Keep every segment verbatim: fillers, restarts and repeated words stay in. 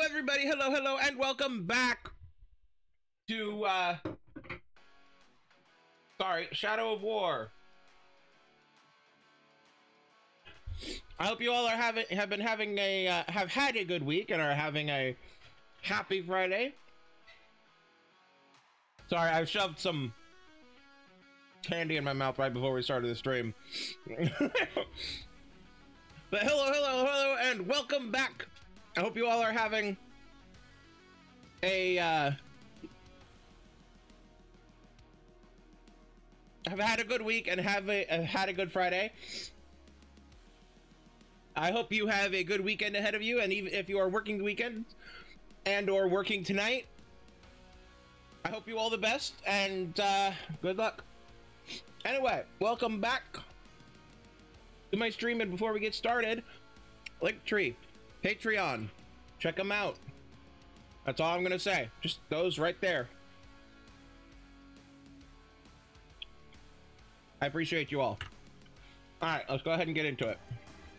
everybody, hello, hello, and welcome back to, uh, sorry, Shadow of War. I hope you all are having, have been having a, uh, have had a good week and are having a happy Friday. Sorry, I shoved some candy in my mouth right before we started the stream. But hello, hello, hello, and welcome back. I hope you all are having a, uh, have had a good week and have a, uh, had a good Friday. I hope you have a good weekend ahead of you, and even if you are working the weekend and or working tonight, I hope you all the best and uh, good luck. Anyway, welcome back to my stream, and before we get started, Linktree, Patreon, check them out. That's all I'm gonna say. Just those right there. I appreciate you all. All right, let's go ahead and get into it.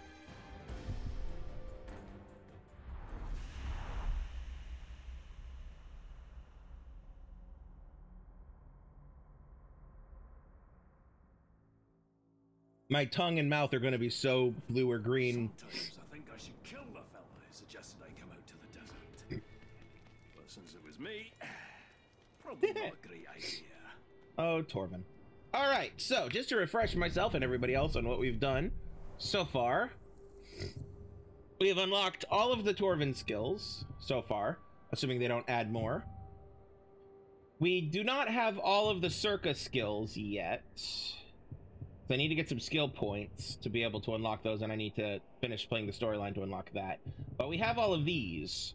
My tongue and mouth are going to be so blue or green. Sometimes I think I should kill the fella who suggested I come out to the desert. But since it was me, probably not a great idea. Oh, Torvin. All right, so just to refresh myself and everybody else on what we've done so far, we have unlocked all of the Torvin skills so far, assuming they don't add more. We do not have all of the Circa skills yet. I need to get some skill points to be able to unlock those, and I need to finish playing the storyline to unlock that. But we have all of these.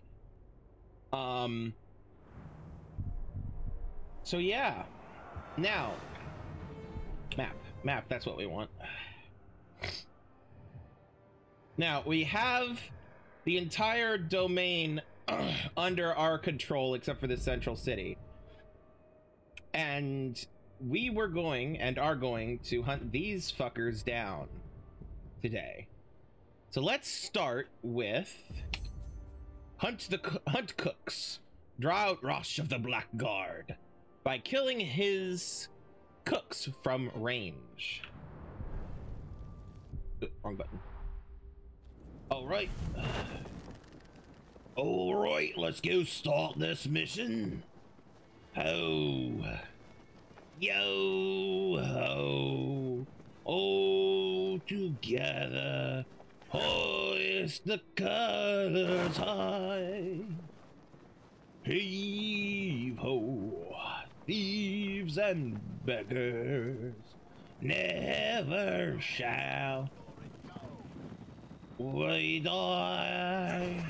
Um. So yeah. Now, map, map. That's what we want. Now we have the entire domain under our control, except for the central city, and we were going and are going to hunt these fuckers down today. So let's start with hunt the hunt cooks. Draw out Rosh of the Black Guard by killing his cooks from range. Uh, wrong button. All right. All right, let's go start this mission. Oh. Yo ho, all together, hoist the colors high. Heave ho, thieves and beggars, never shall we die.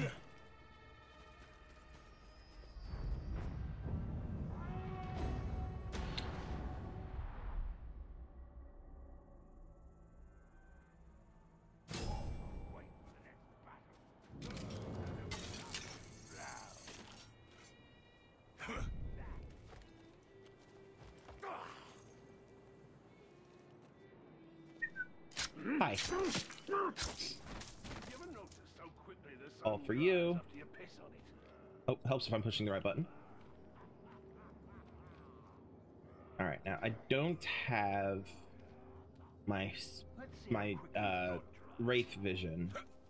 Hi. All for you. Oh, helps if I'm pushing the right button. All right, now I don't have my my uh, wraith vision.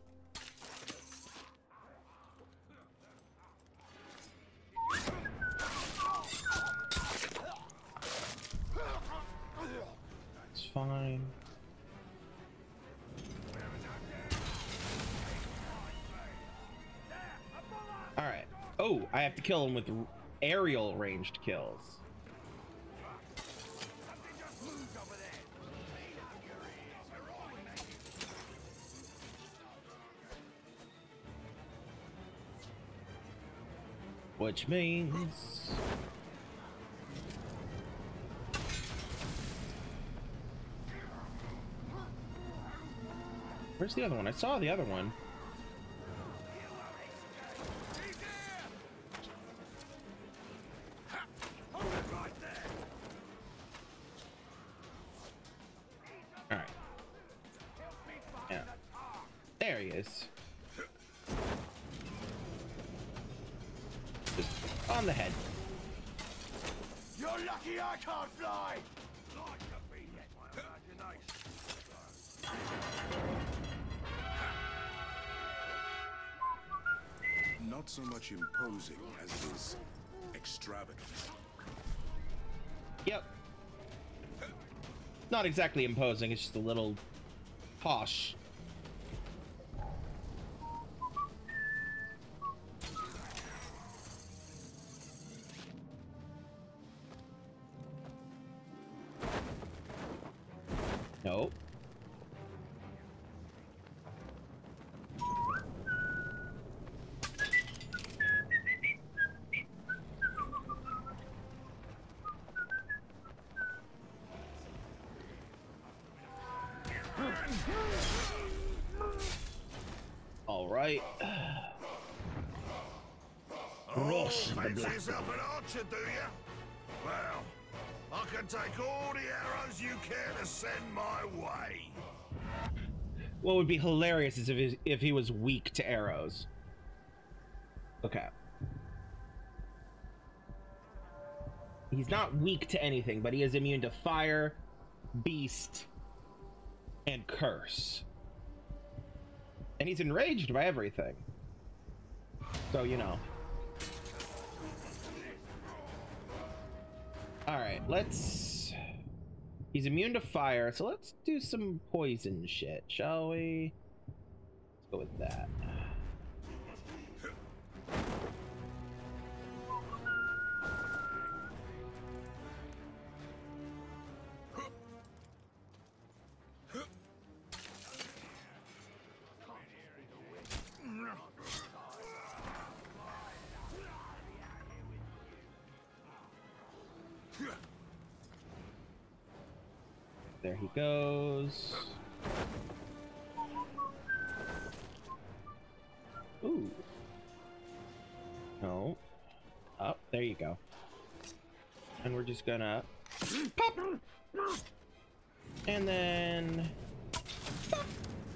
It's fine. All right. Oh, I have to kill him with aerial ranged kills. Which means where's the other one? I saw the other one. All right. Yeah. There he is. on the head. You're lucky I can't fly. Like to be my imagination. Not so much imposing as it is extravagant. Yep. Not exactly imposing, it's just a little posh. Nope. All right. Oh, fancy yourself an archer, do you? Well, I can take all the arrows you care to send my way. What would be hilarious is if he, if he was weak to arrows. Okay. He's not weak to anything, but he is immune to fire, beast, and curse. And he's enraged by everything. So, you know. Alright, let's... He's immune to fire, so let's do some poison shit, shall we? Let's go with that. There he goes. Ooh. No. Oh, there you go. And we're just gonna pop. And then pop.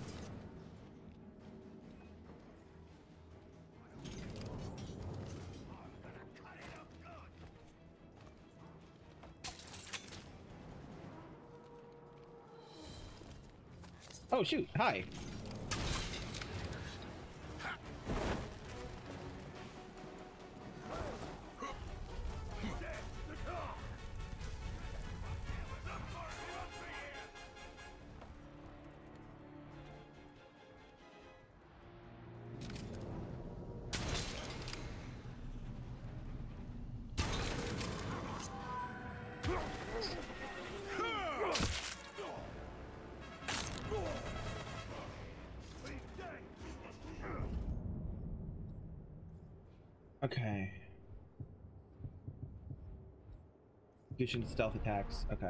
Oh shoot, hi. Okay. Fusion stealth attacks. Okay.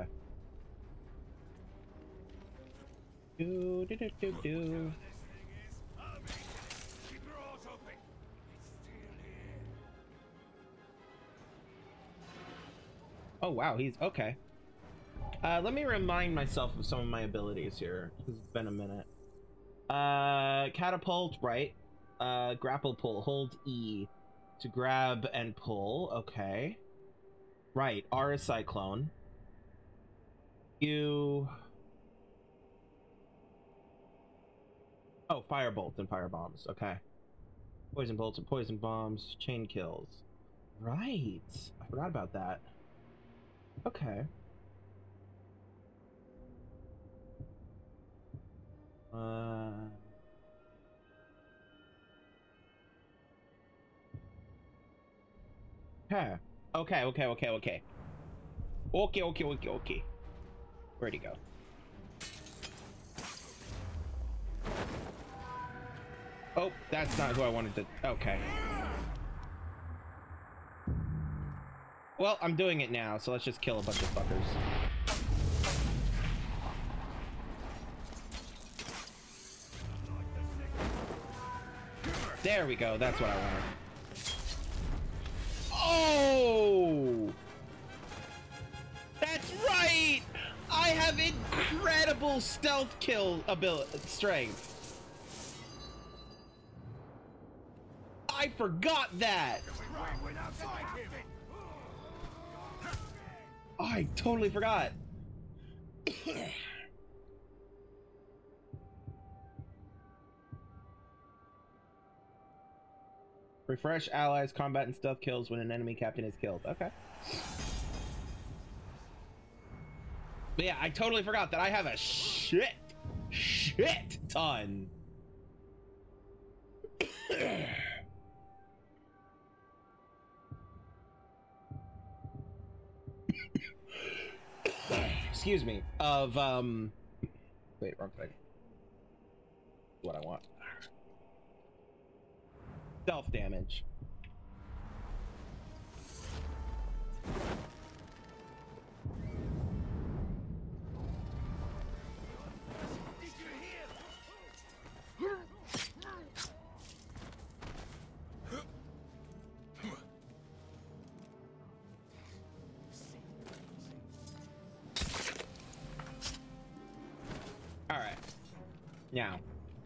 Do do do do do. Oh wow, he's okay. Uh, let me remind myself of some of my abilities here, because it's been a minute. Uh, catapult, right? Uh, grapple pull, hold E to grab and pull. Okay. Right, R is cyclone. You. Oh, firebolt and fire bombs. Okay. Poison bolts and poison bombs, chain kills. Right. I forgot about that. Okay. Uh. Okay. Okay, okay, okay, okay. Okay, okay, okay, okay. Where'd he go? Oh, that's not who I wanted to... Okay. Well, I'm doing it now, so let's just kill a bunch of fuckers. There we go, that's what I wanted. Oh! That's right! I have incredible stealth kill ability strength. I forgot that. I totally forgot. Refresh allies, combat, and stealth kills when an enemy captain is killed. Okay. But yeah, I totally forgot that I have a shit, shit ton. Excuse me. Of, um... Wait, wrong thing. What I want. Stealth damage. All right. Now.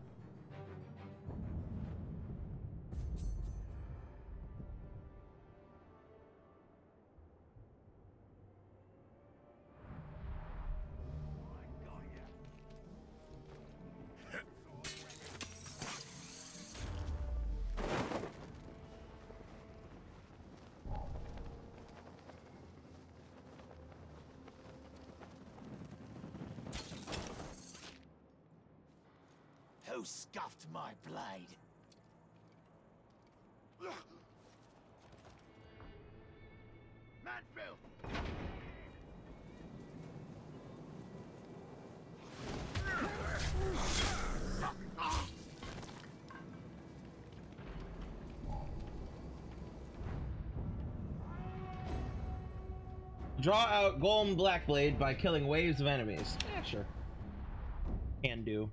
Who scuffed my blade? Manfield! Draw out Golem Blackblade by killing waves of enemies. Yeah, sure. Can do.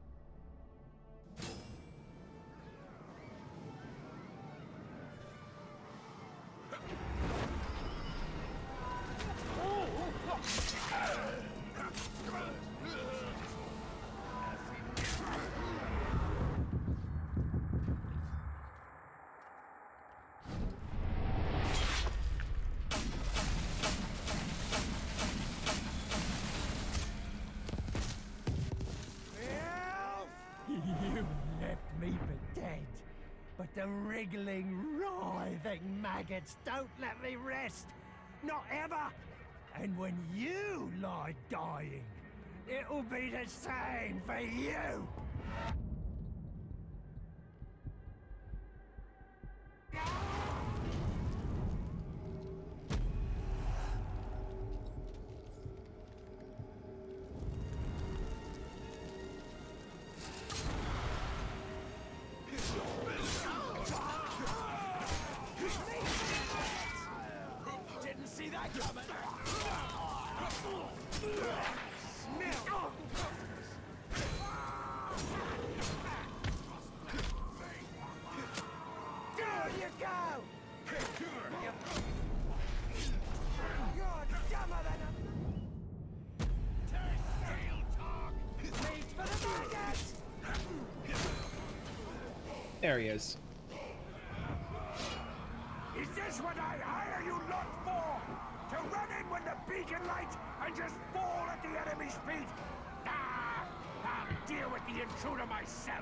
You left me for dead, but the wriggling, writhing maggots don't let me rest. Not ever. And when you lie dying, it'll be the same for you. There he is. Is this what I hire you lot for? To run in when the beacon lights and just fall at the enemy's feet? Ah, I'll deal with the intruder myself.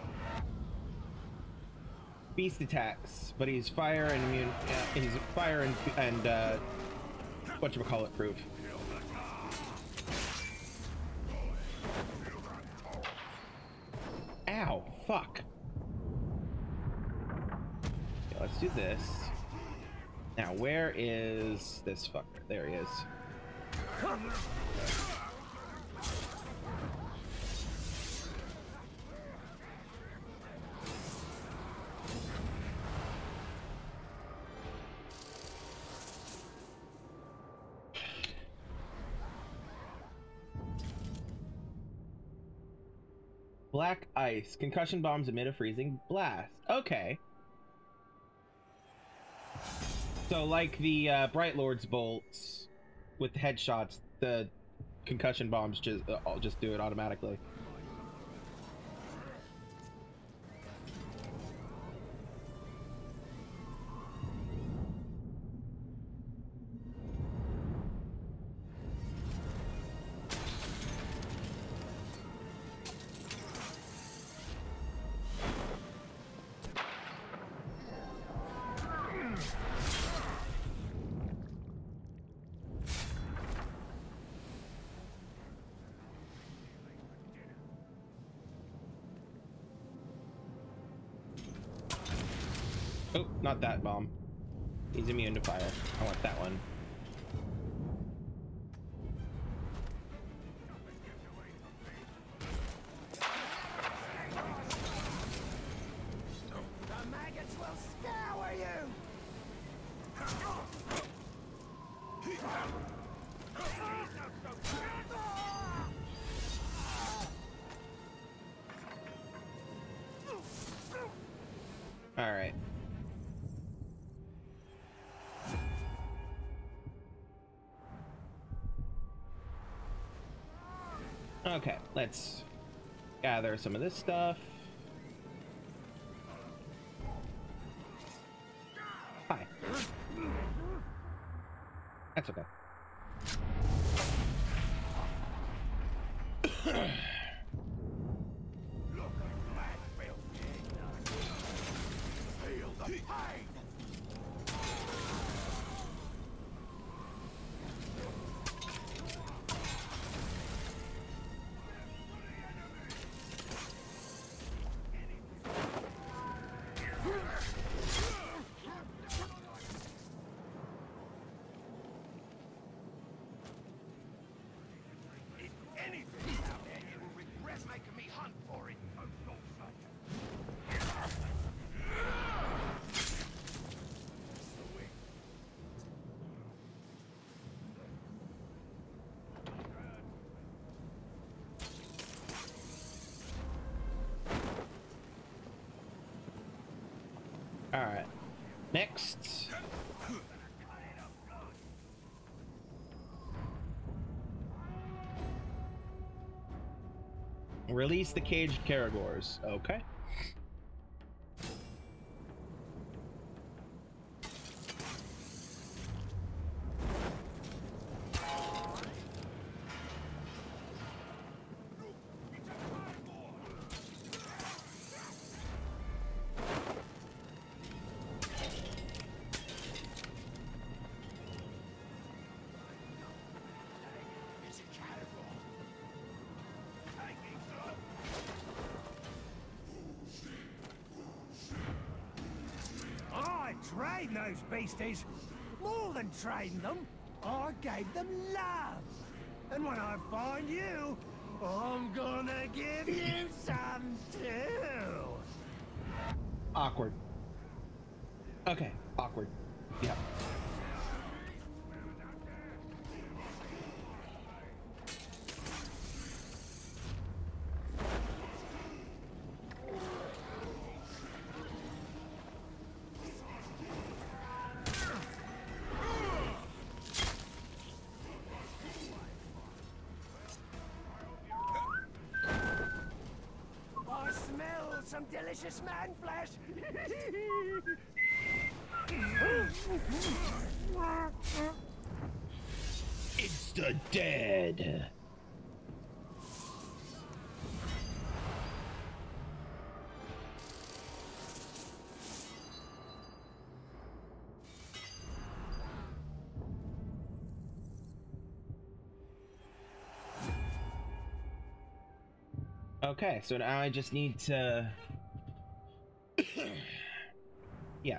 Beast attacks, but he's fire and immune. Uh, he's fire and and uh, whatchamacallit proof. Ow! Fuck. Okay, let's do this. Now, where is this fucker? There he is. Black ice. Concussion bombs emit a freezing blast. Okay. So like the uh, Bright Lord's bolts with the headshots, the concussion bombs just uh, I'll just do it automatically. Oh, not that bomb. He's immune to fire. I want that one. The maggots will scour you! All right. Okay, let's gather some of this stuff. Hi. That's okay. All right. Next. Release the caged Caragors. Okay. Train those beasties. More than train them, I gave them love. And when I find you, I'm gonna give you some too. Awkward. Okay, awkward. Yeah. Some delicious man flesh. It's the dead. Okay, so now I just need to... yeah.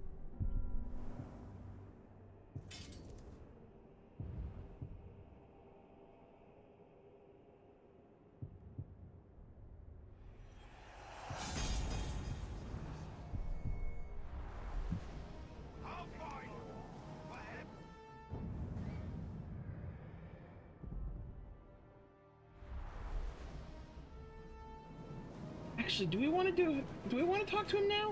Actually, do we want to do do we want to talk to him now?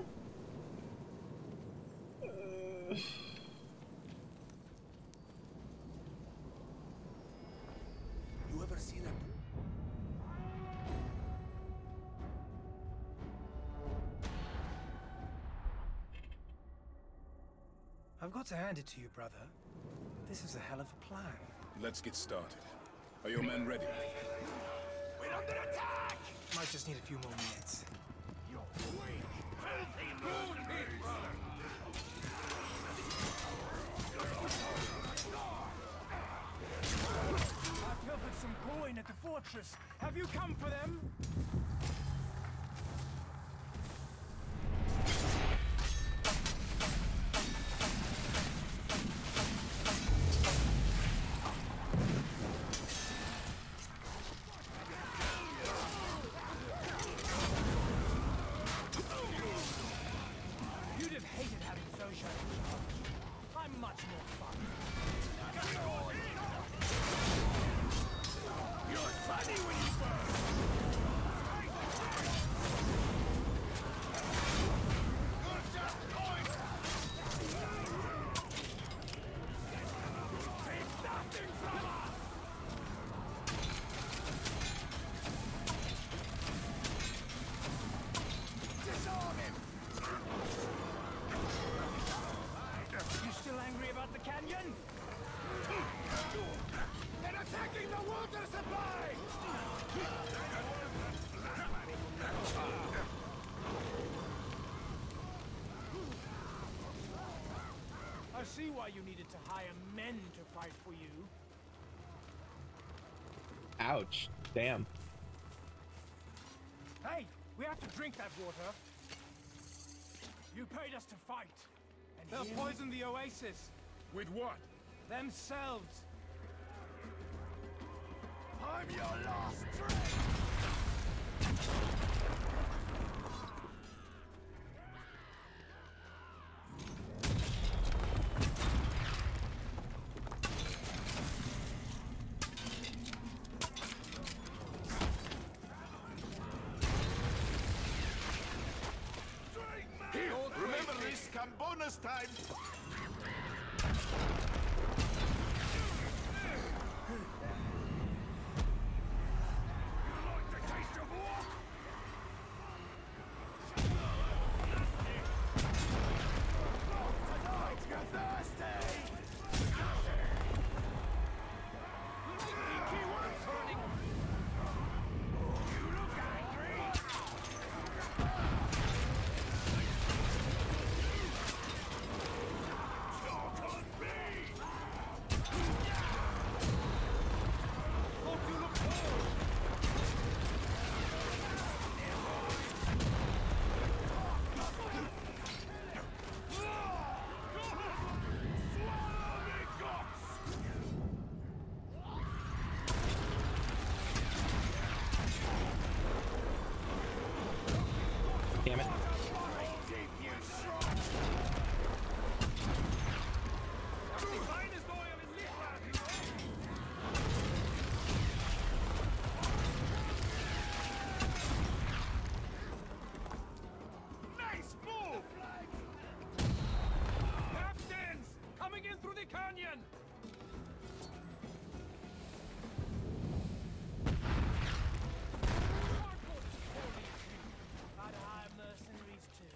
Uh... You ever see them? I've got to hand it to you, brother. This is a hell of a plan. Let's get started. Are your men ready? We're under attack! Might just need a few more minutes. You're weak, filthy moonbeams! I've pilfered some coin at the fortress. Have you come for them? see why you needed to hire men to fight for you. Ouch. Damn. Hey, we have to drink that water. You paid us to fight. And they'll him... poison the oasis. With what? Themselves. I'm your last drink. Remember this, come bonus time! You like the taste of war? Tonight you're thirsty! Keyword's running! You look angry! Damn it. Nice move! Captains! Coming in through the canyon! I'd hire mercenaries too.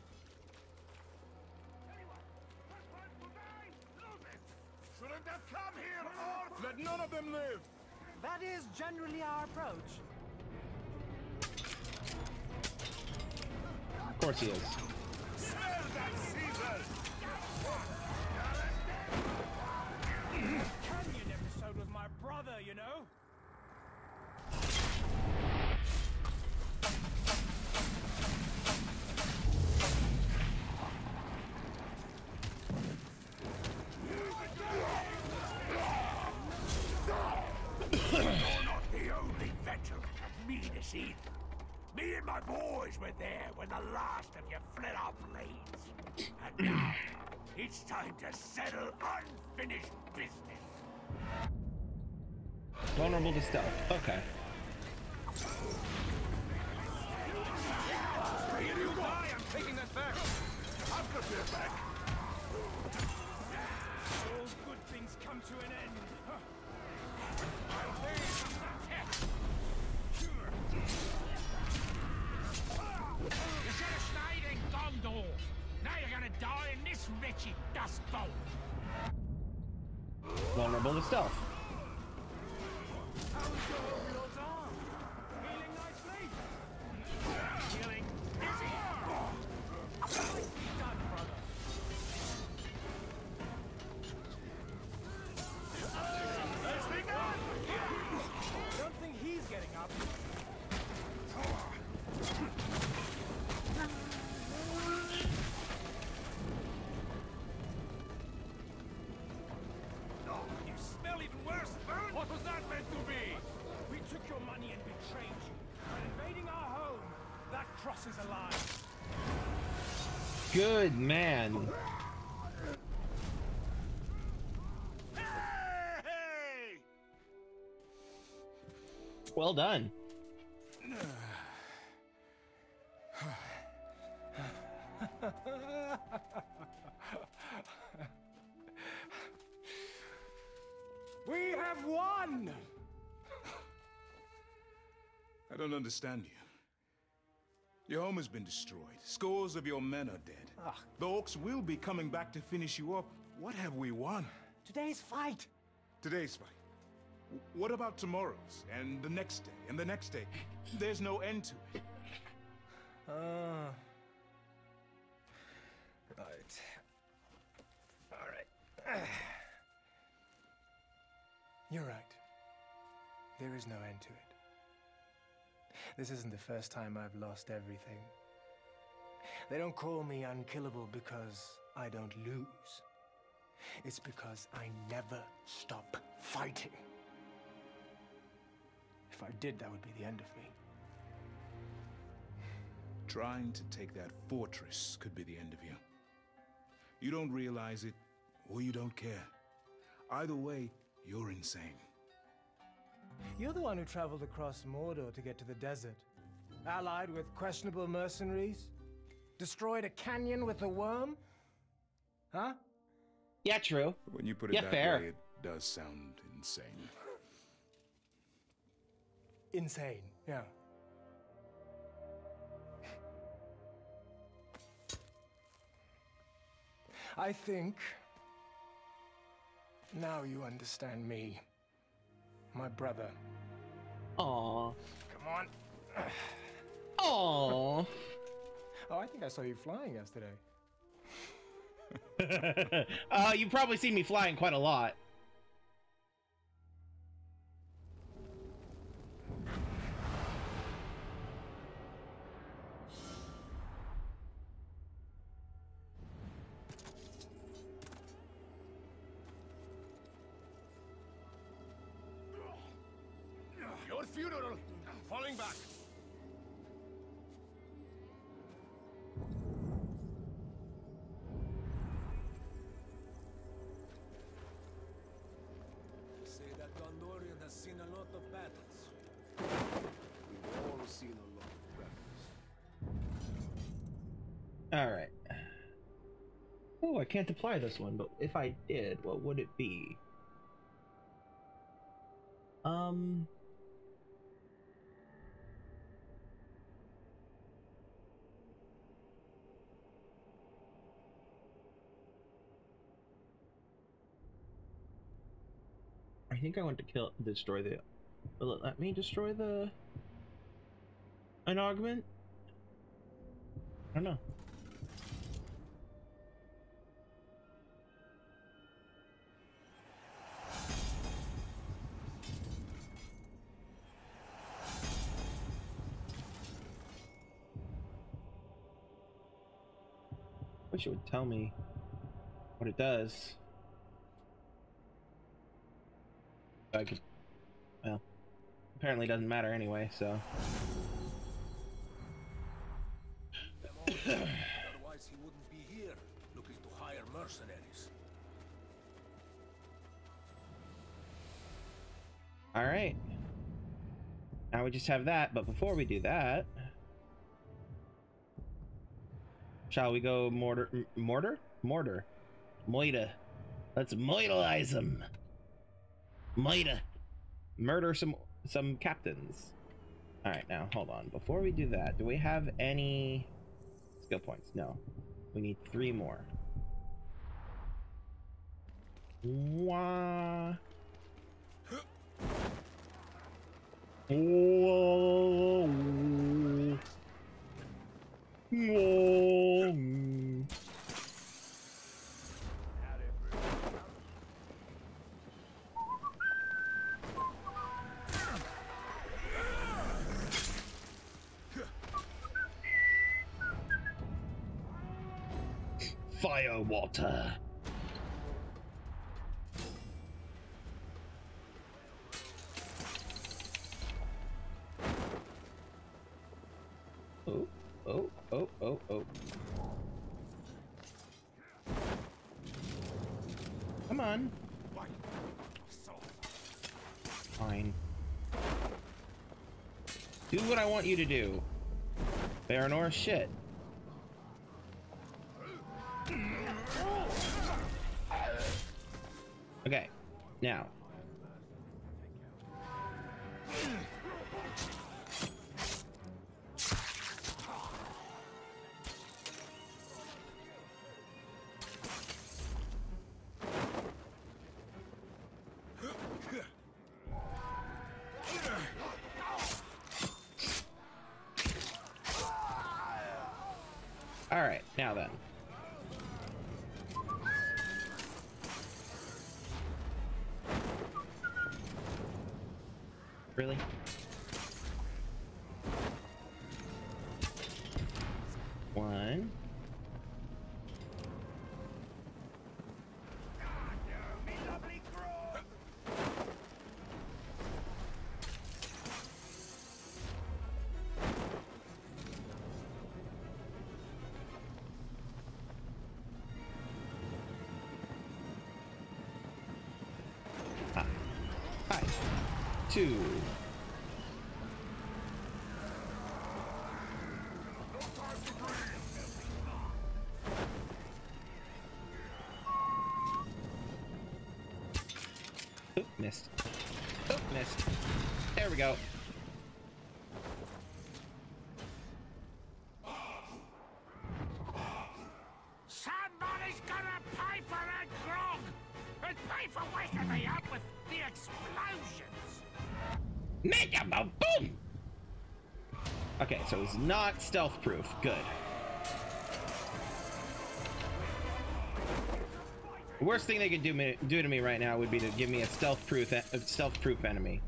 Shouldn't have come here, or let none of them live! That is generally our approach. Of course he is. Smell that, Caesar! Canyon episode with my brother, you know? You're not the only veteran of meanness either. Me and my boys were there when the last of you fled our blades. And now, it's time to settle unfinished business. Vulnerable to stealth. Okay. You die, I'm taking that back! I've got your back. All good things come to an end. Huh. You should have stayed in Gondor. Now you're gonna die in this wretched dust bowl. Vulnerable to stealth. How's your Lord's arm? Healing nicely? Feeling busy. Done, brother. Don't think he's getting up. You smell even worse, Baron! What was that meant to be? We took your money and betrayed you. By invading our home, that crosses a line. Good man. Hey! Well done. We have won! I don't understand you. Your home has been destroyed. Scores of your men are dead. Ugh. The orcs will be coming back to finish you up. What have we won? Today's fight. Today's fight. W- What about tomorrow's? And the next day? And the next day? There's no end to it. Uh. Right. All right. You're right. There is no end to it. This isn't the first time I've lost everything. They don't call me unkillable because I don't lose. It's because I never stop fighting. If I did, that would be the end of me. Trying to take that fortress could be the end of you. You don't realize it, or you don't care. Either way, you're insane. You're the one who traveled across Mordor to get to the desert. Allied with questionable mercenaries? Destroyed a canyon with a worm? Huh? Yeah, true. When you put it yeah, that fair. way, it does sound insane. Insane, yeah. I think now you understand me, my brother. Aww. Come on. Aww. Oh, I think I saw you flying yesterday. uh, you've probably seen me flying quite a lot. Your funeral! Falling back! Say that Gondorian has seen a lot of battles. We've all seen a lot of battles. Alright. Oh, I can't apply this one, but if I did, what would it be? Um... I think I want to kill, destroy the... Will it let me destroy the... an augment? I don't know. Wish it would tell me what it does. I could, well, apparently doesn't matter anyway, so. Otherwise he wouldn't be here, looking to hire mercenaries. Alright. Now we just have that, but before we do that, shall we go mortar, m mortar? Mortar. Moida. Let's moidalize them. Moida. Murder some some captains. Alright, now, hold on. Before we do that, do we have any skill points? No. We need three more. Wah. Whoa. Whoa. Fire water. Oh, oh, oh, oh, oh. Come on. Fine. Do what I want you to do. Baranor, shit. Okay, now. All right, now then. Really? One. Ah. Hi. Two. Oop, missed. Oop, missed. There we go. Somebody's gonna pay for that grog! And pay for waking me up with the explosions! Make a boom! Okay, so it's not stealth proof. Good. The worst thing they could do me, do to me right now would be to give me a stealth proof a stealth proof enemy.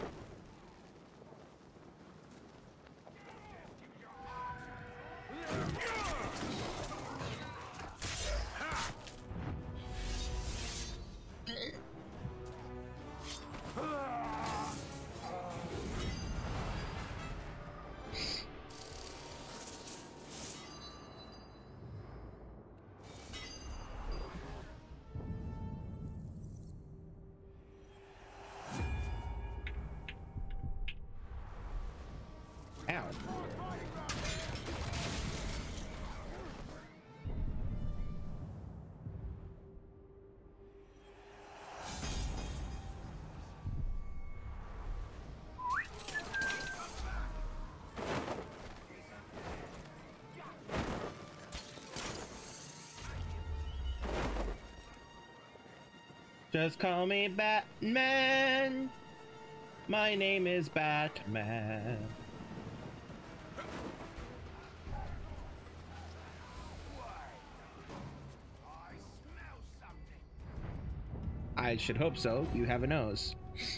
Ow. Just call me Batman. My name is Batman. I should hope so. You have a nose.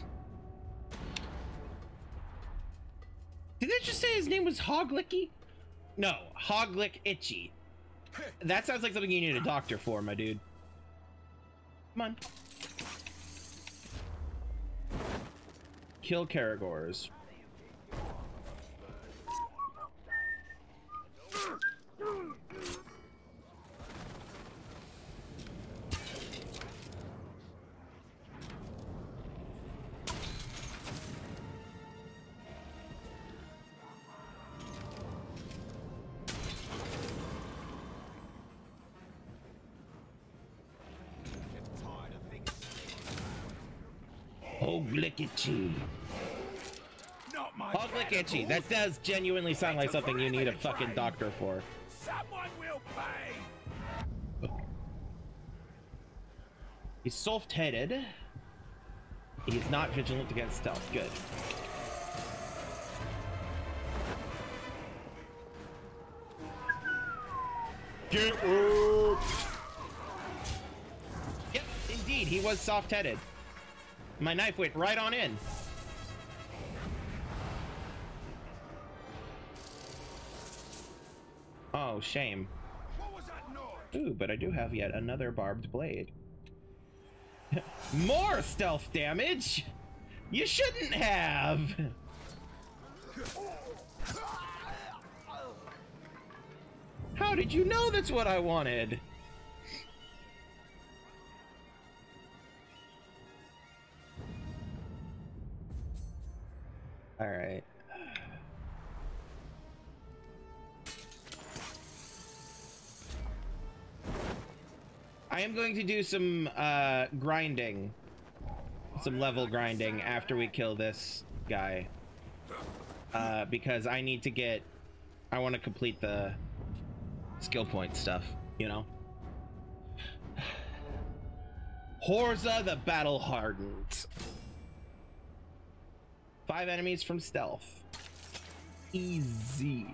Did they just say his name was Hoglicky? No, Hoglick Itchy. That sounds like something you need a doctor for, my dude. Come on. Kill Caragors. Hoglickitchy. Hoglickitchy. That does genuinely sound like something you need a fucking doctor for. Someone will pay. He's soft-headed. He's not vigilant against stealth. Good. Get work. Yep, indeed, he was soft-headed. My knife went right on in. Oh, shame. What was that noise? Ooh, but I do have yet another barbed blade. More stealth damage? You shouldn't have. How did you know that's what I wanted? All right. I am going to do some uh, grinding, some level grinding after we kill this guy, uh, because I need to get, I want to complete the skill point stuff, you know? Horza the Battle Hardened. Five enemies from stealth. Easy.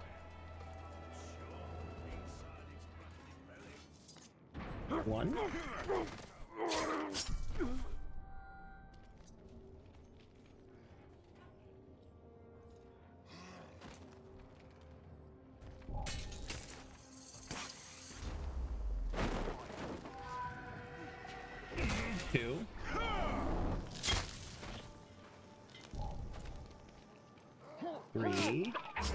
One. three.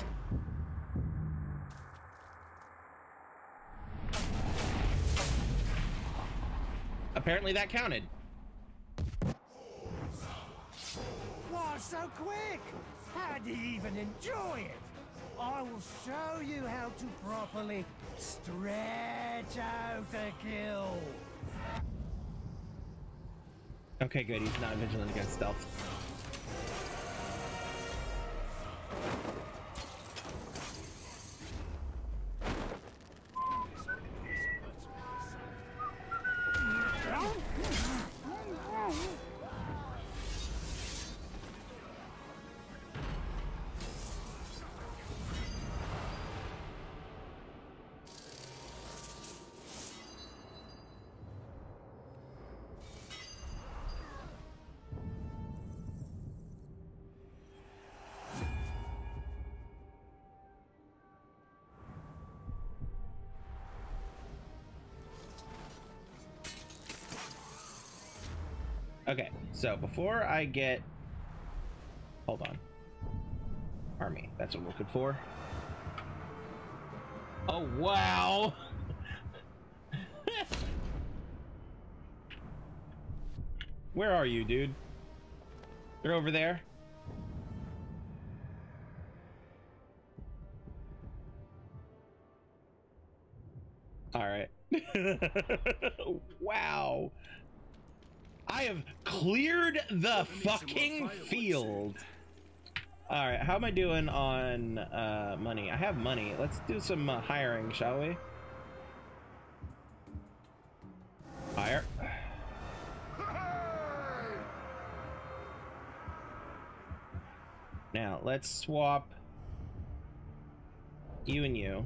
Apparently that counted. Why so quick? How do you even enjoy it? I will show you how to properly stretch out a kill. Okay, good. He's not vigilant against stealth. Okay, so before I get... Hold on. Army, that's what I'm looking for. Oh, wow! Where are you, dude? You're over there? Alright. Wow! I have cleared the fucking field. All right, how am I doing on uh, money? I have money. Let's do some uh, hiring, shall we? Hire. Now, let's swap you and you.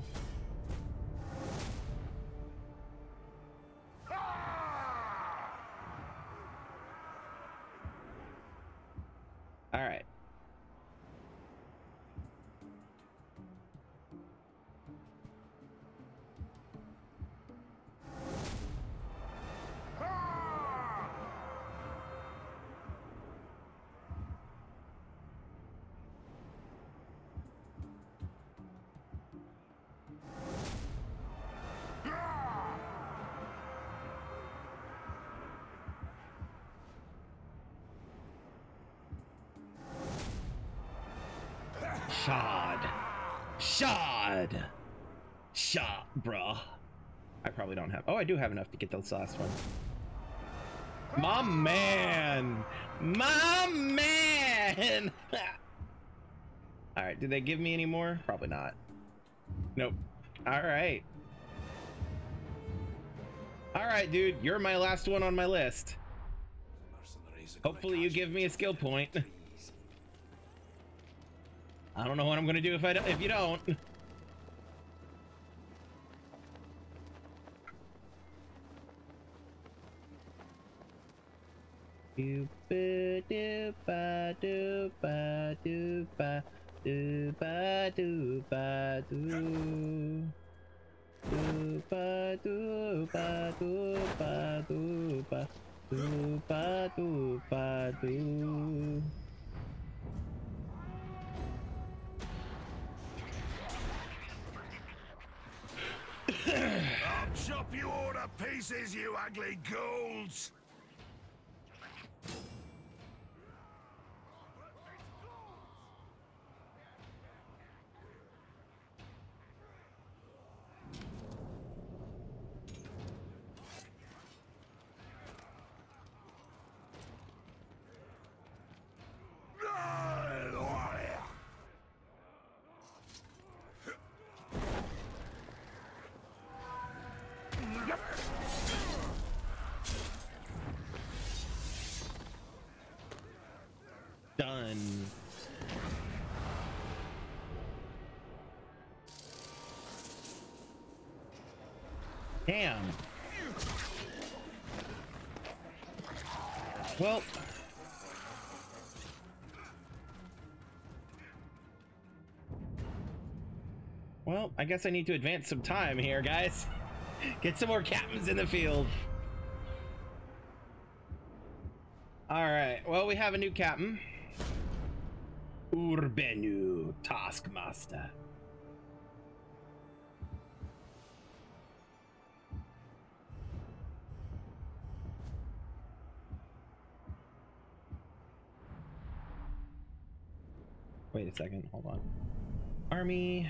All right. Shod. Shod. Shot, bruh. I probably don't have... Oh, I do have enough to get this last one. My man. My man. Alright, did they give me any more? Probably not. Nope. Alright. Alright, dude. You're my last one on my list. Hopefully you give me a skill point. I don't know what I'm gonna do if I don't, if you don't. Doopa doopa doopa doopa doopa doopa doo. Doopa doopa doopa doopa doopa doopa doo. I'll chop you all to pieces, you ugly ghouls! Done. Damn. Well. Well, I guess I need to advance some time here, guys. Get some more captains in the field. All right. Well, we have a new captain. Urbenu Taskmaster. Wait a second, hold on. Army.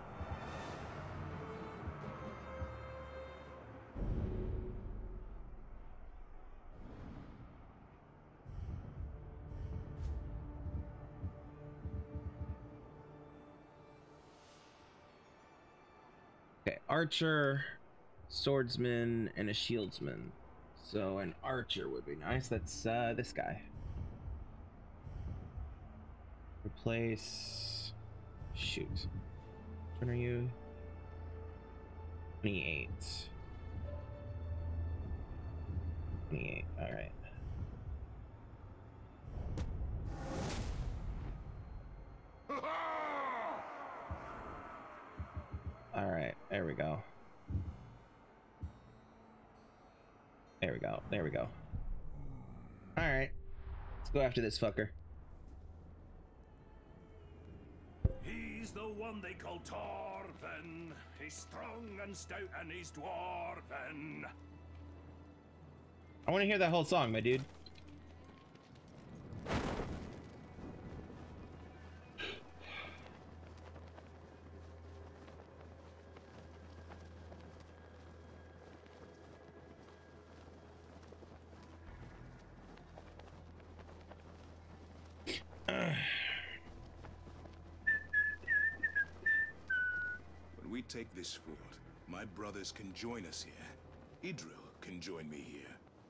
Okay, archer, swordsman, and a shieldsman. So an archer would be nice. That's uh, this guy. Replace. Shoot. Which one are you? twenty-eight. twenty-eight. All right. All right. There we go. There we go. There we go. All right. Let's go after this fucker. He's the one they call Torben. He's strong and stout and he's dwarven. I want to hear that whole song, my dude. When we take this fort, my brothers can join us here. Idril can join me here.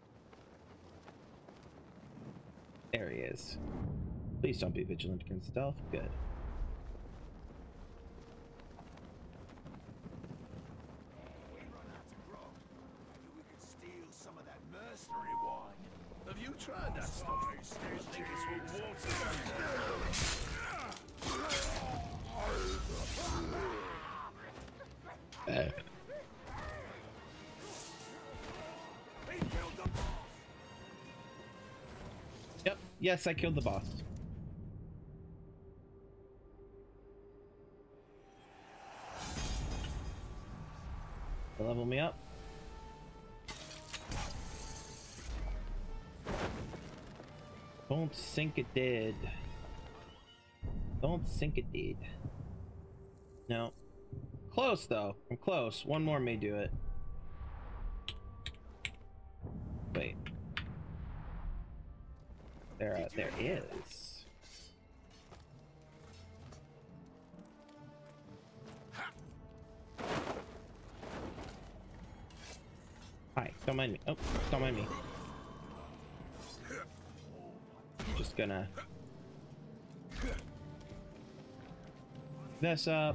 There he is. Please don't be vigilant against stealth. Good. We run out of grog. Maybe we could steal some of that mercenary wine. Have you tried that stuff? I think it's for water. Uh. He killed the boss. Yep. Yes, I killed the boss. Level me up. Don't sink it dead. Don't sink it dead. No. Close though. I'm close. One more may do it. Wait. There, uh, there is. Hi, don't mind me. Oh, don't mind me. Just gonna this up.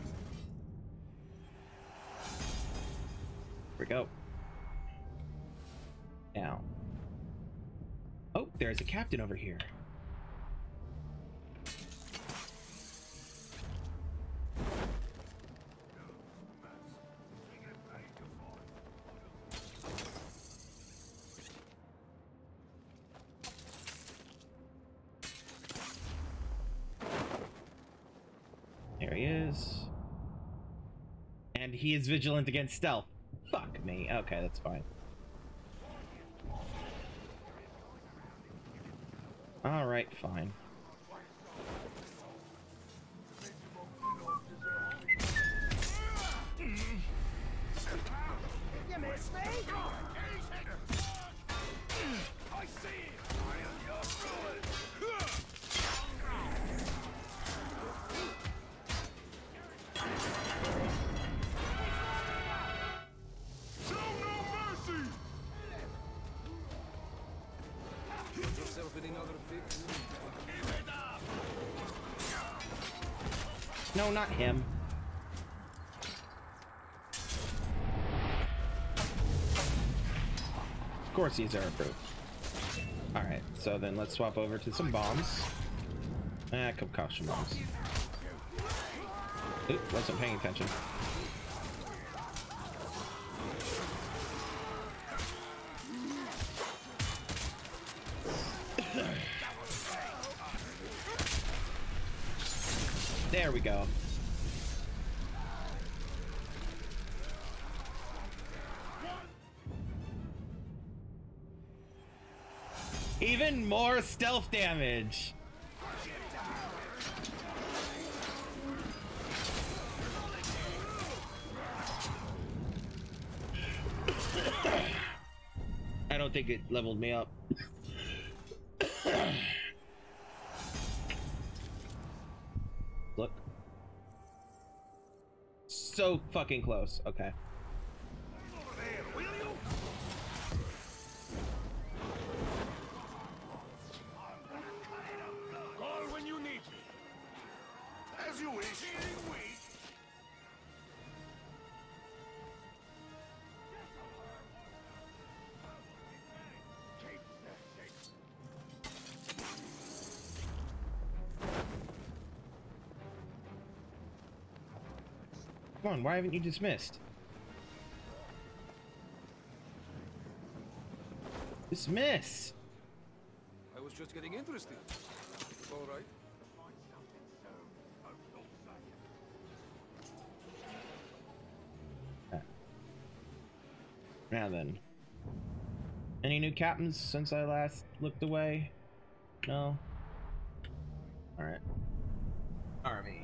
Here we go. Now. Oh, there's a captain over here. There he is. And he is vigilant against stealth. Fuck me. Okay, that's fine. Alright, fine. You missed me? I see it. I am your ruin. Show no mercy. Get yourself in another fix. No, not him. Of course he's error proof. Alright, so then let's swap over to some bombs. Ah, concoction bombs. Oop, wasn't paying attention. There we go. Even more stealth damage. I don't think it leveled me up. Look. So fucking close. Okay. Call when you need me. As you wish. Come on, why haven't you dismissed? Dismiss! I was just getting interested. All right. Now then. Any new captains since I last looked away? No? Alright. Army.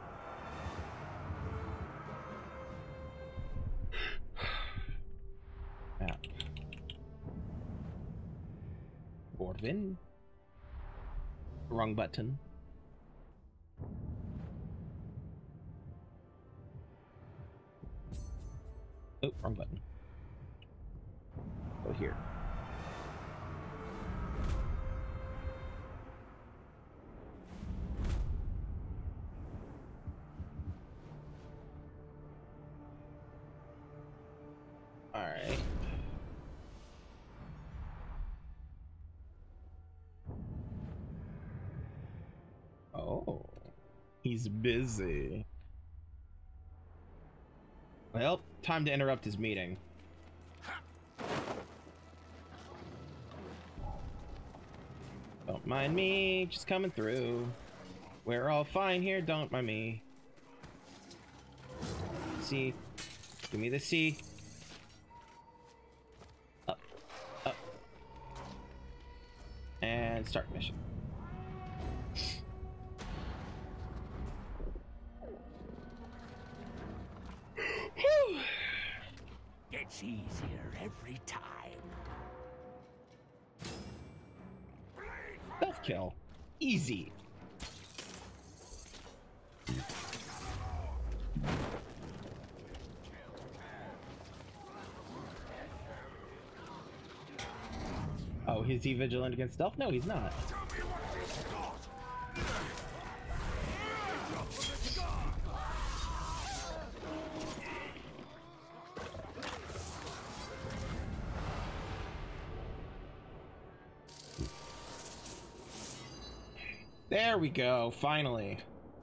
Map. Bordvin. Wrong button. Oh, wrong button. Go here. All right. Oh, he's busy. Well, time to interrupt his meeting. Don't mind me, just coming through. We're all fine here, don't mind me. C. Give me the C. Up. Up. And start mission. Gets easier every time. Stealth kill. Easy. Oh, is he vigilant against stealth? No, he's not. There we go, finally.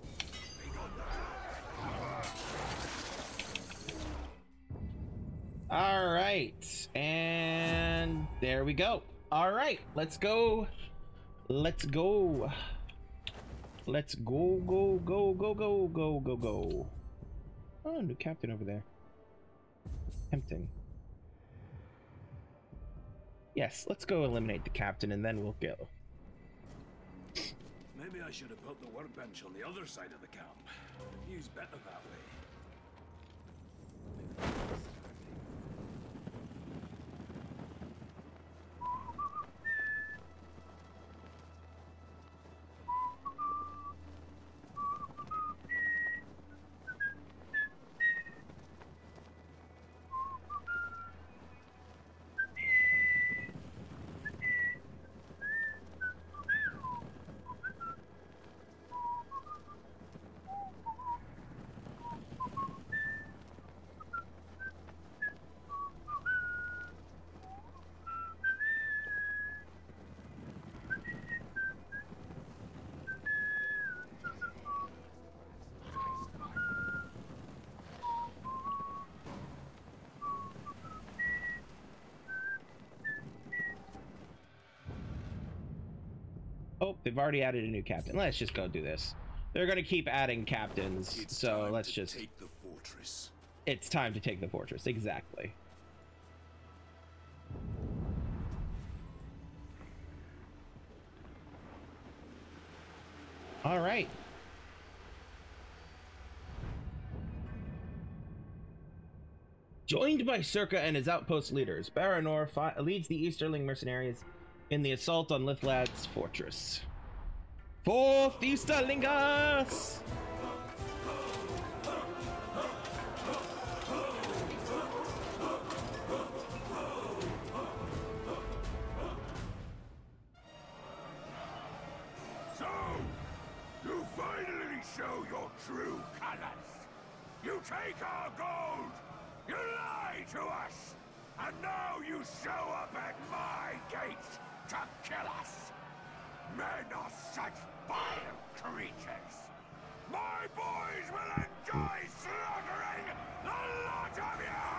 All right, and there we go. All right, let's go. Let's go. Let's go, go, go, go, go, go, go, go. Oh, new captain over there. Tempting. Yes, let's go eliminate the captain and then we'll go. Maybe I should have built the workbench on the other side of the camp. View's better that way. Oh, they've already added a new captain. Let's just go do this. They're gonna keep adding captains, It's so time let's to just... take the fortress. It's time to take the fortress, exactly. All right. Joined by Circa and his outpost leaders, Baranor fi leads the Easterling mercenaries in the assault on Lithlad's fortress. Forth, Easterlingers! So, you finally show your true colors. You take our gold. You lie to us. And now you show up at my gates to kill us. Men are such vile creatures. My boys will enjoy slaughtering the lot of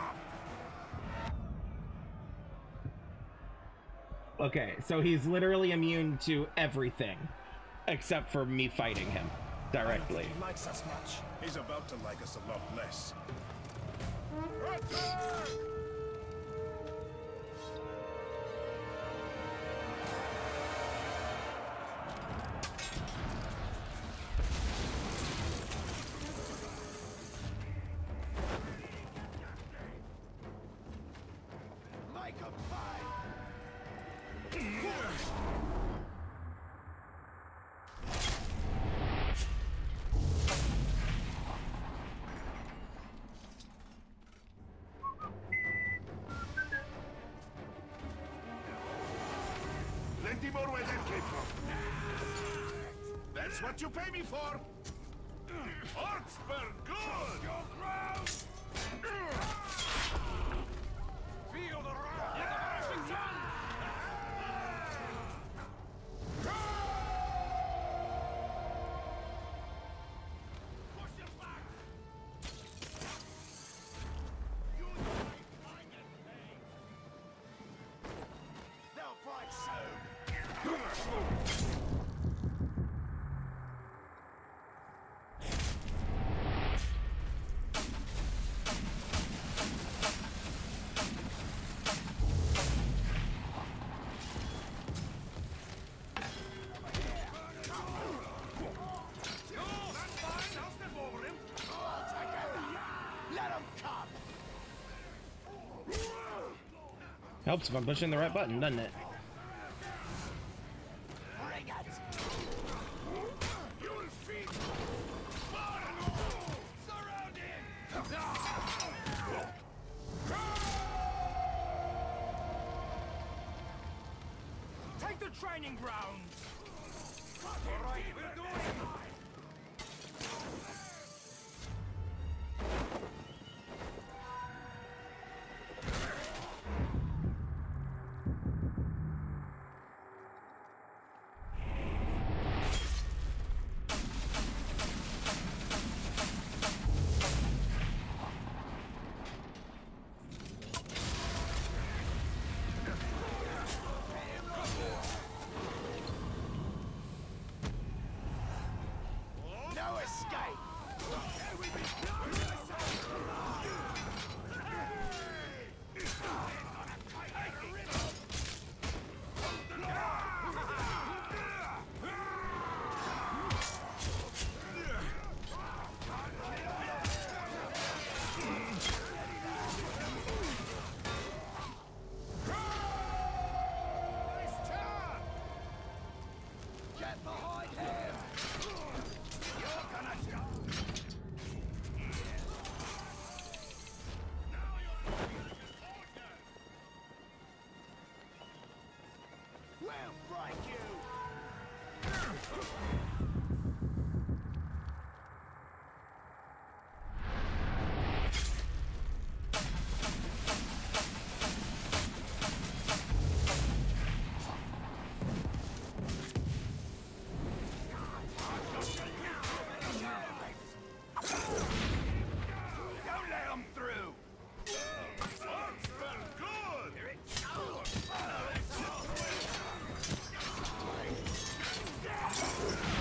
you! Okay, so he's literally immune to everything, except for me fighting him directly. He likes us much. He's about to like us a lot less. Make a fight! Plenty more where that came from. That's what you pay me for. Orcs burn good. Your ground! Feel the wrath of the rising sun! Push it back! You find it pain! They'll fight soon! Helps if I'm pushing the right button, doesn't it? Bring it! You'll feed surround him! Take the training grounds! All right, we're going! No escape! Get behind him! You're gonna stop! We'll break you! Don't let them through! Orcs burn good. Here it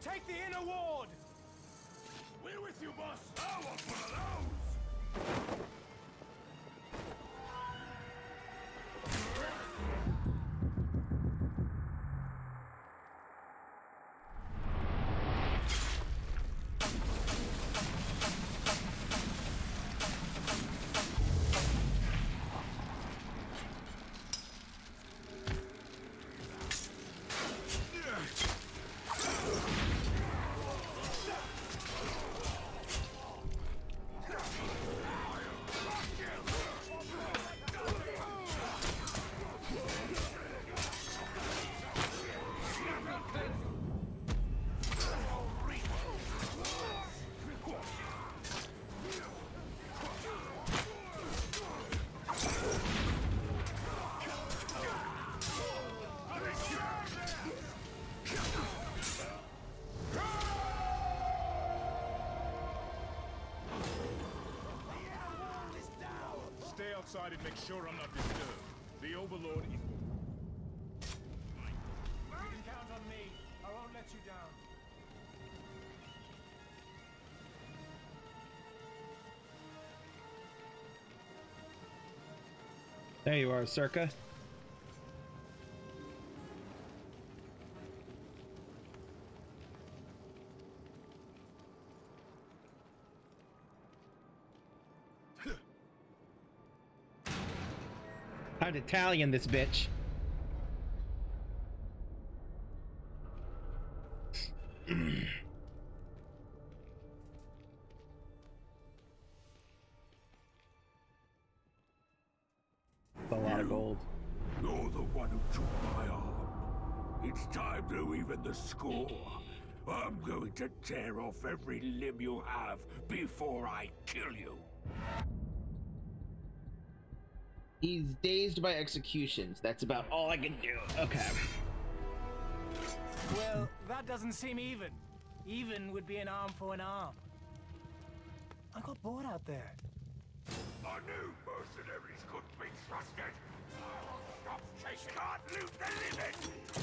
take the inner ward! We're with you, boss! I want one of those! Stay outside and make sure I'm not disturbed. The Overlord is... You can count on me. I won't let you down. There you are, Circa. I'm Italian, this bitch. A lot of gold. You're the one who took my arm. It's time to even the score. I'm going to tear off every limb you have before I kill you. He's dazed by executions. That's about all I can do. Okay. Well, that doesn't seem even. Even would be an arm for an arm. I got bored out there. I knew mercenaries couldn't be trusted. Stop chasing. Can't loot the limit.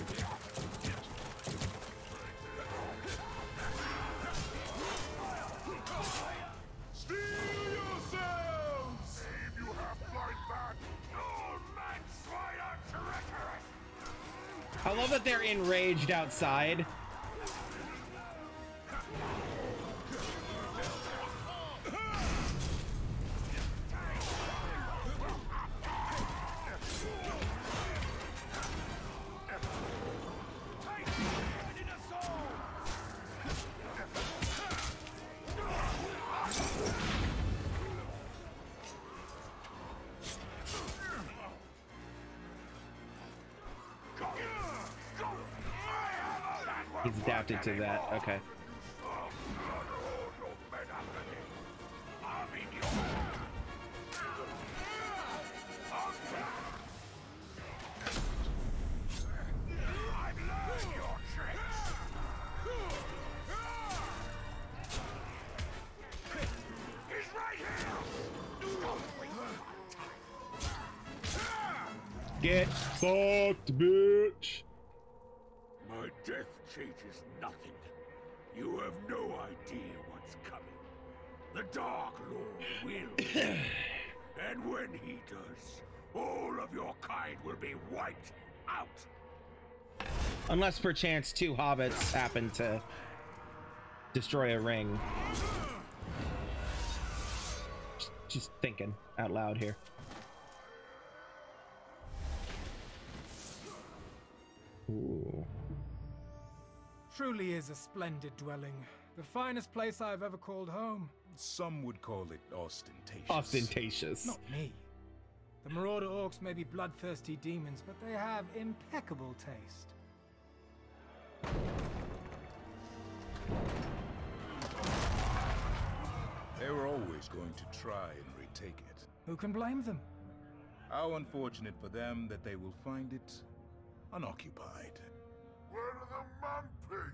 Steel yourselves! Save you have blind back. Old man swine are treacherous. I love that they're enraged outside. He's adapted to that. Okay. Get fucked, bitch. My death changes nothing. You have no idea what's coming. The Dark Lord will. And when he does, all of your kind will be wiped out. Unless perchance two hobbits happen to destroy a ring. Just, just thinking out loud here. Ooh. Truly is a splendid dwelling. The finest place I've ever called home. Some would call it ostentatious. Ostentatious. Not me. The Marauder Orcs may be bloodthirsty demons, but they have impeccable taste. They were always going to try and retake it. Who can blame them? How unfortunate for them that they will find it unoccupied. Where are the man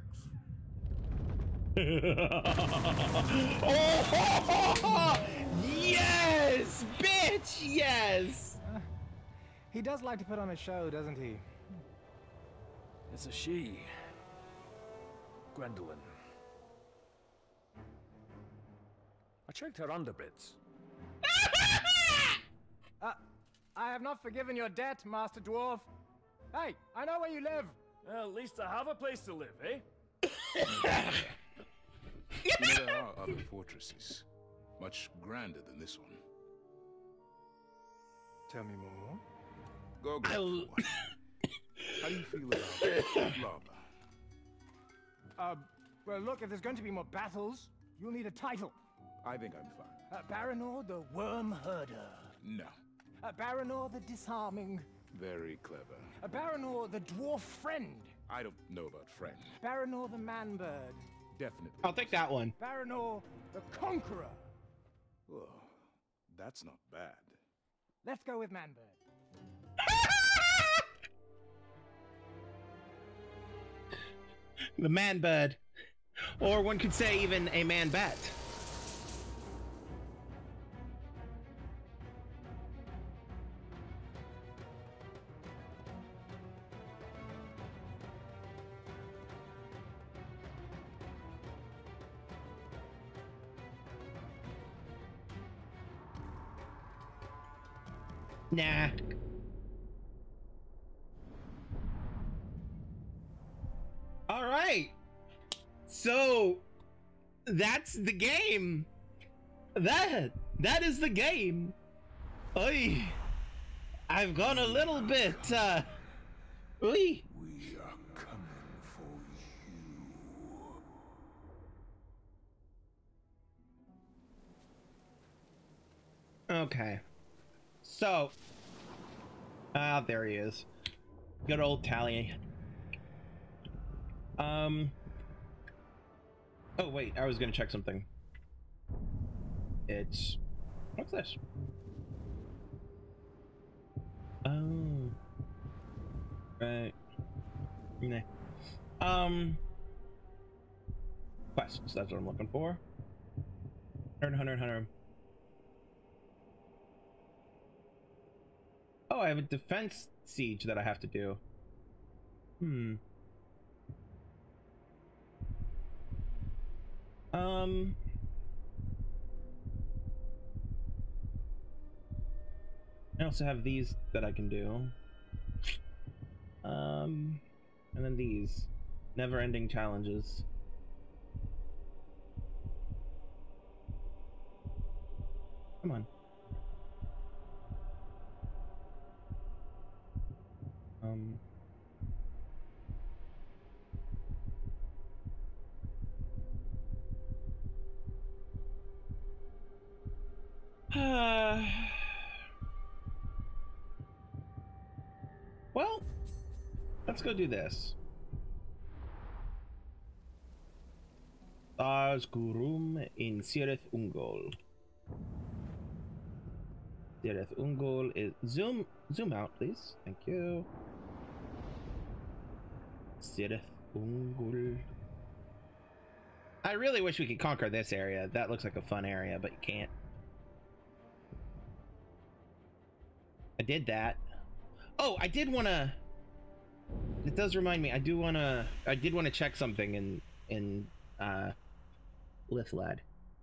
pigs? Oh! Yes! Bitch! Yes! Uh, he does like to put on a show, doesn't he? It's a she. Gwendolyn. I checked her underbits. Uh, I have not forgiven your debt, Master Dwarf. Hey, I know where you live. Well, at least I have a place to live, eh? You know, there are other fortresses, much grander than this one. Tell me more. Go go. for one. How do you feel about lava? Uh, well, look, if there's going to be more battles, you'll need a title. I think I'm fine. Uh, Baranor the Worm Herder. No. Uh, Baranor the Disarming. Very clever. Uh, Baranor the Dwarf Friend. I don't know about friend. Baranor the Man-Bird. Definitely. I'll take that one. Baranor the Conqueror. Oh, that's not bad. Let's go with Man-Bird. The man bird. Or one could say even a man bat. Nah. All right. So that's the game. That that is the game. Oy. I've gone a little bit uh Oy. We are coming for you. Okay. So ah, there he is. Good old Tally. Um Oh wait, I was gonna check something. It's what's this? Oh right. Nah. Um quests, that's what I'm looking for. one hundred, one hundred, one hundred. Oh, I have a defense siege that I have to do. Hmm. Um. I also have these that I can do. Um, and then these never-ending challenges. Come on. Um. Well, let's go do this. Asgurum in Sirith Ungol. Sirith Ungol is zoom zoom out, please. Thank you. Sirith Ungol. I really wish we could conquer this area. That looks like a fun area, but you can't. I did that. Oh, I did want to. It does remind me. I do want to. I did want to check something in in uh, Lithlad.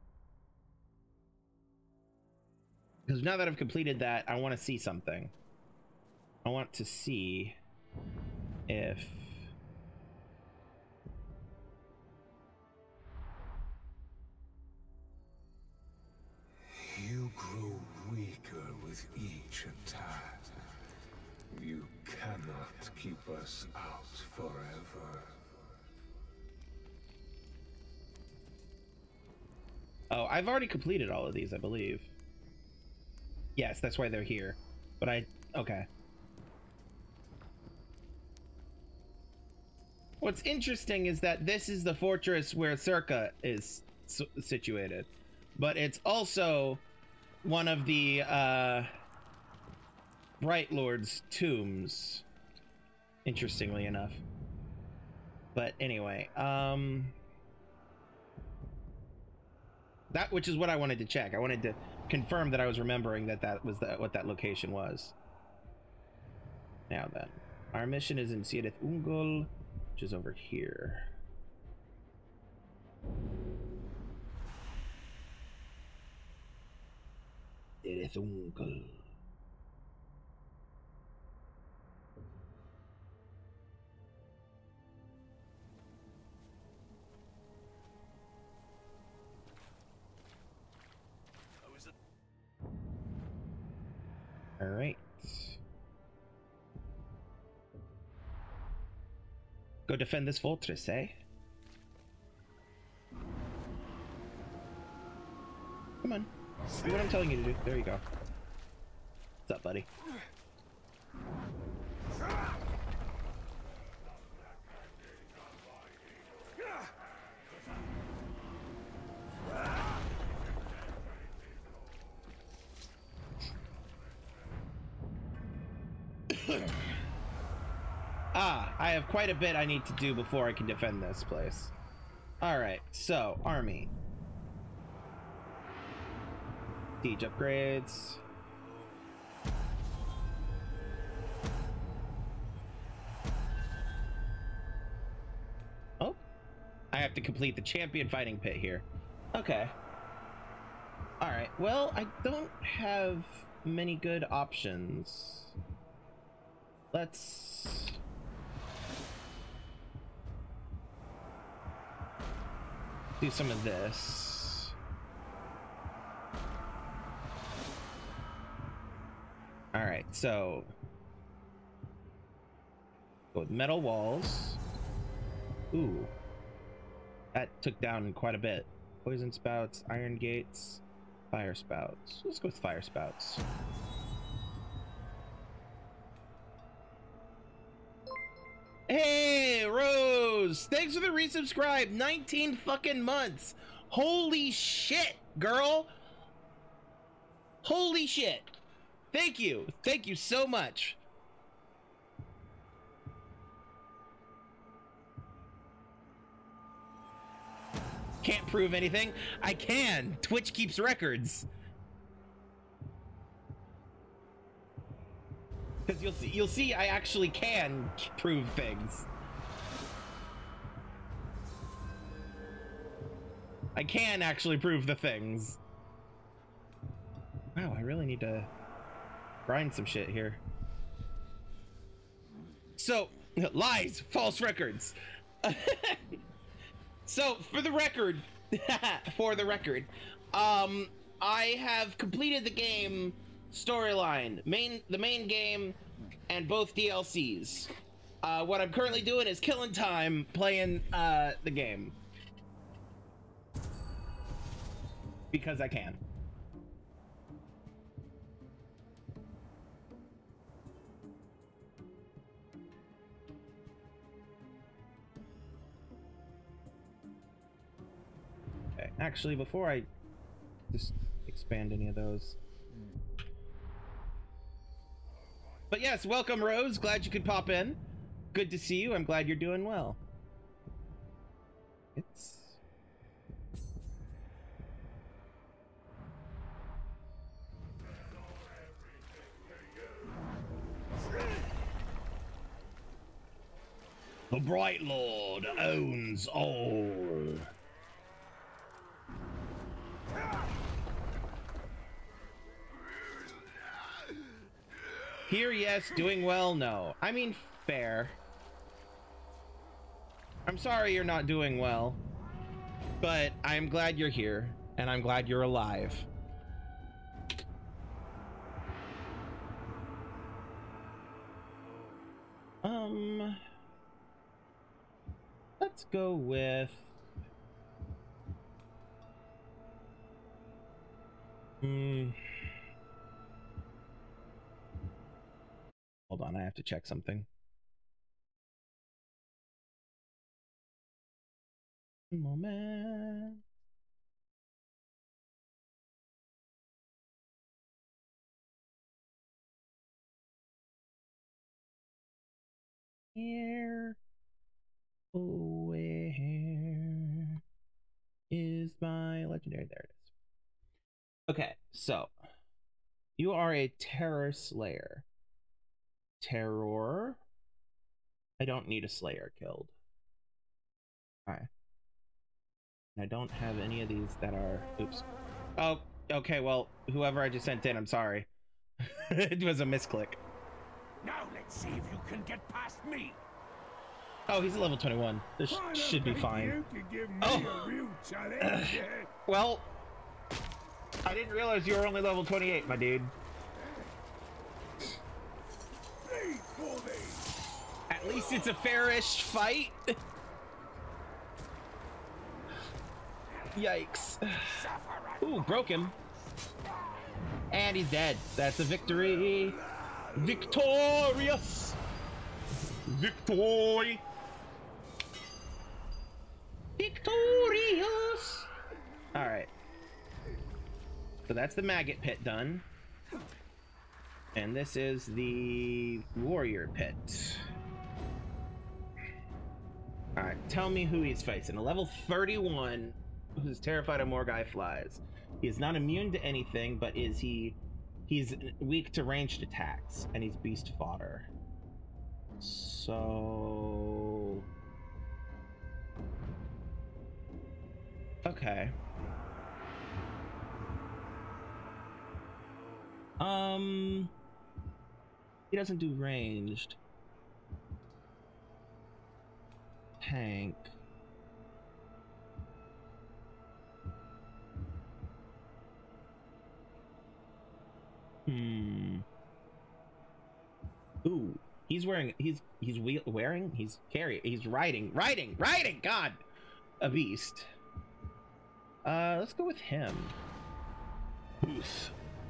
Because now that I've completed that, I want to see something. I want to see if You grow weaker with each attack. You cannot keep us out forever. Oh, I've already completed all of these, I believe. Yes, that's why they're here. But I... Okay. What's interesting is that this is the fortress where Circa is situated. But it's also one of the, uh... Bright Lord's tombs. Interestingly enough. But anyway, um... that, which is what I wanted to check. I wanted to confirm that I was remembering that that was the, what that location was. Now then, our mission is in Sirith Ungol, which is over here. Eres uncle. All right. Go defend this fortress, eh? Come on. Do what I'm telling you to do. There you go. What's up, buddy? Ah, I have quite a bit I need to do before I can defend this place. Alright, so, army. Siege upgrades. Oh, I have to complete the champion fighting pit here. Okay. Alright, well, I don't have many good options. Let's... do some of this. All right, so go with metal walls. Ooh, that took down quite a bit. Poison spouts, iron gates, fire spouts. Let's go with fire spouts. Hey, Rose! Thanks for the resubscribe. nineteen fucking months. Holy shit, girl. Holy shit. Thank you. Thank you so much. Can't prove anything. I can. Twitch keeps records. Because you'll see, you'll see, I actually can prove things. I can actually prove the things. Wow, I really need to grind some shit here. So, lies, false records. So, for the record, for the record, um, I have completed the game storyline, main the main game, and both D L Cs. Uh, what I'm currently doing is killing time playing uh, the game because I can. Okay, actually, before I just expand any of those. But yes, welcome, Rose. Glad you could pop in. Good to see you. I'm glad you're doing well. It's... The Bright Lord owns all. Here, yes. Doing well, no. I mean, fair. I'm sorry you're not doing well, but I'm glad you're here, and I'm glad you're alive. Um, let's go with... Hmm... Hold on, I have to check something. One moment. Here. Oh, where is my legendary? There it is. Okay, so you are a terror slayer. Terror. I don't need a slayer killed. All right. I don't have any of these that are... Oops. Oh, okay, well, whoever I just sent in, I'm sorry. It was a misclick. Now let's see if you can get past me. Oh, he's a level twenty-one. This sh should be fine. You can give me Oh. a real challenge. Well, I didn't realize you were only level twenty-eight, my dude. Bleed for me. At least it's a fairish fight. Yikes. Ooh, broke him. And he's dead. That's a victory. Victorious. Victory. Victorious. All right. So that's the maggot pit done. And this is the warrior pit. All right, tell me who he's facing. A level thirty-one who's terrified of more guy flies. He is not immune to anything, but is he... He's weak to ranged attacks, and he's beast fodder. So... Okay. Um... He doesn't do ranged. Tank. Hmm. Ooh, he's wearing. He's he's we wearing. He's carrying. He's riding. Riding. Riding. God, a beast. Uh, let's go with him. Booth.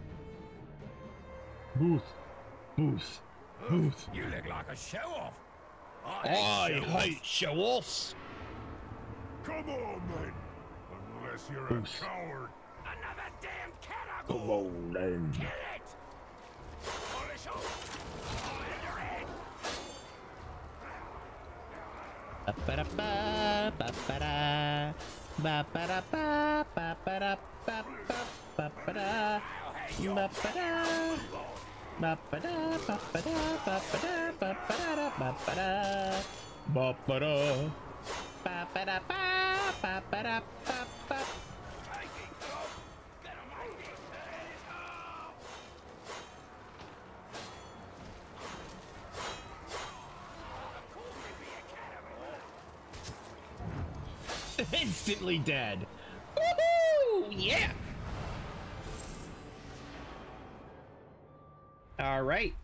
Booth. Booth. Booth. You look like a show-off. I hate show-offs. Come on, then. Unless you're Booth. a coward. Another damn cat. Come on, then. Kill it. Polish off. In your head. Ba-ba-da-ba, ba-ba-da, ba-ba-da-ba, ba-ba-da, ba-ba, ba-ba-da, ba-ba-da, ba-ba-da, ba-ba-da, ba-ba-da, ba-ba-da, ba-ba-da, ba-ba-da, ba-ba-da, ba-ba-da, ba-ba. Instantly dead. Woohoo! Yeah. All right.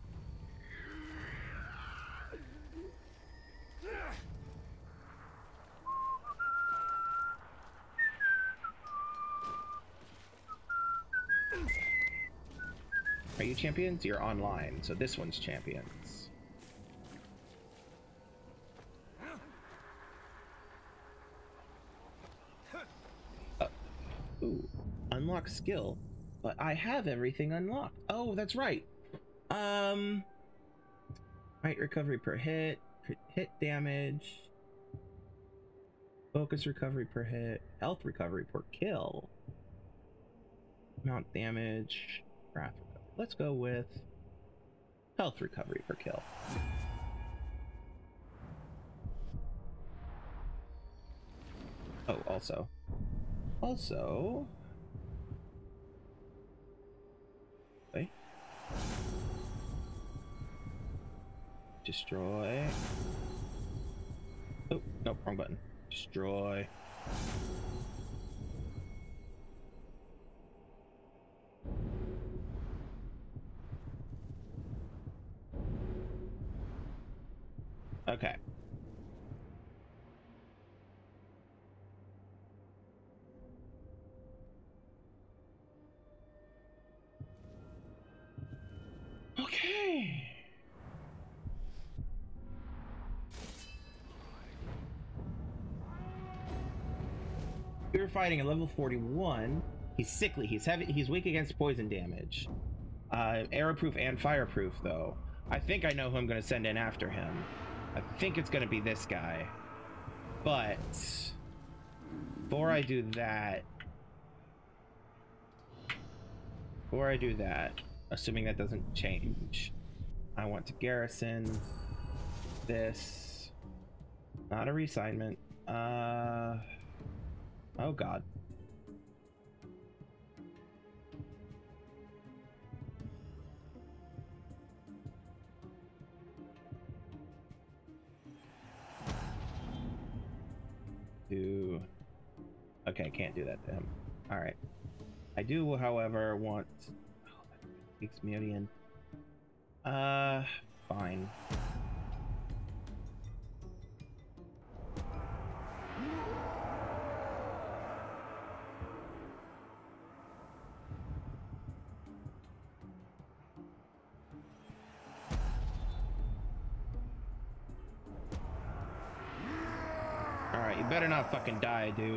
Are you champions? You're online, so this one's champions. Ooh, unlock skill, but I have everything unlocked. Oh, that's right. Um, right recovery per hit, hit damage, focus recovery per hit, health recovery per kill, mount damage, wrath recovery. Let's go with health recovery per kill. Oh, also. Also, okay. Destroy. Oh, nope, wrong button. Destroy. Okay. Okay. You're fighting a level forty-one. He's sickly. He's heavy. He's weak against poison damage. Uh, arrowproof and fireproof, though. I think I know who I'm going to send in after him. I think it's going to be this guy. But before I do that, before I do that, assuming that doesn't change, I want to garrison this. Not a reassignment. Uh, Oh god. Do okay, can't do that to him. All right. I do, however, want. Oh, that takes me in. Uh, fine. All right, you better not fucking die, dude.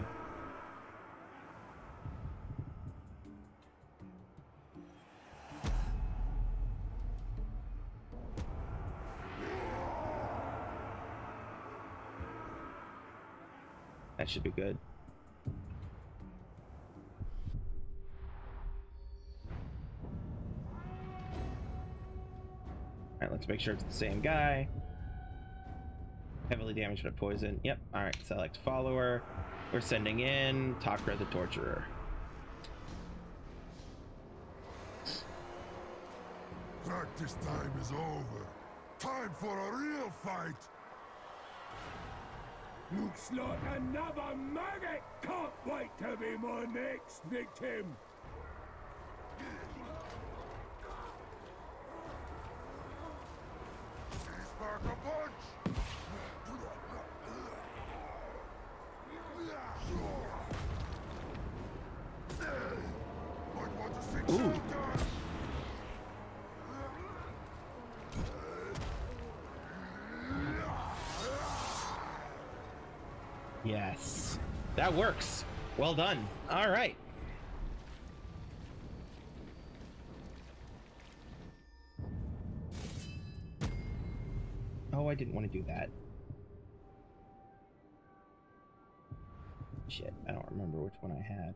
That should be good. Alright, let's make sure it's the same guy. Heavily damaged by poison. Yep. Alright, select follower. We're sending in Takra the Torturer. Practice time is over. Time for a real fight! Looks like another maggot! Can't wait to be my next victim! He's back a bunch! Might want to see shotgun! Yes, that works. Well done. All right. Oh, I didn't want to do that. Shit, I don't remember which one I had.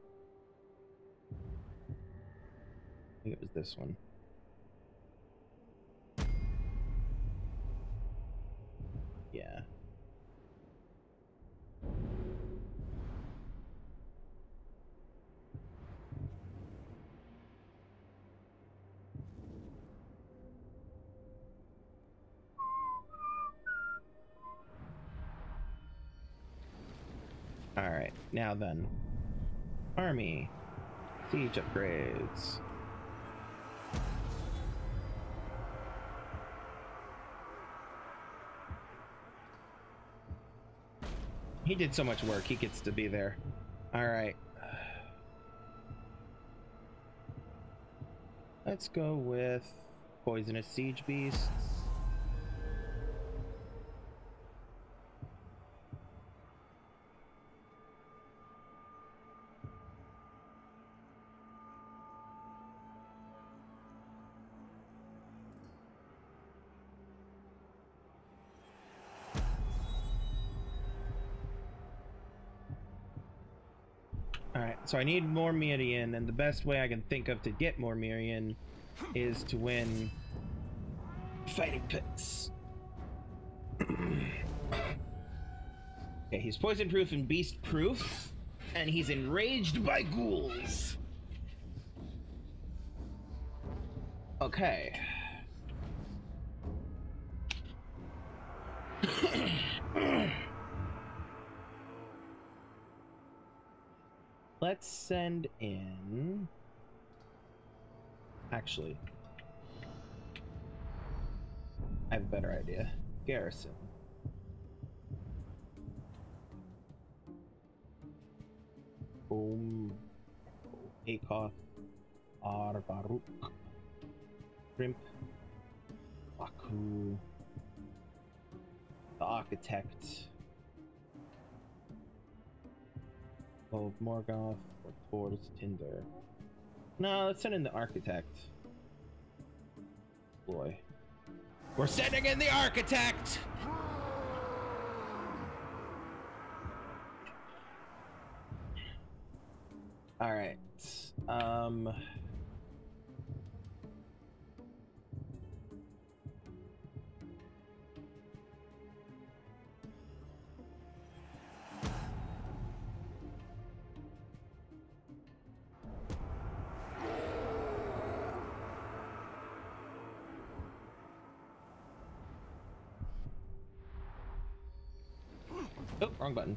I think it was this one. Yeah. Alright, now then. Army. Siege upgrades. He did so much work, he gets to be there. Alright. Let's go with Poisonous Siege Beasts. Alright, so I need more Mirian, and the best way I can think of to get more Mirian is to win fighting pits. Okay, he's poison proof and beast proof, and he's enraged by ghouls. Okay. Let's send in... Actually, I have a better idea. Garrison. Boom. Akoth. Arbaruk. Crimp. Baku. The Architect. Of Morgoth or Thor's Tinder. No, let's send in the Architect. Boy. We're sending in the Architect! Alright. Um... Oh, wrong button.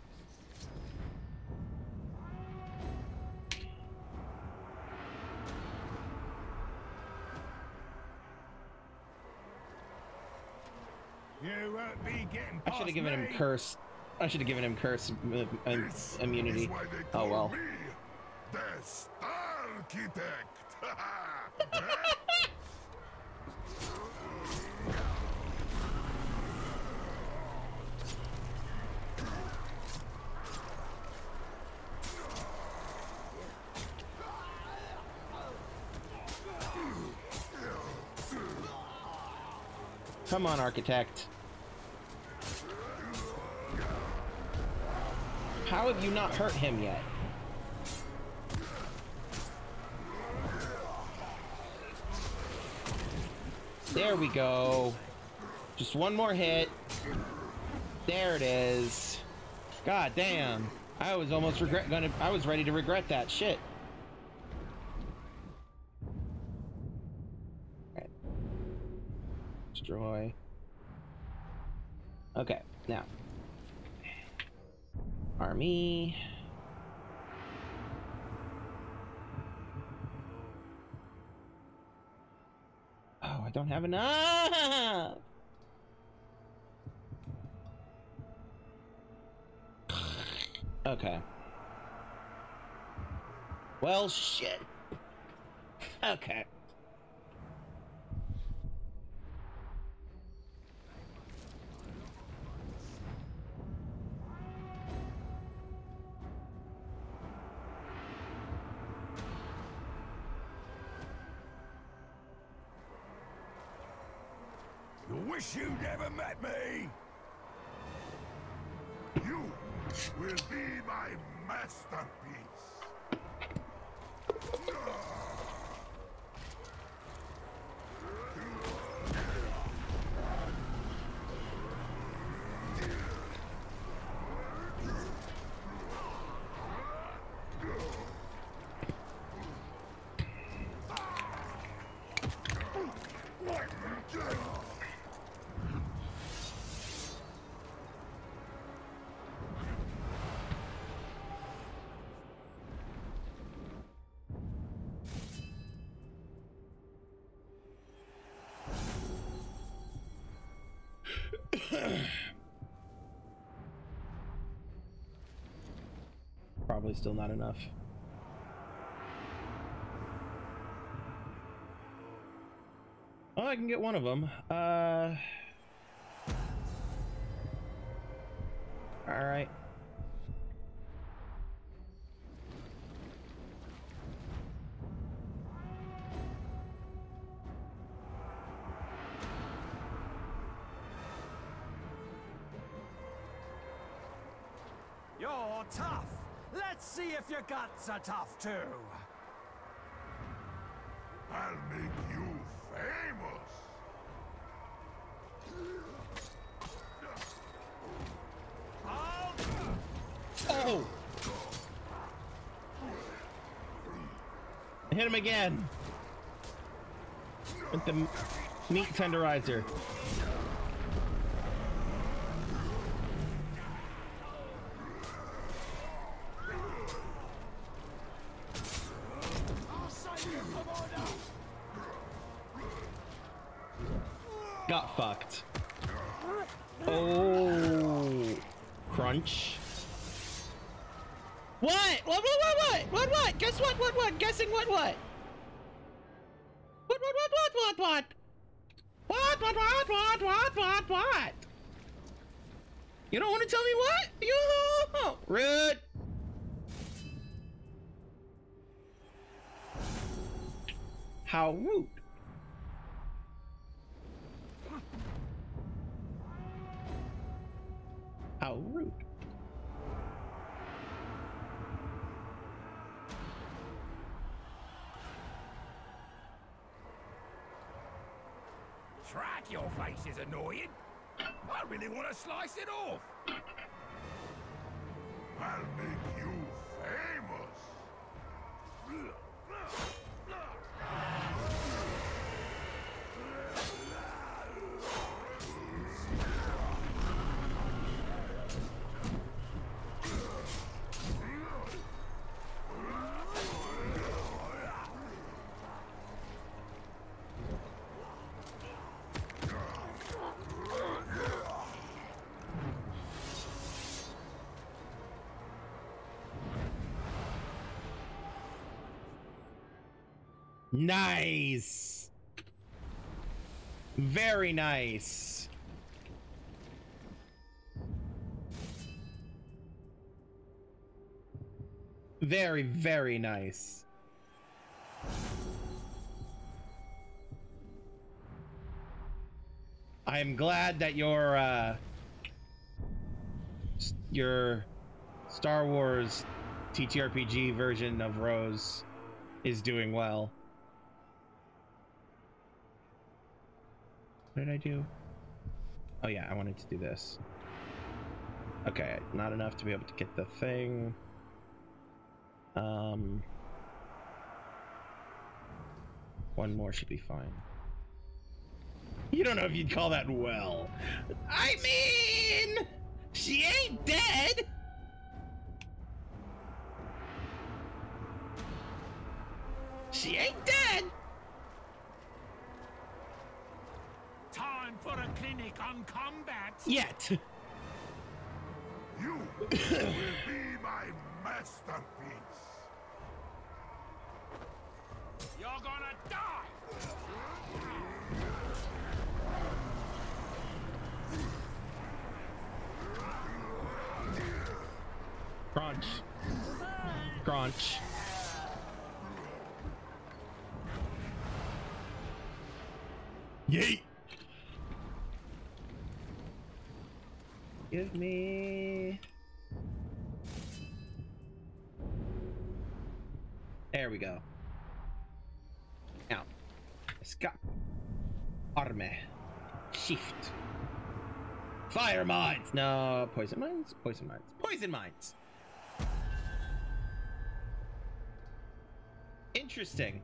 You won't be getting I should have given him curse. I should have given him curse uh, uh, immunity. Oh well. Me the Architect. Come on, Architect. How have you not hurt him yet? There we go. Just one more hit. There it is. God damn. I was almost regret gonna I was ready to regret that shit. Right. Destroy. Okay, now. Army. Oh, I don't have enough. Okay. Well, shit. Okay. You wish you never met me! You will be my masterpiece. Probably still not enough. Oh, I can get one of them. Uh. All right. You're tough. Let's see if your guts are tough too. I'll make you famous. Oh! I hit him again. With the meat tenderizer. Got fucked. Oh, crunch. What? What? What? What? What? What? What? Guess what? What? What? Guessing what? What? What? What? What? What? What? What? What? What? What? What? What? What? What? You don't want to tell me what? You rude. How rude. How rude. Track your face is annoying. I really want to slice it off. I'll make you famous. Nice. Very nice. Very, very nice. I am glad that your uh, your Star Wars T T R P G version of Rose is doing well. What did I do? Oh yeah, I wanted to do this. Okay, not enough to be able to get the thing. Um, one more should be fine. You don't know if you'd call that well. I mean, she ain't dead. She ain't dead. Time for a clinic on combat. Yet. You will be my masterpiece. You're gonna die. Crunch. Crunch. Yeet. Give me. There we go. Now, escape. Arme. Shift. Fire mines. No, poison mines. Poison mines. Poison mines. Interesting.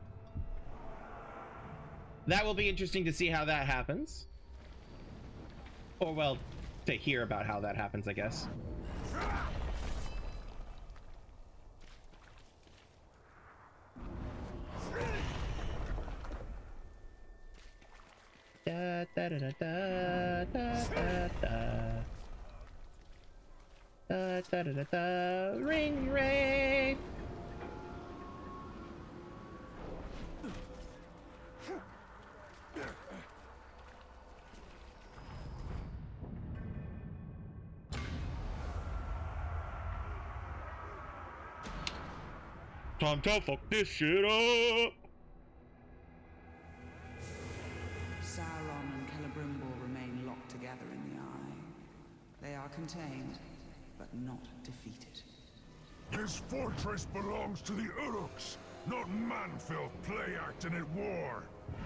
That will be interesting to see how that happens. Or, well, to hear about how that happens, I guess. Da, da, da, da, da, da, da. Da, da, da, da, da. Ring ray. Time to fuck this shit up. Sauron and Celebrimbor remain locked together in the Eye. They are contained, but not defeated. His fortress belongs to the Uruks, not man-filled play-acting at war.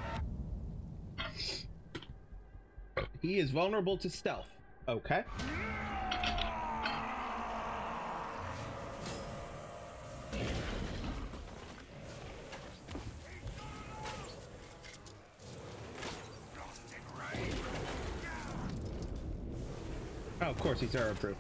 He is vulnerable to stealth. Okay. Oh, of course he's arrow-proof.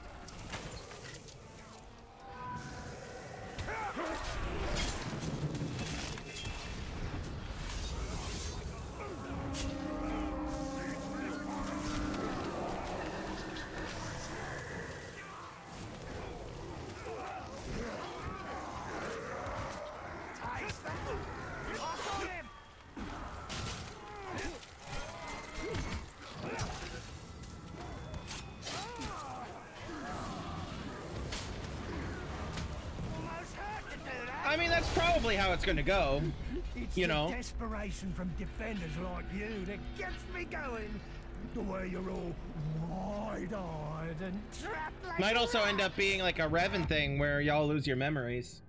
I mean, that's probably how it's gonna go. It's you the know. desperation from defenders like you that gets me going. The way you're all wide-eyed and trapped like Might also rats. end up being like a Revan thing where y'all lose your memories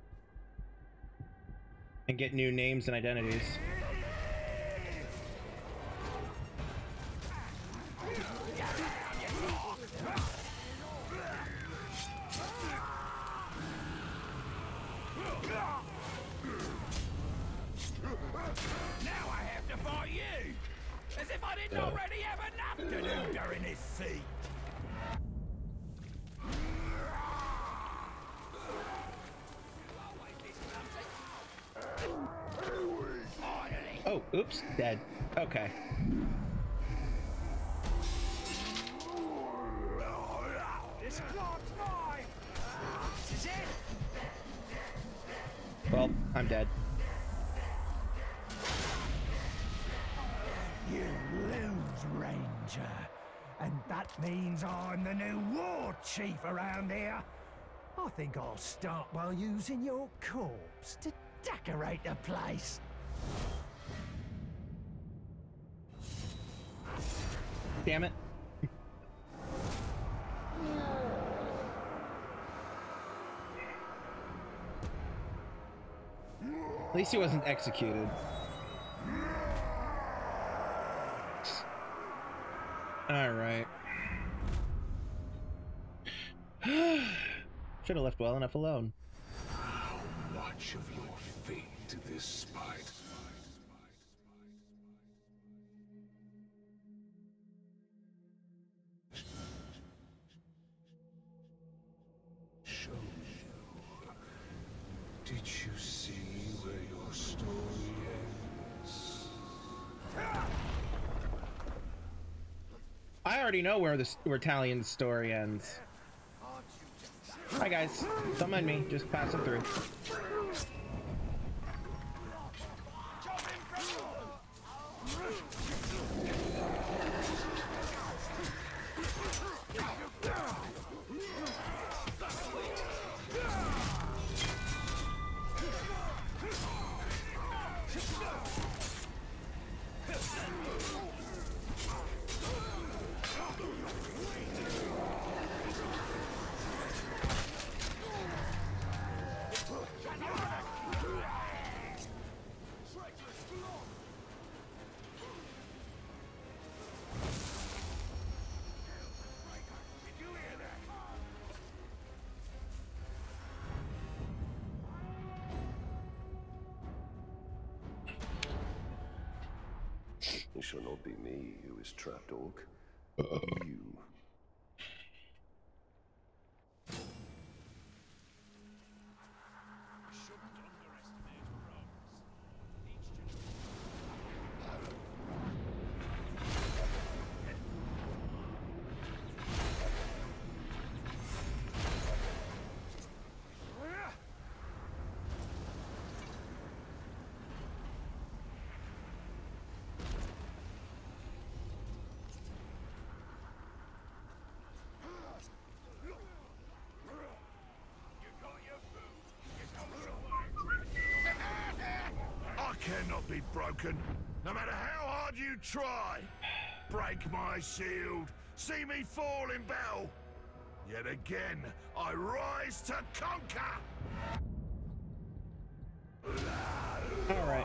and get new names and identities. Now I have to fight you! As if I didn't already have enough to do during this siege! Oh, oops, dead. Okay. This clock's mine. This is it. Well, I'm dead. danger. And that means I'm the new war chief around here. I think I'll start by using your corpse to decorate the place. Damn it. At least he wasn't executed. All right. Should have left well enough alone. How much of your fate did this spite? Show you. Did you see where your story ends? I already know where the where Talion's story ends. Hi guys, don't mind me, just passing through. It shall not be me who is trapped, Orc. You. Cannot be broken, no matter how hard you try. Break my shield, see me fall in battle. Yet again, I rise to conquer. All right.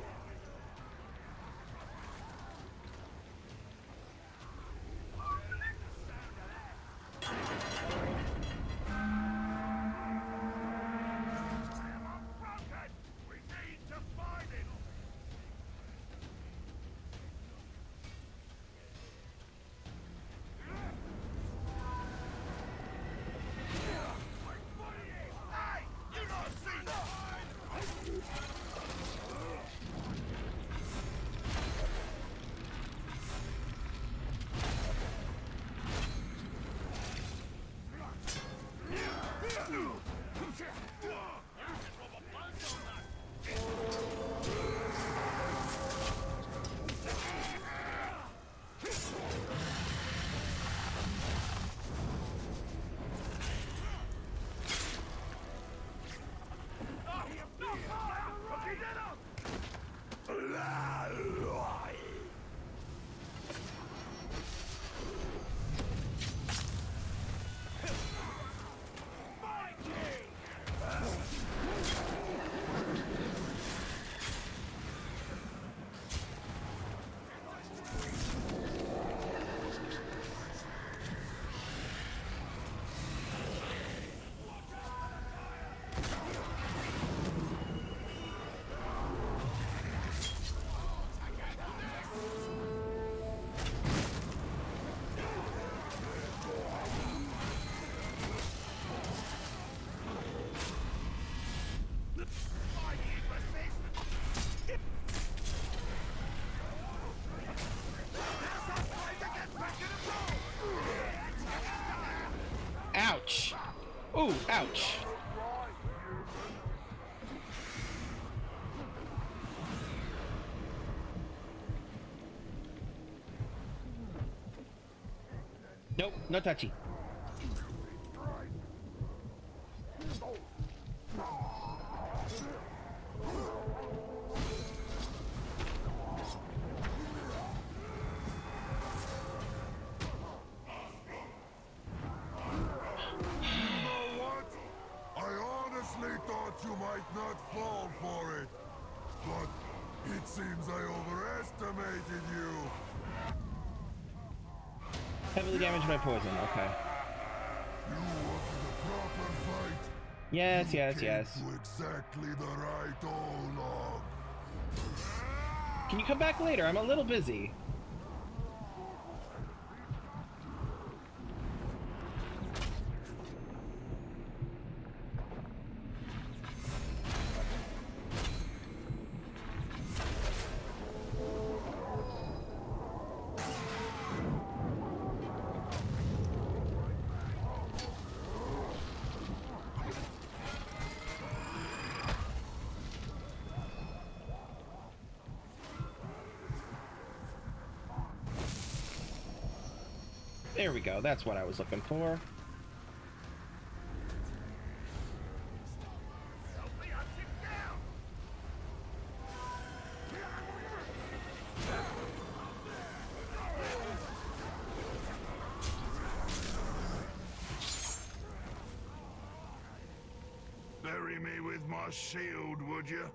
Ouch. Ooh, ouch. Nope, no touchy. You might not fall for it, but it seems I overestimated you. Heavily damaged by poison, okay. You wanted a proper fight. Yes, you yes, came yes. to exactly the right all along. Can you come back later? I'm a little busy. There we go. That's what I was looking for. Bury me with my shield, would you?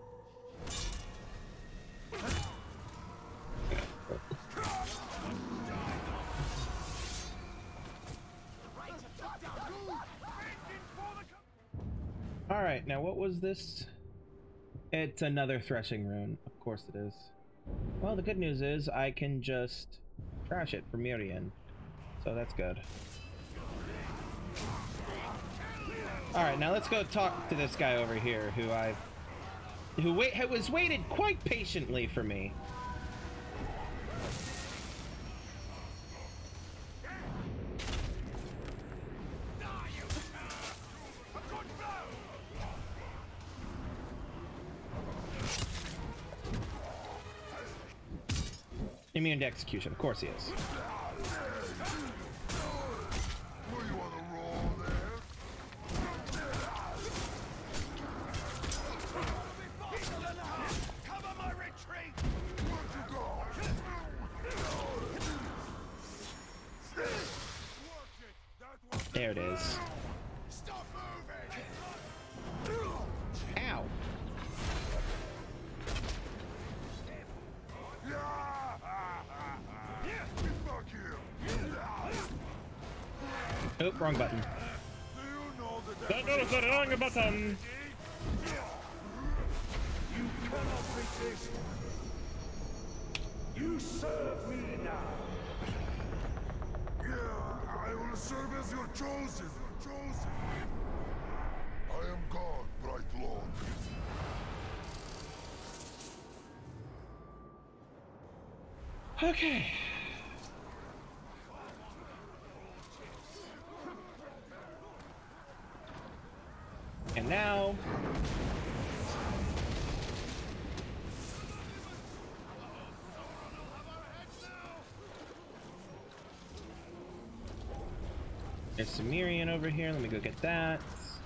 Alright, now what was this? It's another threshing rune. Of course it is. Well, the good news is I can just trash it for Mirian. So that's good. Alright, now let's go talk to this guy over here who I've... who wait, who has waited quite patiently for me. Immune to execution, of course he is. There it is. Ow. Nope, wrong button. That was the wrong button. You cannot resist. You serve me now. Yeah, I will serve as your chosen. Chosen. I am God, bright lord. Okay. And now... there's some Mirian over here. Let me go get that.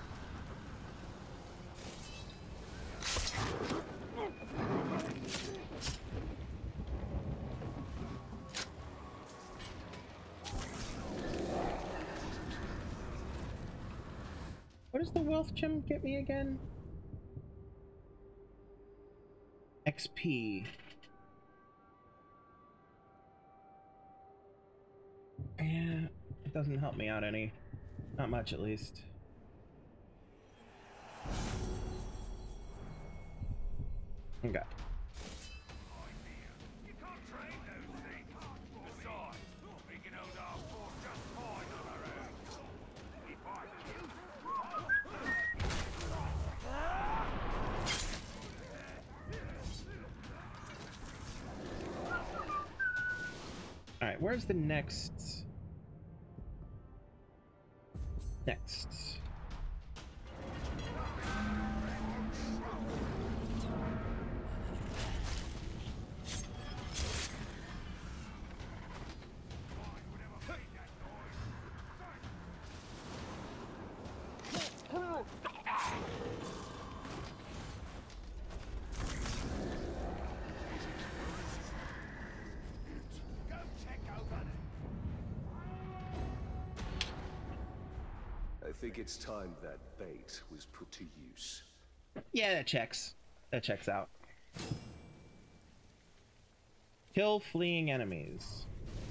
What does the wealth gem get me again? X P. Yeah, it doesn't help me out any. Not much, at least. Okay. Alright, where's the next... Next. think it's time that bait was put to use. Yeah, that checks. That checks out. Kill fleeing enemies.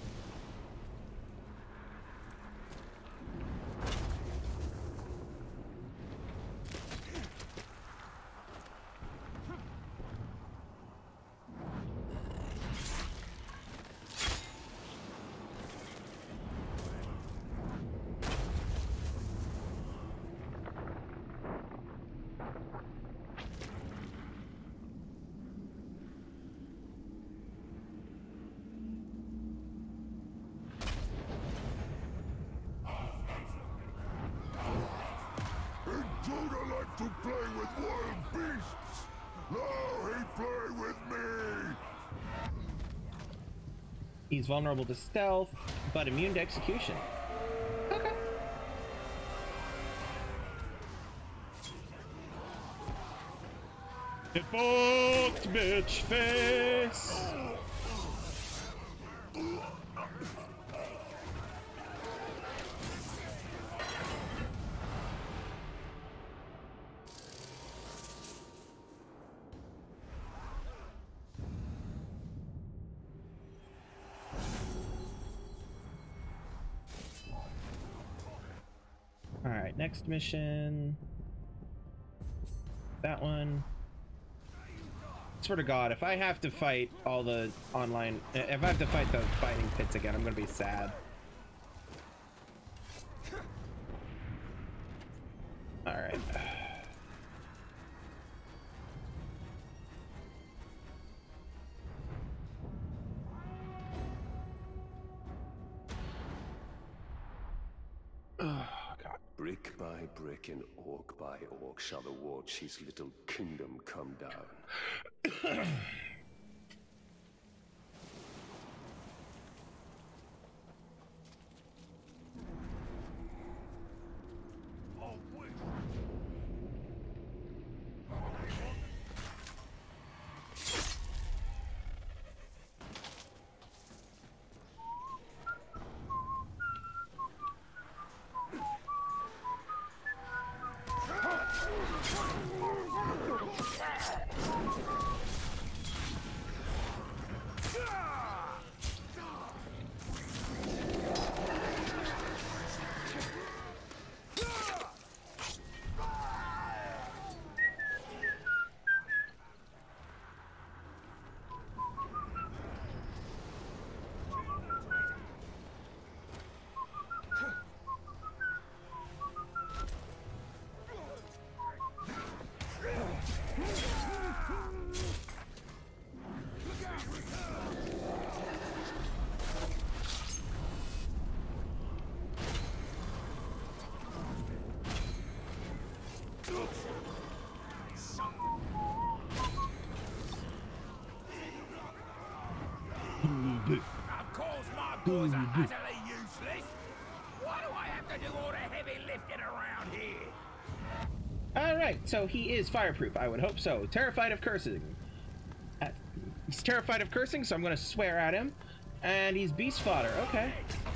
To play with wild beasts. Now he play with me. He's vulnerable to stealth, but immune to execution. Okay. Get fucked, bitch face. Alright, next mission. That one. Swear to God, if I have to fight all the online... If I have to fight the fighting pits again, I'm gonna be sad. Alright. Brick by brick and orc by orc shall the watch his little kingdom come down. Of course my boys are utterly useless. Why do I have to do all the heavy lifting around here? Alright, so he is fireproof. I would hope so. Terrified of cursing. Uh, he's terrified of cursing, so I'm going to swear at him. And he's beast fodder. Okay.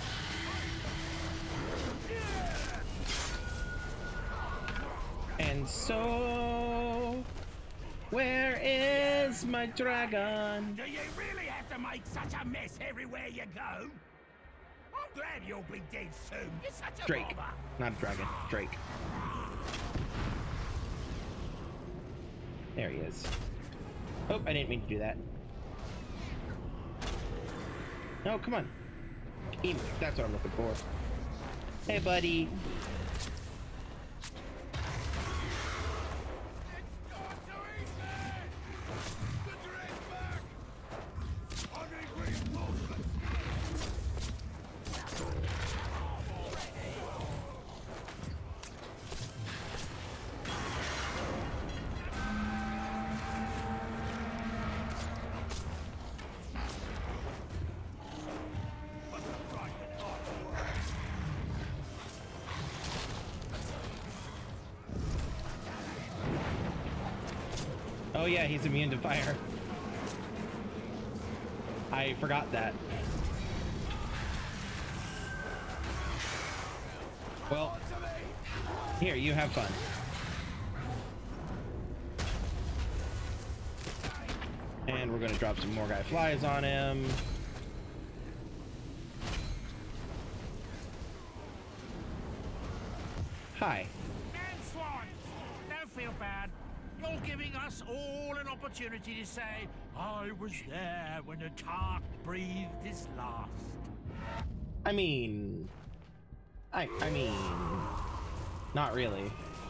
And so... Where is my dragon? Do you really have to make such a mess everywhere you go? I'm glad you'll be dead soon. You're such a Drake. bother. Not a dragon. Drake. There he is. Oh, I didn't mean to do that. No, come on. Emu. That's what I'm looking for. Hey, buddy. Oh yeah, he's immune to fire. I forgot that. Well, Here, you have fun. And we're gonna drop some more guy flies on him. Hi. And Swan, don't feel bad. You're giving us all an opportunity to say, I was there when the Tark breathed his last. I mean... I, I mean... Not really.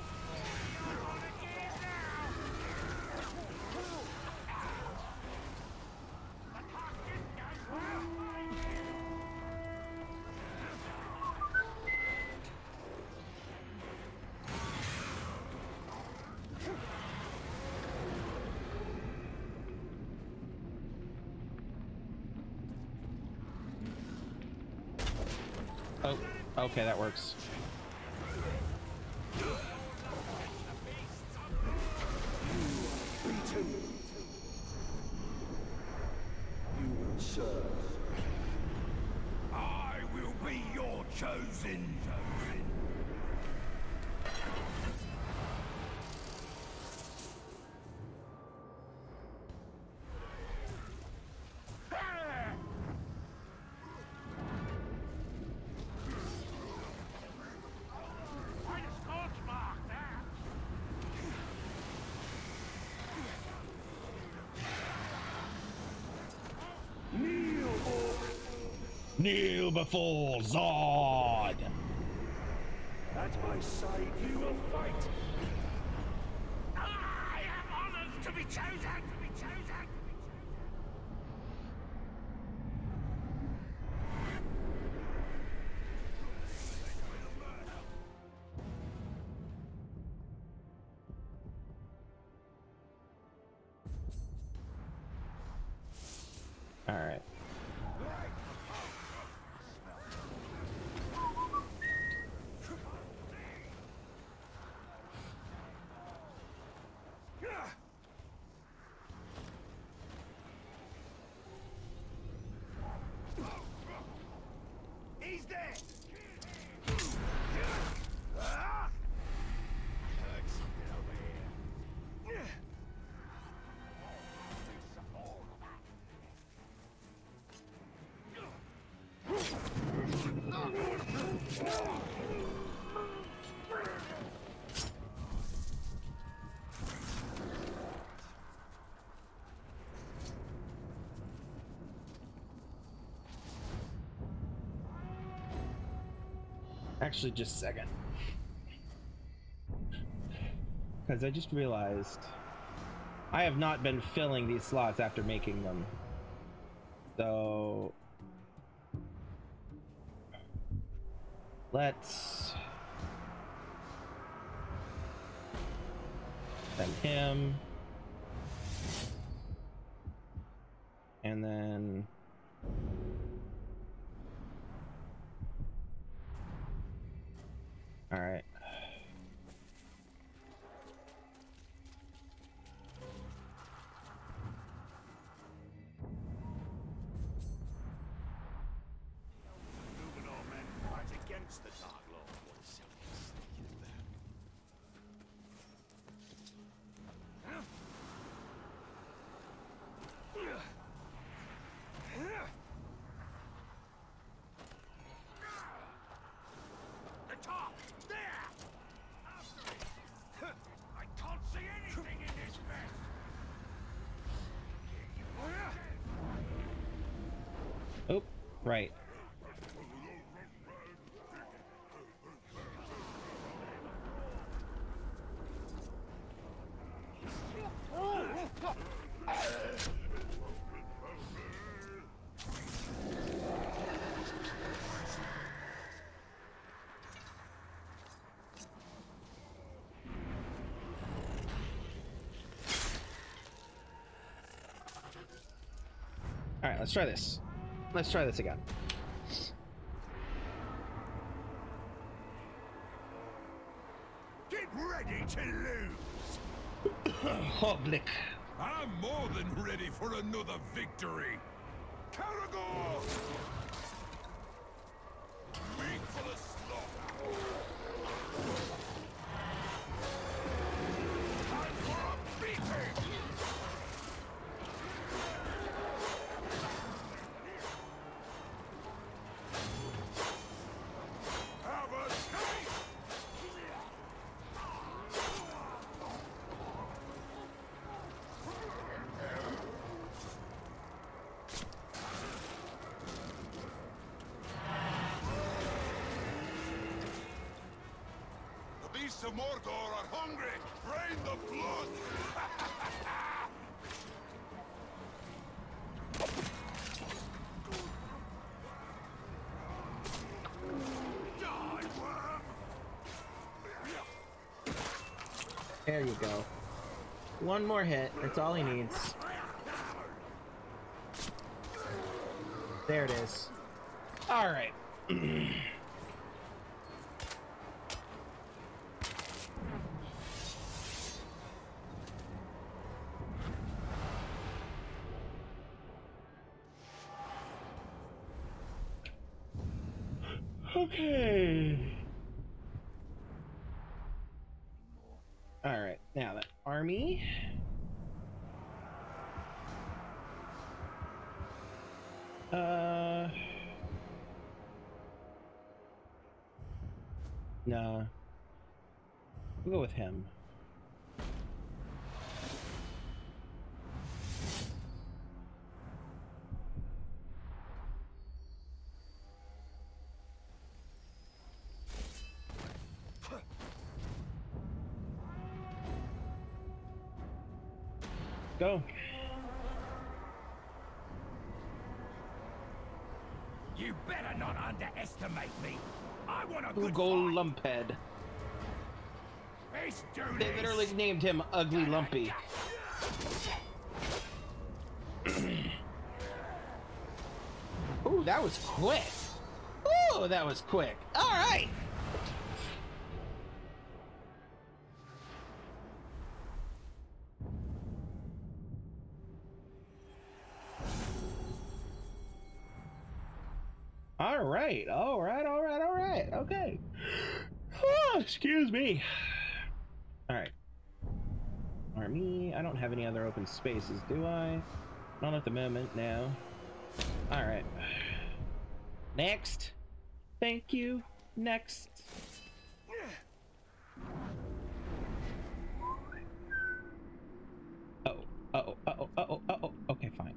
Oh, okay, that works. You will serve. I will be your chosen. Kneel before Zod! At my side, you will fight. I am honored to be chosen, to be chosen. All right. He's there. Actually, just a second. Because I just realized I have not been filling these slots after making them. So let's send him. And then all right. Numenor men fight against the Dark Lord. What is sneaking at that? The top! There! I can't see anything in this mess! Oh, right. All right, let's try this. Let's try this again. Get ready to lose! Hoblick. I'm more than ready for another victory. Caragor! Meat for the slaughter. beasts of Mordor are hungry! Rain the flood! There you go. One more hit. That's all he needs. There it is. All right. Okay. All right. Now that army. Uh. Nah. We'll go with him. Go. You better not underestimate me. I want a Google good fight. Lumphead. Let's do They this. literally named him Ugly Lumpy. Ooh, that was quick. Ooh, that was quick. All right. All right, all right, all right, all right. Okay. Oh, excuse me. All right. Army. I don't have any other open spaces, do I? Not at the moment, now. All right. Next. Thank you. Next. Uh oh. Uh oh. Uh oh. Uh oh. Uh oh. Okay, fine.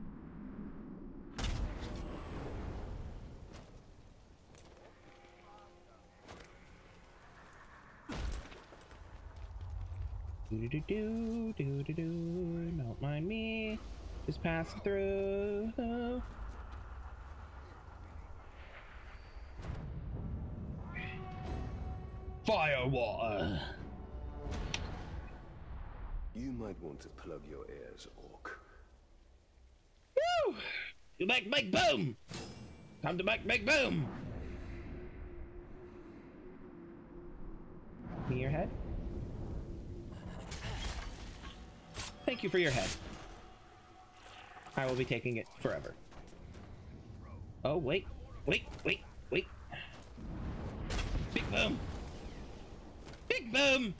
Do do do do do do. Don't mind me. Just passing through. Fire water. You might want to plug your ears, Orc. Woo! You make make boom. Time to make make boom. Give me your head. Thank you for your head. I will be taking it forever. Oh, wait. Wait, wait, wait. Big boom. Big boom.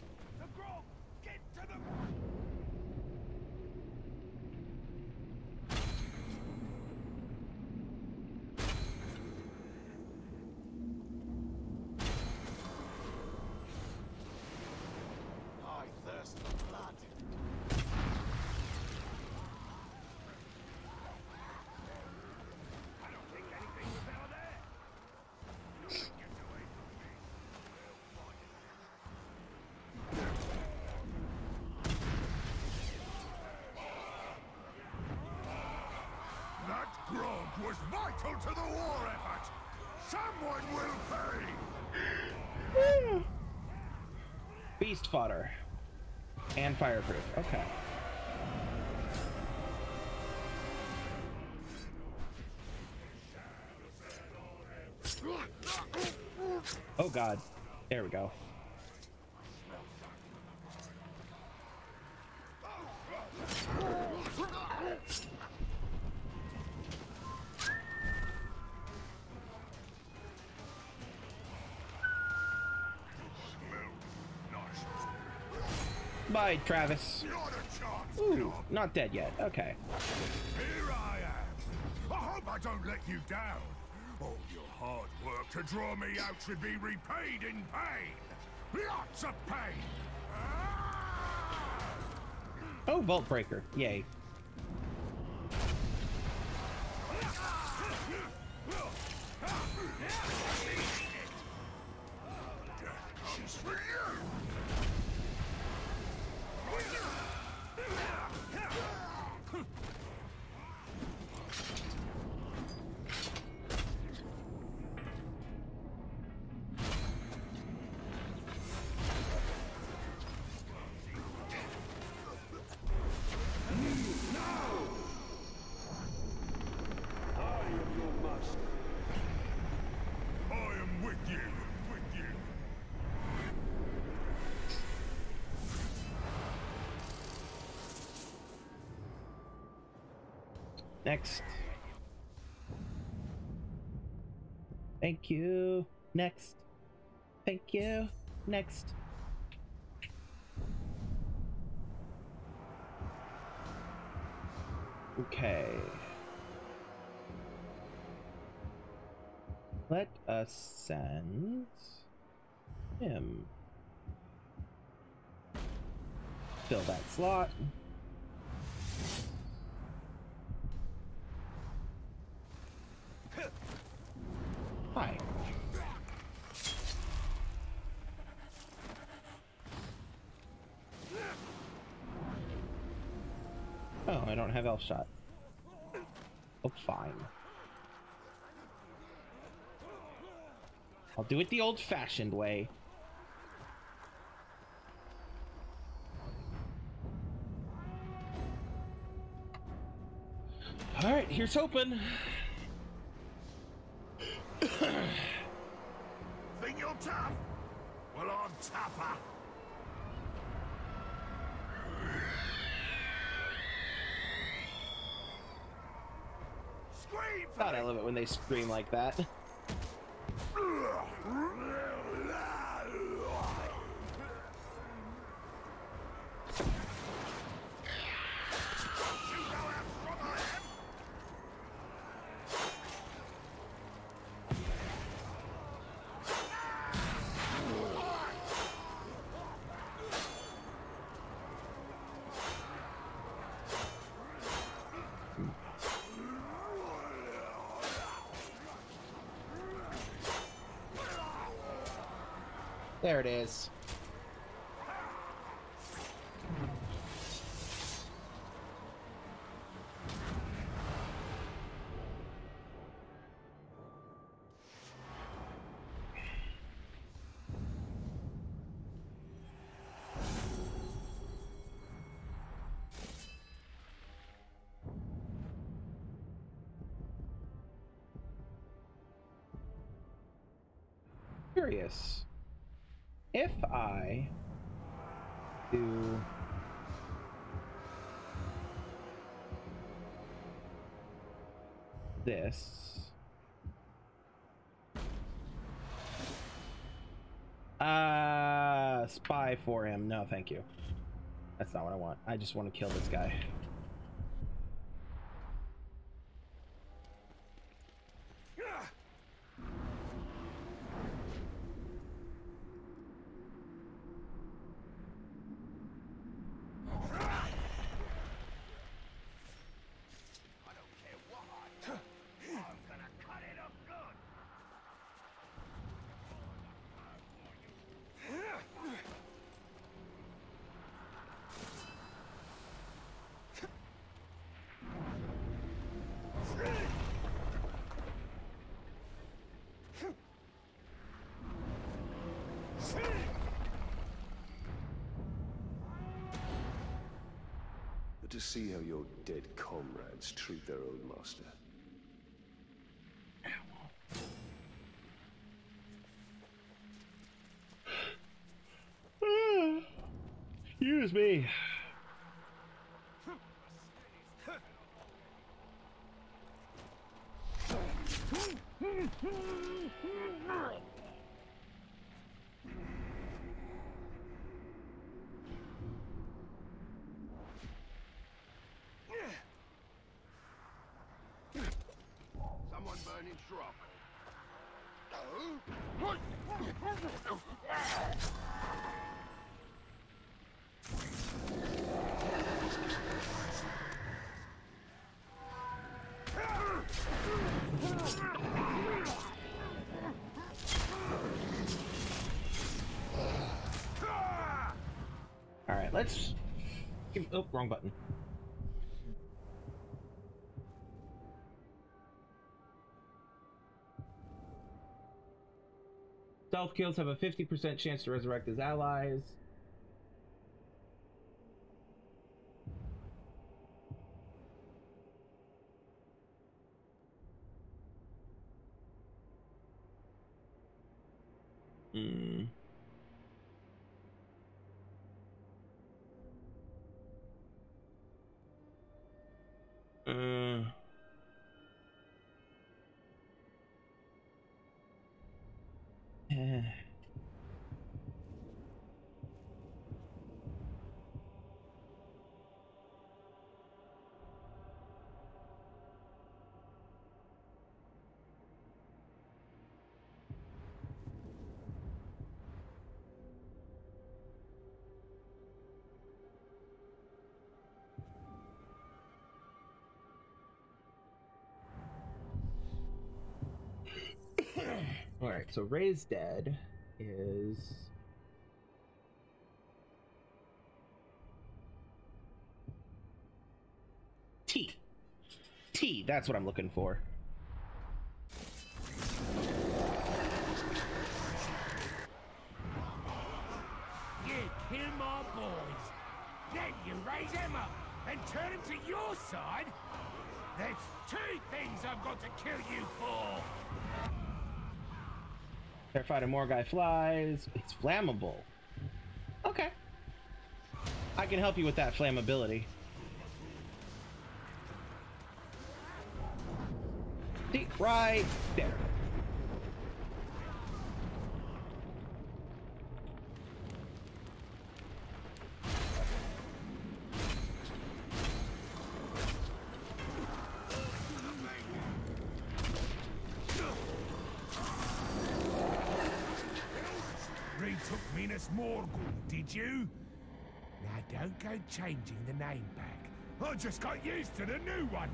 I thirst for blood. Was vital to the war effort. Someone will pay. Beast fodder. And fireproof. Okay. Oh god. There we go. Bye, Travis. Ooh, not dead yet. Okay. Here I am. I hope I don't let you down. All your hard work to draw me out should be repaid in pain. Lots of pain. Oh, Vault Breaker. Yay. Death comes for you. trust. I am with you, with you. Next. Thank you. Next. Thank you. Next. Okay. Let us send him. Fill that slot. Hi. Oh, I don't have elf shot. Oh, fine. I'll do it the old-fashioned way. All right, here's hoping. Think you're tough? Well, I'm tougher. Scream for God, I love it when they scream like that. There it is. Curious. If I do this, uh, spy for him. No, thank you. That's not what I want. I just want to kill this guy. To see how your dead comrades treat their old master. Excuse me. Someone burning shrub. All right, let's give, oh, wrong button. Stealth kills have a fifty percent chance to resurrect his allies. Hmm. Uh. Yeah. All right, so Ray's dead is T. T, that's what I'm looking for. You kill my boys, then you raise them up and turn them to your side? There's two things I've got to kill you for. Terrified of more guy flies. It's flammable. Okay. I can help you with that flammability. See, right there. Minas Morgul, did you? Now don't go changing the name back. I just got used to the new one.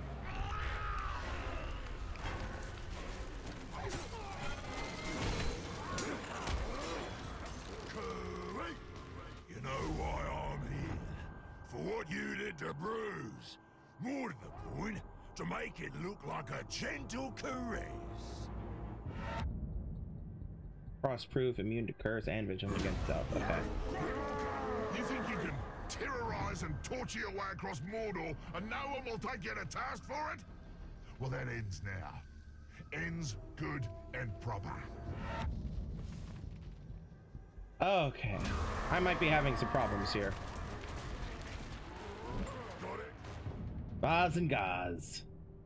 You know why I'm here? For what you did to Bruce. More to the point, to make it look like a gentle caress. Cross-proof, immune to curse, and vigilant against stealth. Okay. You think you can terrorize and torture your way across Mordor and no one will take you to task for it? Well, that ends now. Ends good and proper. Okay. I might be having some problems here. Got it. Baz and Gaz.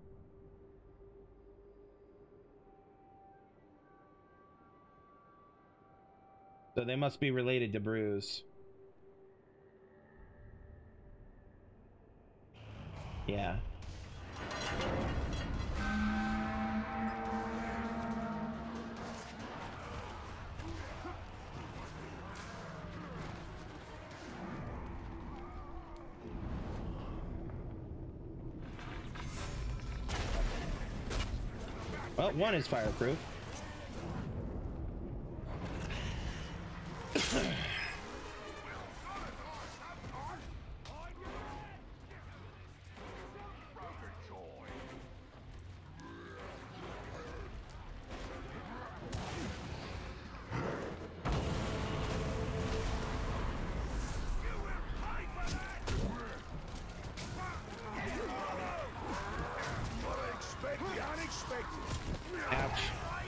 So they must be related to Bruce. Yeah. Well, one is fireproof. Ouch.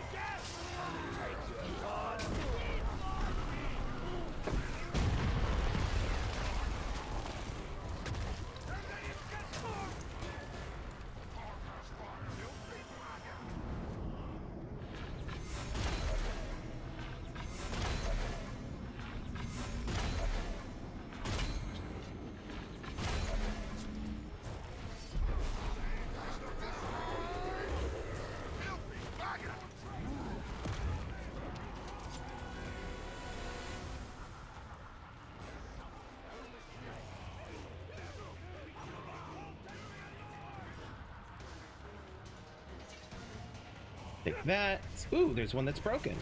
Take that. Ooh, there's one that's broken.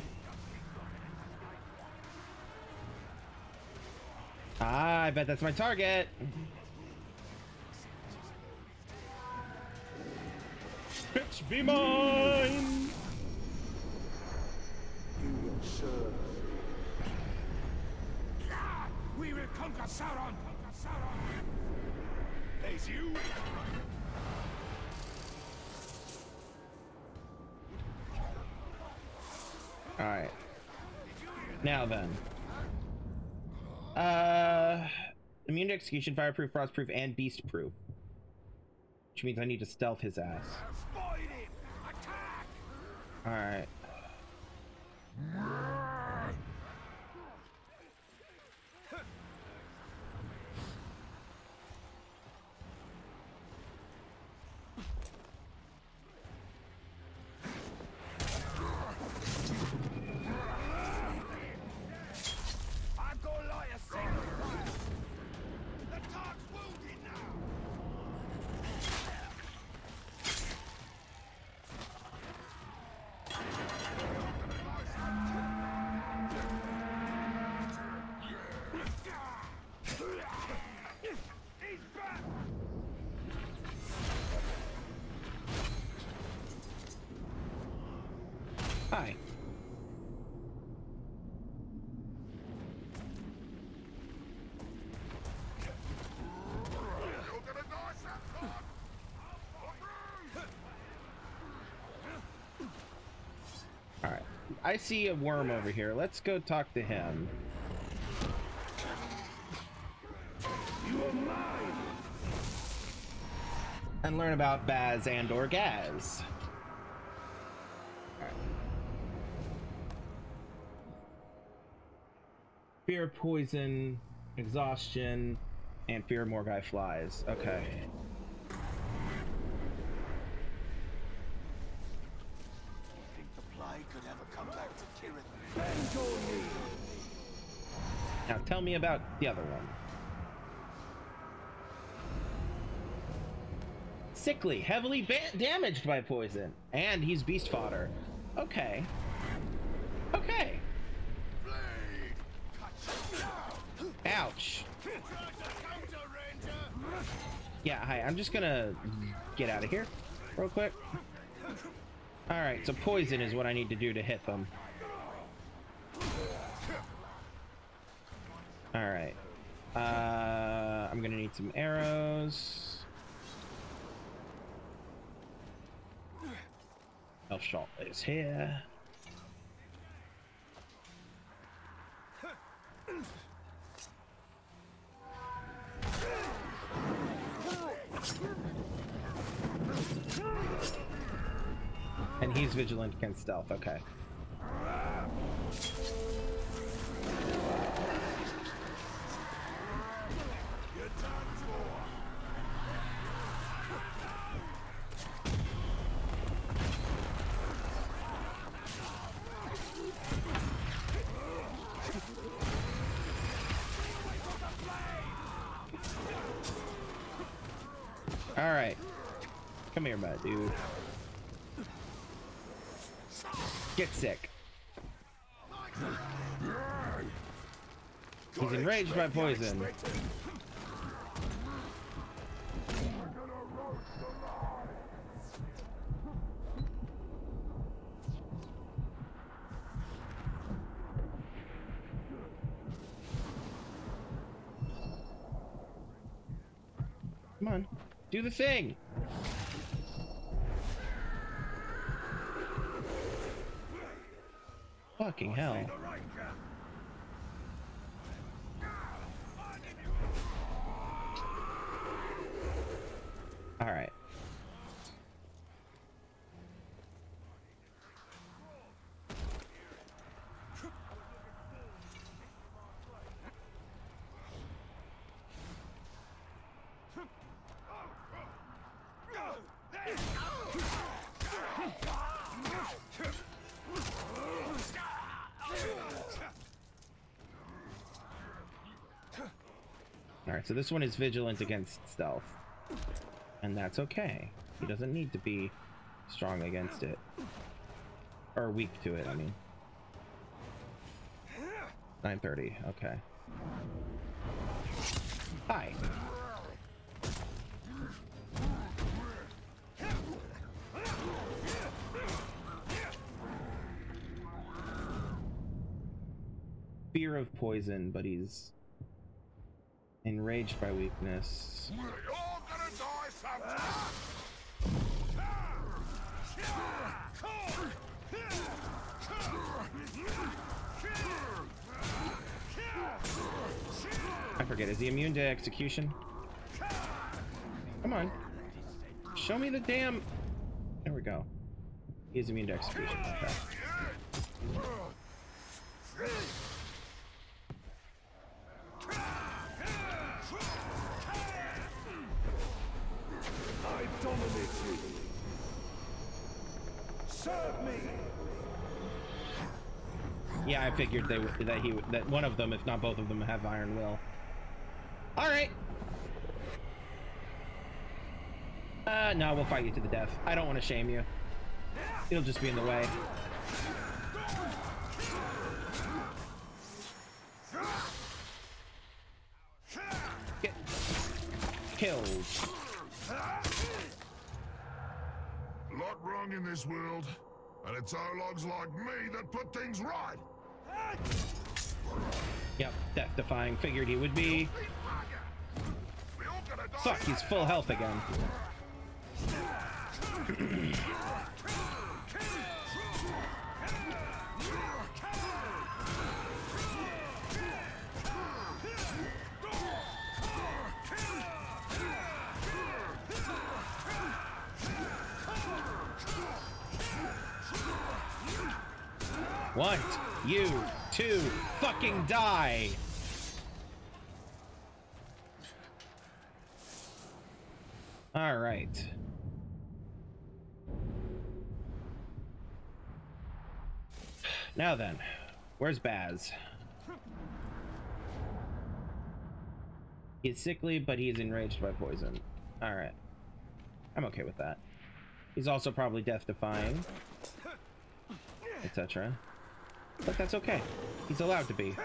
Ah, I bet that's my target. Bitch, be mine! You will serve. We will conquer Sauron! Conquer Sauron! As you... Alright. Now then. Uh, immune to execution, fireproof, frostproof, and beastproof. Which means I need to stealth his ass. Alright. Hi. All right. I see a worm over here. Let's go talk to him. You are mine. And learn about Baz and or Gaz. Fear of poison, exhaustion, and fear of Morgai flies. Okay. Think the plague could ever come back to Kirin? Now tell me about the other one. Sickly, heavily damaged by poison, and he's beast fodder. Okay. Okay. Ouch. Yeah, hi, I'm just gonna get out of here real quick. Alright, so poison is what I need to do to hit them. Alright. Uh, I'm gonna need some arrows. Elf Shalt is here. And he's vigilant against stealth, okay. Alright. Come here, my dude. Get sick. He's enraged by poison. Come on, do the thing. Fucking hell. All right. Alright, so this one is vigilant against stealth. And that's okay. He doesn't need to be strong against it. Or weak to it, I mean. nine thirty, okay. Hi. Fear of poison, but he's enraged by weakness. We're all gonna die sometime. I forget, is he immune to execution? Come on. Show me the damn... There we go. He's immune to execution. Okay. I dominate you. Serve me. Yeah, I figured they would, that he would, that one of them, if not both of them, have Iron Will. All right. Uh, no, we'll fight you to the death. I don't want to shame you. It'll just be in the way. Get killed. Lot wrong in this world, and it's outlaws like me that put things right. Yep, death defying. Figured he would be. Fuck, he's full health again. Want you to fucking die. All right. Now then, where's Baz? He's sickly, but he's enraged by poison. All right. I'm okay with that. He's also probably death-defying, et cetera. But that's okay. He's allowed to be.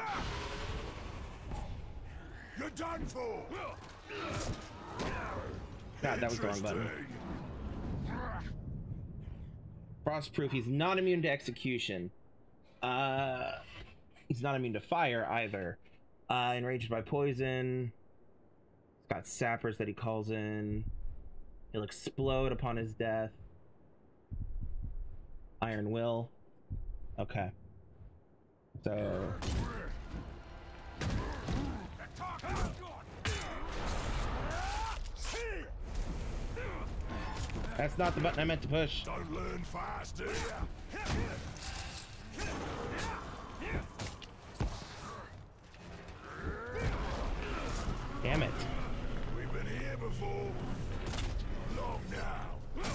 You're done for. God, that was the wrong button. Frostproof. He's not immune to execution. Uh, he's not immune to fire either. Uh, enraged by poison. He's got sappers that he calls in. He'll explode upon his death. Iron Will. Okay. So... That's not the button I meant to push. Don't learn fast, do ya? Damn it. We've been here before. Long now.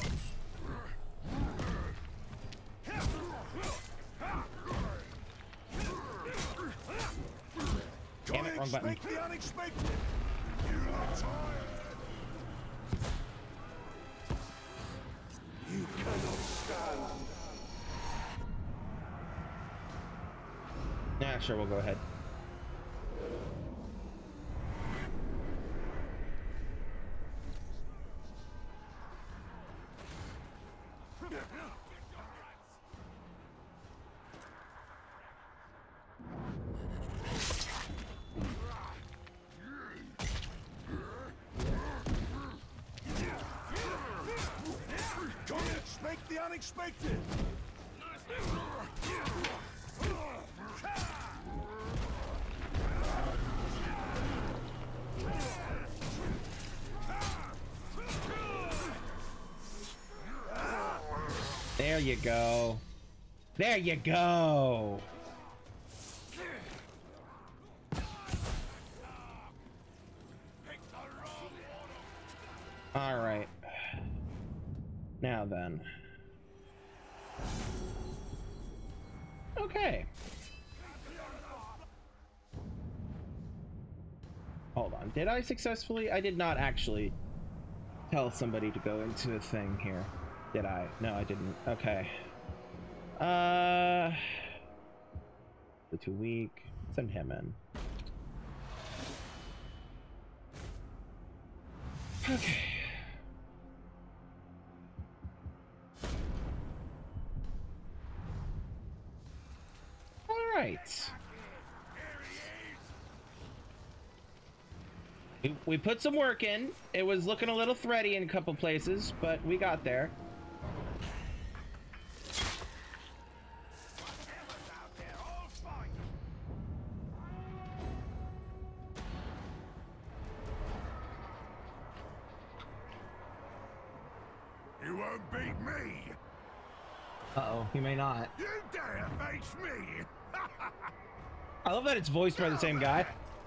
Damn it, wrong button. The unexpected. You are tired. You cannot stand. Nah, sure, we'll go ahead. Expect the unexpected. There you go. There you go. All right. Now then. Okay. Hold on. Did I successfully? I did not actually tell somebody to go into a thing here. Did I? No, I didn't. Okay. Uh. The too weak. Send him in. Okay. All right. We, we put some work in. It was looking a little thready in a couple places, but we got there. won't beat me. Uh-oh, he may not. You dare face me? I love that it's voiced by the same guy.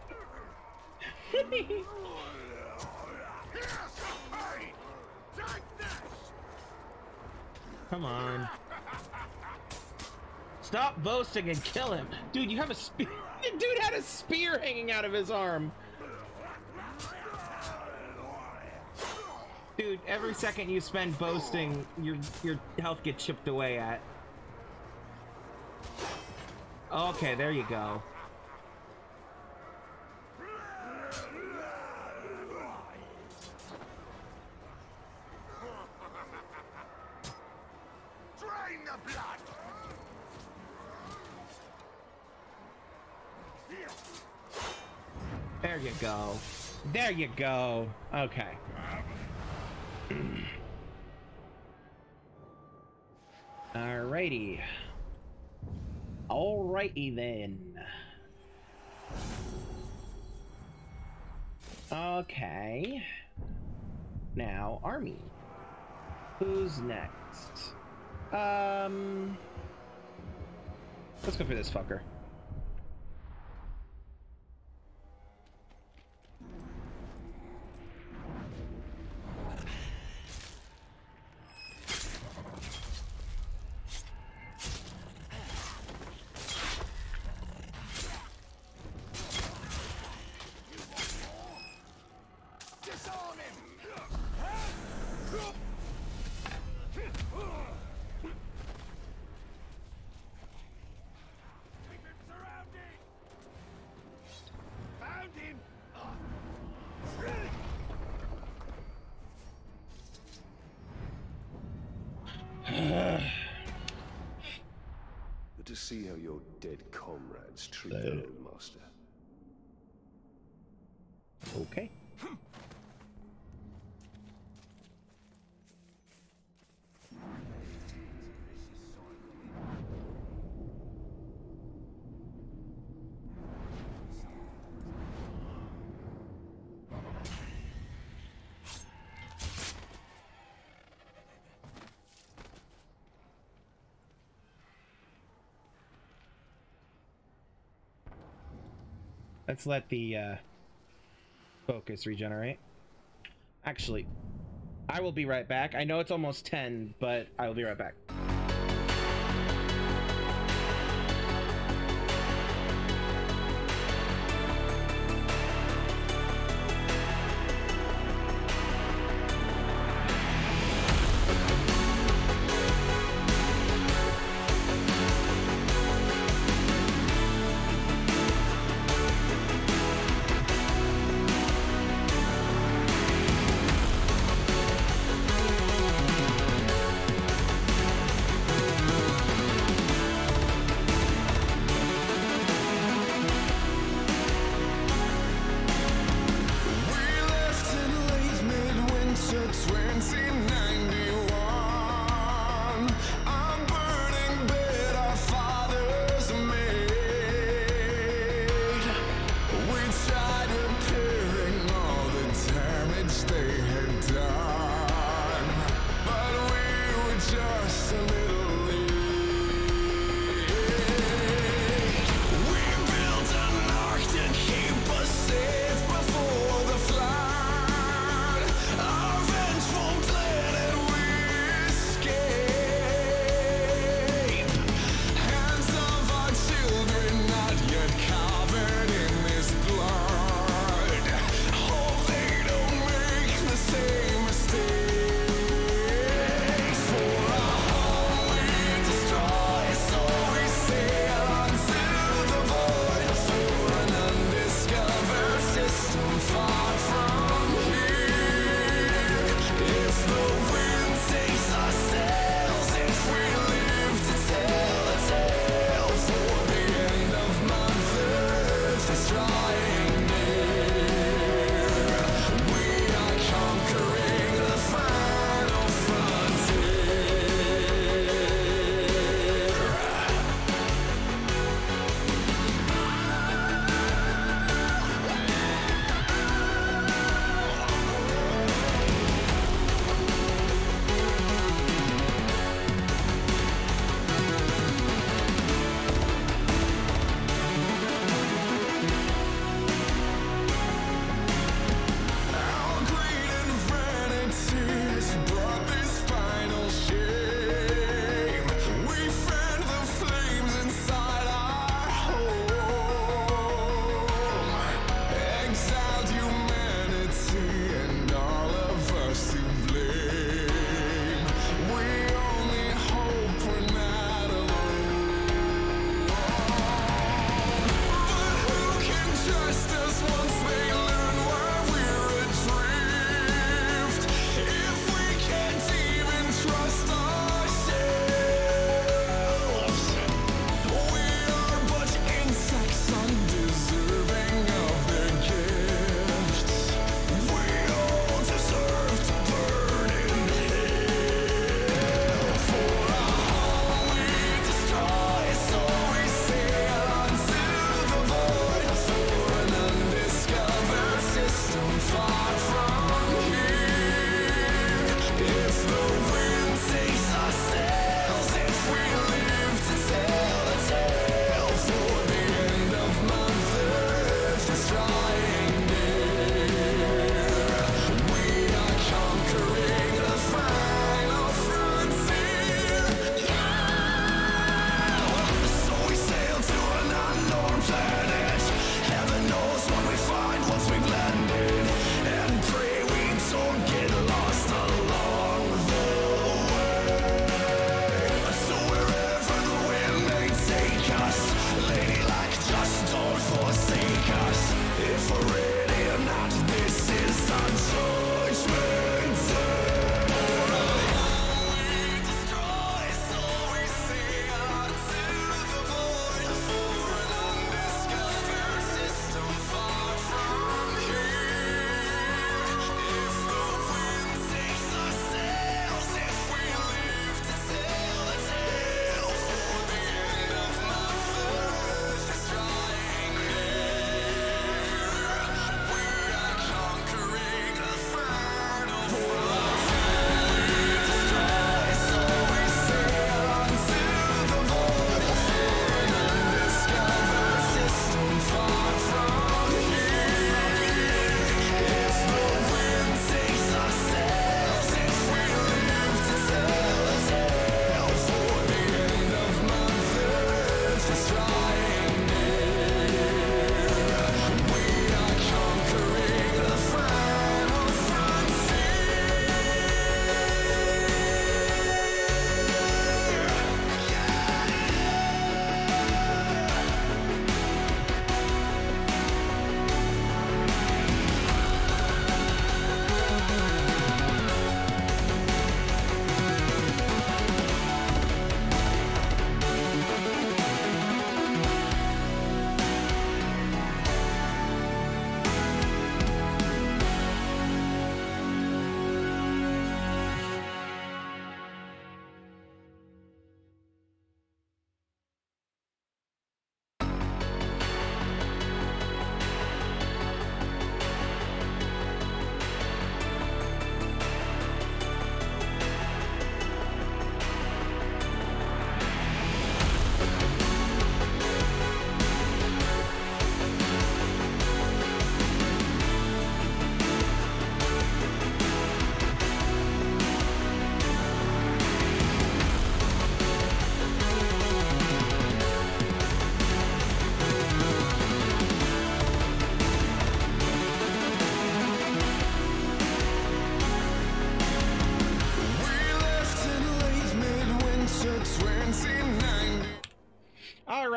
Come on. Stop boasting and kill him. Dude, you have a spear. The dude had a spear hanging out of his arm. Dude, every second you spend boasting, your your health gets chipped away at. Okay, there you go. Drain the blood. There you go. There you go. Okay. Alrighty. Alrighty then. Okay. Now, army. Who's next? Um... Let's go for this fucker. But to see how your dead comrades treat their old master. Okay. Let's let the uh, focus regenerate. Actually, I will be right back. I know it's almost ten, but I will be right back.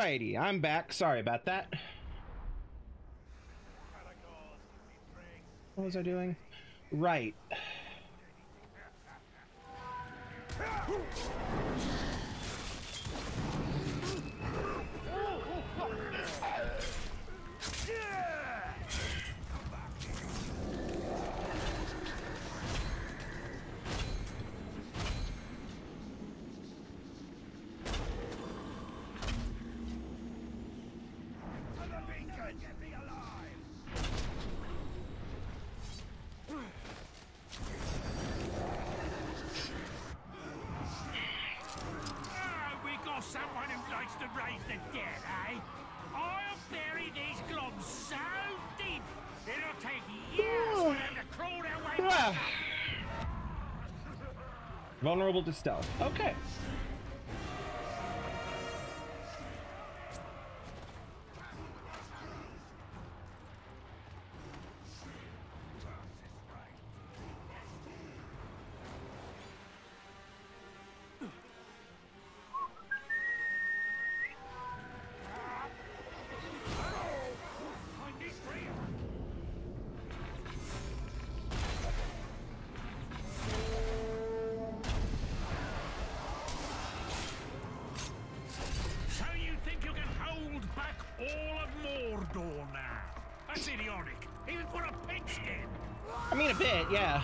Alrighty, I'm back. Sorry about that. What was I doing? Right. Someone who likes to raise the dead, eh? I'll bury these globs so deep it'll take years for them to crawl their way back. Vulnerable to stealth. Okay. All of Mordor now. That's idiotic. Even for a pigskin. I mean, a bit, yeah.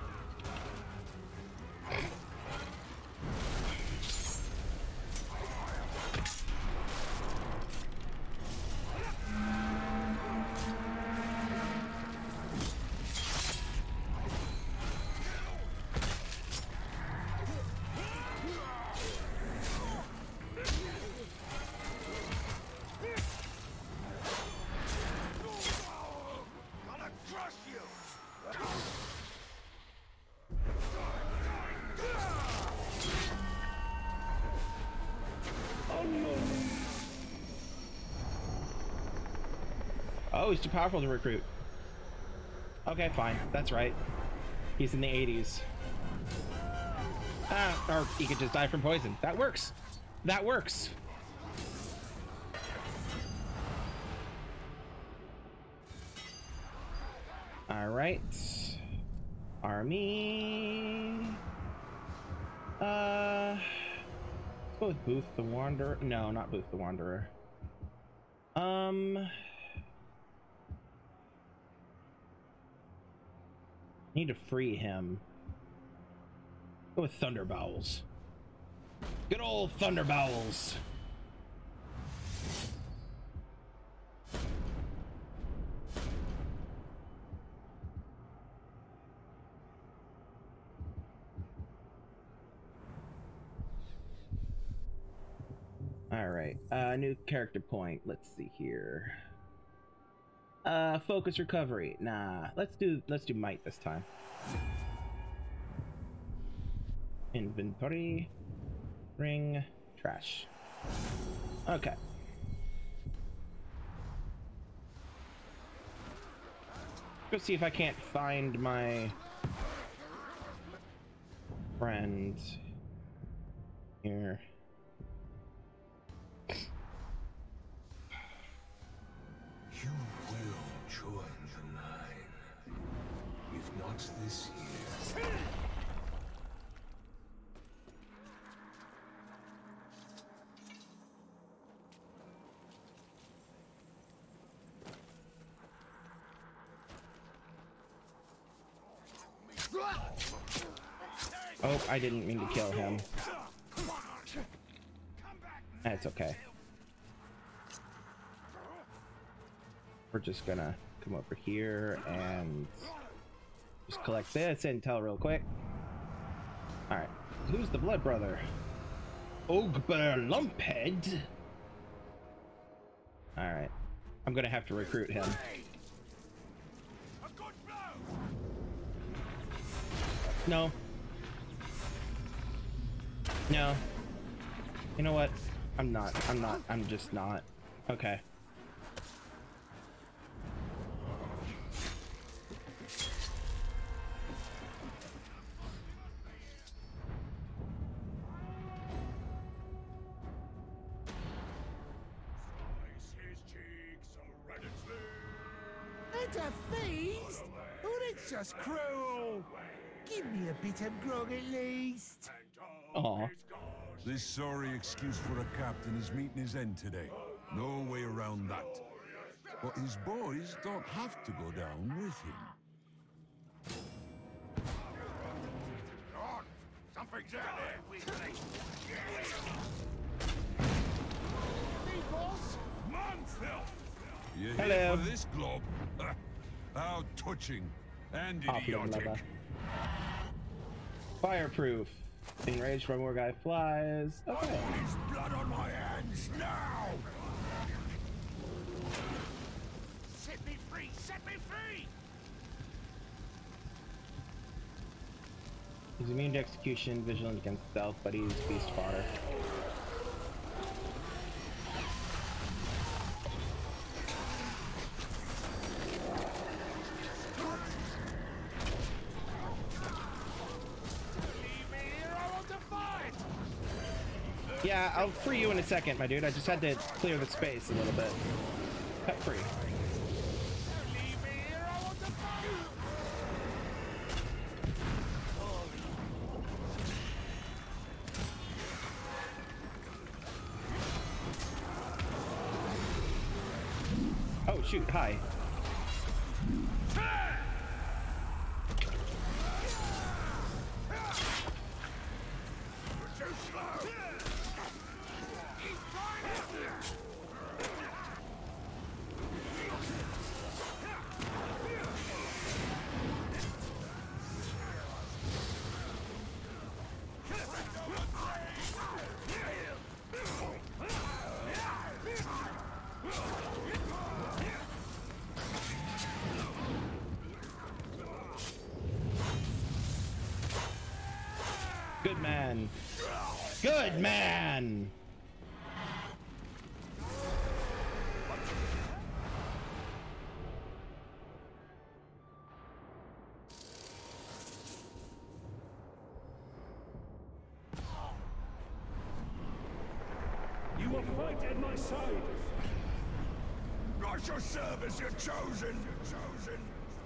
Oh, he's too powerful to recruit. Okay, fine. That's right. He's in the eighties. Ah, or he could just die from poison. That works. That works. All right. Army. Uh, let's go with Booth the Wanderer. No, not Booth the Wanderer. Um. Need to free him. Go with Thunderbowels. Good old Thunderbowels. All right, uh, new character point. Let's see here. Uh, focus recovery. Nah, let's do let's do might this time. Inventory, ring, trash. Okay. Go see if I can't find my friend here. You will join the Nine, if not this year. Oh, I didn't mean to kill him. That's okay. We're just gonna come over here and just collect this intel real quick. Alright, who's the blood brother? Ogber Lumphead? Alright, I'm gonna have to recruit him. No. No. You know what? I'm not. I'm not. I'm just not. Okay. to feast? Oh, that's just cruel. Give me a bit of grog at least. Aw. This sorry excuse for a captain is meeting his end today. No way around that. But his boys don't have to go down with him. On! Something's out there! Hey, boss. Monfilth! You Hello. here for this glob? How touching and Oh, blah, blah, idiotic. blah. Fireproof. Enraged by more guy flies. Okay. There's blood on my hands now! Set me free! Set me free! He's immune to execution, vigilant against stealth, but he's beast fodder. Yeah, I'll free you in a second, my dude. I just had to clear the space a little bit. Cut free. Oh shoot, hi. Too slow! Good man. Good man. You will fight at my side! I shall serve as your chosen! Chosen!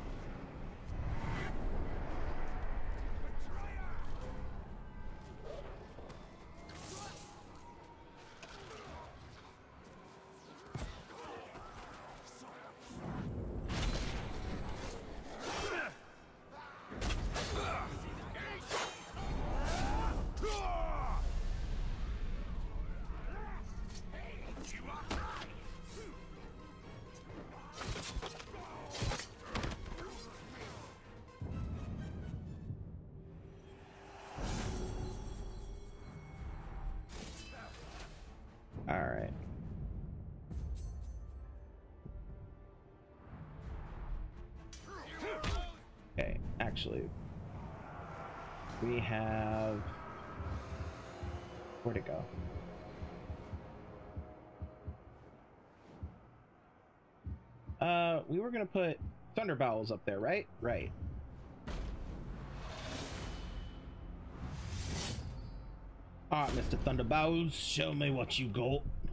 All right. Okay, actually, we have... Where'd it go? Uh, we were gonna put Thunder Bowels up there, right? Right. All right, Mister Thunder Bowels, show me what you got.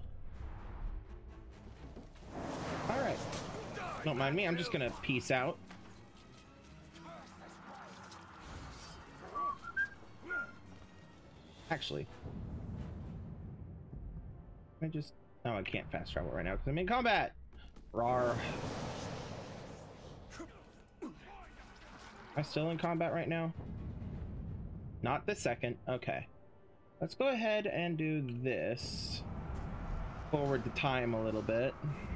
All right. Don't mind me. I'm just gonna peace out. Actually, I just... Oh, I can't fast travel right now because I'm in combat. Rawr. Am I still in combat right now? Not this second. Okay. Let's go ahead and do this. Forward the time a little bit.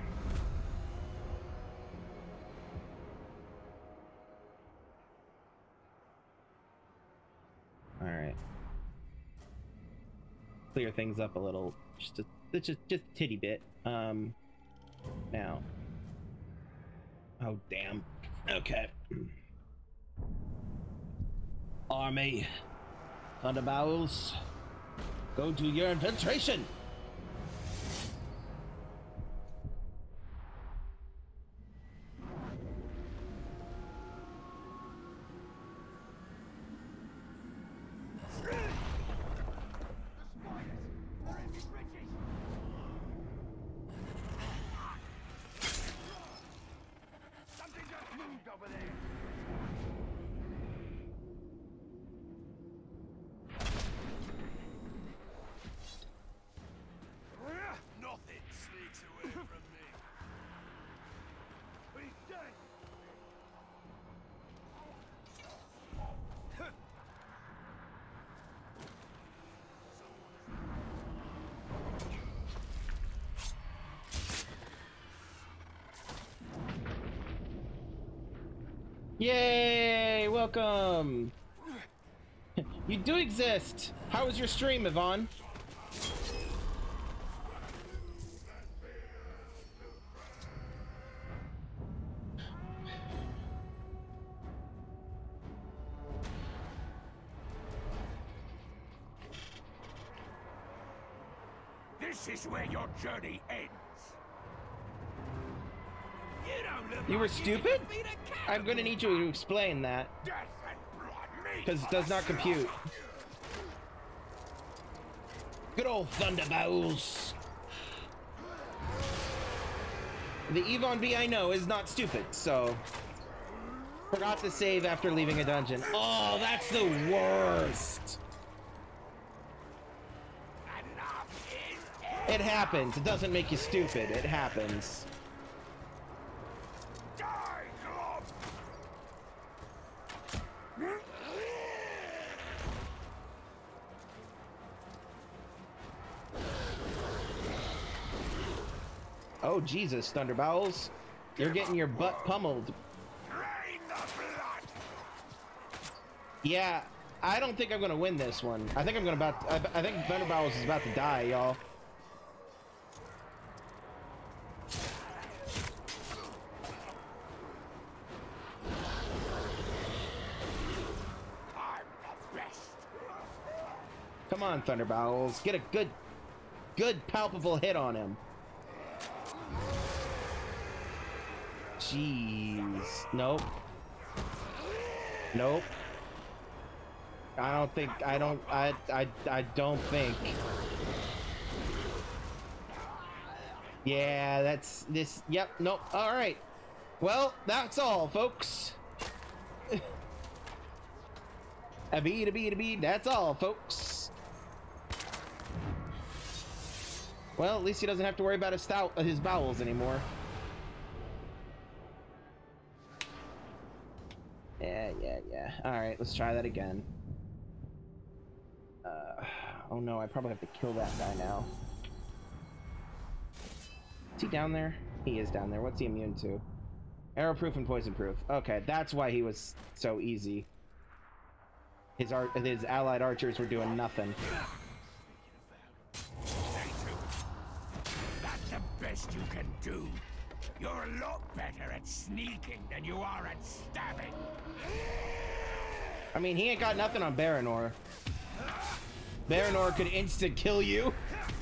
All right. Clear things up a little, just a, just just a titty bit. Um, now. Oh damn. Okay. Army, Thunder Bowels, go do your infiltration. Something's Yay! Welcome! You do exist! How was your stream, Yvonne? This is where your journey ends. You don't look You were like stupid? You can defeat a I'm gonna need you to explain that. Death and blood meet Because it does not compute. Good old Thunderbolts. The Yvonne B I know is not stupid, so... Forgot to save after leaving a dungeon. Oh, that's the worst! It happens. It doesn't make you stupid. It happens. Oh, Jesus, Thunderbowls. You're getting your butt pummeled. Yeah, I don't think I'm gonna win this one. I think I'm gonna about. I, I think Thunderbowls is about to die, y'all. Come on, Thunderbowls. Get a good, good palpable hit on him. Jeez. Nope. Nope. I don't think, I don't, I, I, I don't think. Yeah, that's this, yep, nope, alright. Well, that's all, folks. A bead, a bead, a bead, that's all, folks. Well, at least he doesn't have to worry about his stout, his bowels anymore. Yeah, yeah, yeah. Alright, let's try that again. Uh, oh no, I probably have to kill that guy now. Is he down there? He is down there. What's he immune to? Arrow-proof and poison-proof. Okay, that's why he was so easy. His art, his allied archers were doing nothing. That's the best you can do. You're a lot better at sneaking than you are at stabbing. I mean, he ain't got nothing on Baranor. Baranor could insta-kill you.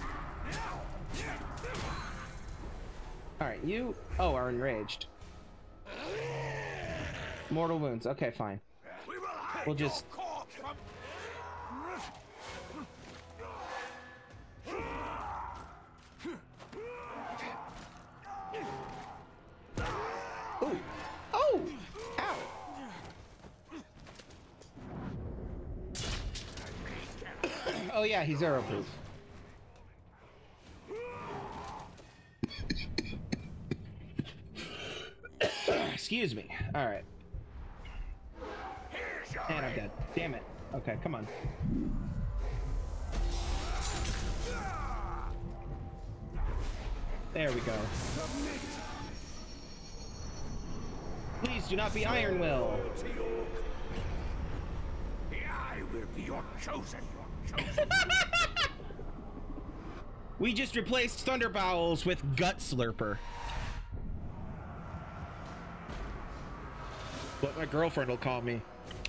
Alright, you... Oh, are enraged. Mortal wounds. Okay, fine. We'll just... Ooh. Oh! Ow! Oh yeah, he's arrow-proof. Excuse me. Alright. And I'm dead. Damn it. Okay, come on. There we go. Please do not be Iron Will. I will be your chosen. Your chosen. We just replaced Thunderbowls with Gut Slurper. What my girlfriend will call me.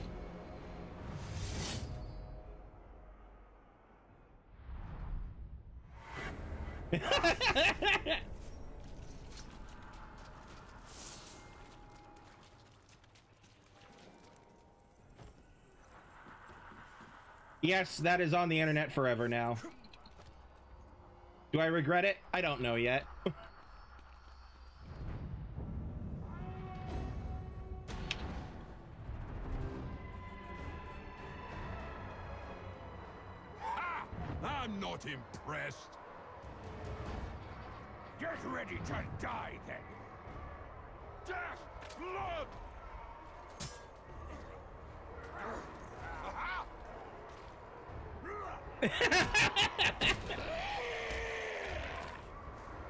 Yes, that is on the internet forever now. Do I regret it? I don't know yet. I'm not impressed. Get ready to die then. Death, blood.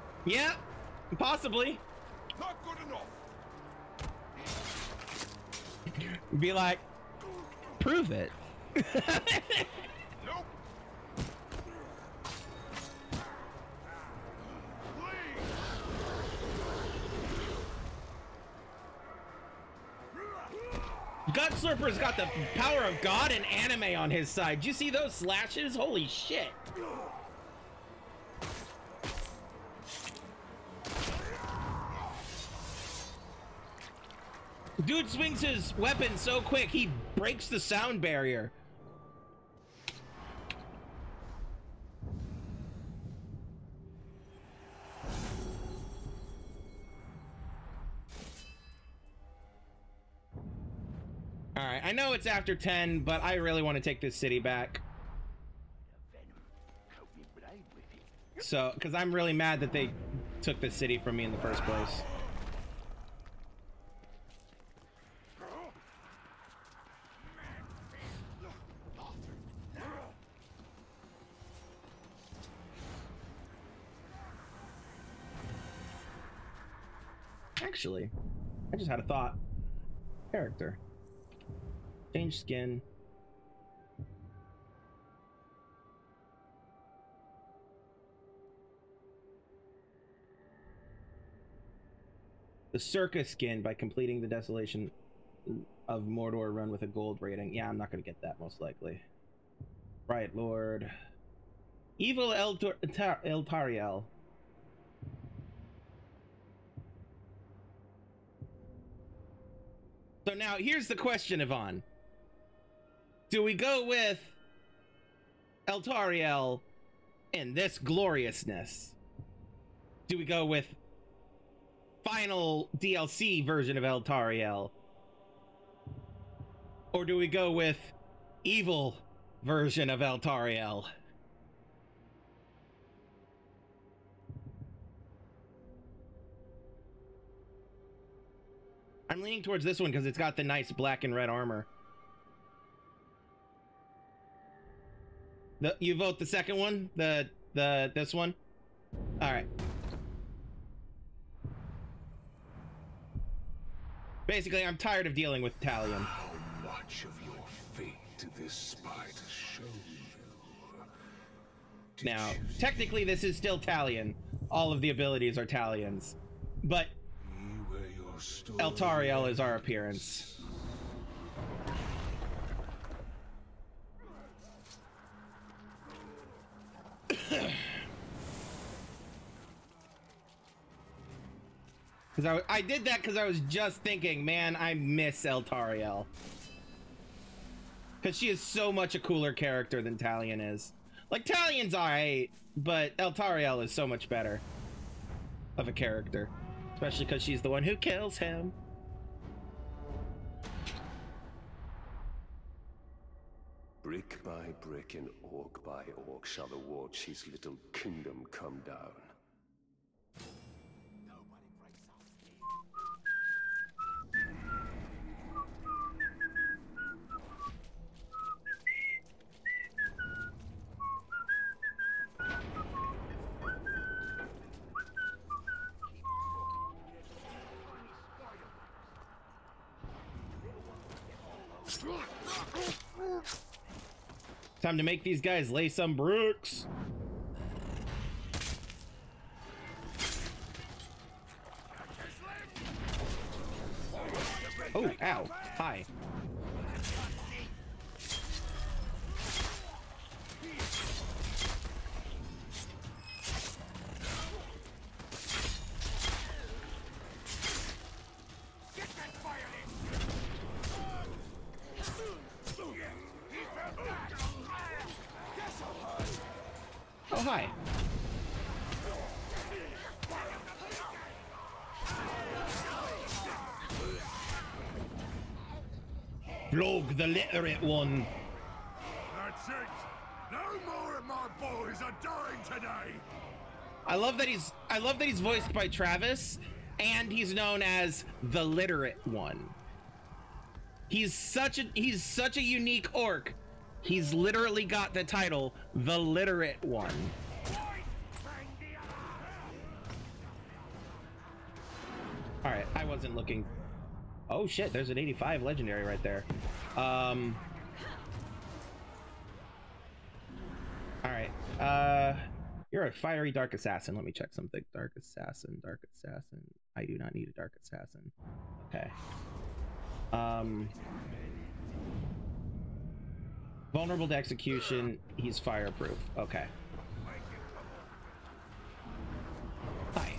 Yeah, possibly. Not good enough. Be like, prove it. Nope. Gutslurper's got the power of God and anime on his side. Do you see those slashes? Holy shit. Dude swings his weapon so quick, he breaks the sound barrier. All right, I know it's after ten, but I really want to take this city back. So, because I'm really mad that they took this city from me in the first place. Actually, I just had a thought. Character. Change skin. The circus skin by completing the Desolation of Mordor run with a gold rating. Yeah, I'm not going to get that most likely. Right, Lord. Evil Eltariel. So now here's the question, Yvonne. Do we go with Eltariel in this gloriousness? Do we go with final D L C version of Eltariel? Or do we go with evil version of Eltariel? I'm leaning towards this one because it's got the nice black and red armor. The, you vote the second one? The, the, this one? All right. Basically, I'm tired of dealing with Talion. How much of your fate did this spider show you? Did Now, you technically, this is still Talion. All of the abilities are Talions. But Eltariel is our appearance. Because I, I did that because I was just thinking, man, I miss Eltariel. Because she is so much a cooler character than Talion is. Like, Talion's alright, but Eltariel is so much better of a character. Especially because she's the one who kills him. Brick by brick and orc by orc shall the watch his little kingdom come down. Time to make these guys lay some bricks. Oh, ow. Hi. Oh, hi. Vlog the literate one. That's it. No more of my boys are dying today. I love that he's I love that he's voiced by Travis, and he's known as the literate one. He's such a he's such a unique orc. He's literally got the title, the literate one. All right, I wasn't looking. Oh shit, there's an eighty-five legendary right there. Um. All right. Uh, you're a fiery dark assassin. Let me check something. Dark assassin, dark assassin. I do not need a dark assassin. Okay. Um. Vulnerable to execution. He's fireproof. Okay. Hi.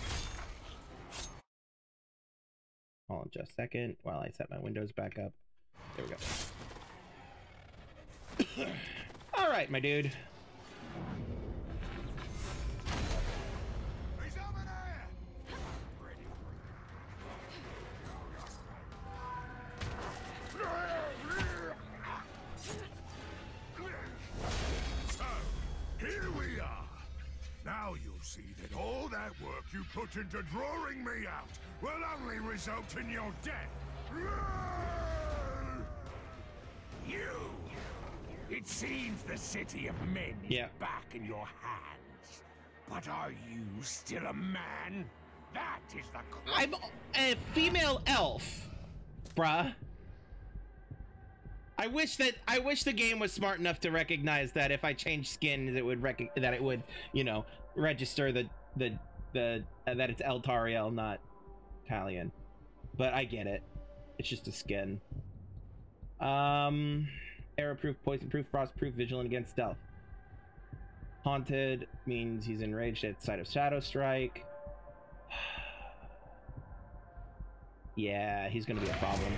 Hold on just a second while I set my windows back up. There we go. All right, my dude. Now you'll see that all that work you put into drawing me out will only result in your death. You! It seems the city of men is yeah. back in your hands. But are you still a man? That is the question. I'm a female elf, bruh. I wish that I wish the game was smart enough to recognize that if I change skin, it would rec that it would, you know, register the the the uh, that it's Eltariel, not Italian. But I get it. It's just a skin. Um, arrow-proof, poison-proof, frost-proof, vigilant against stealth. Haunted means he's enraged at sight of Shadow Strike. Yeah, he's gonna be a problem.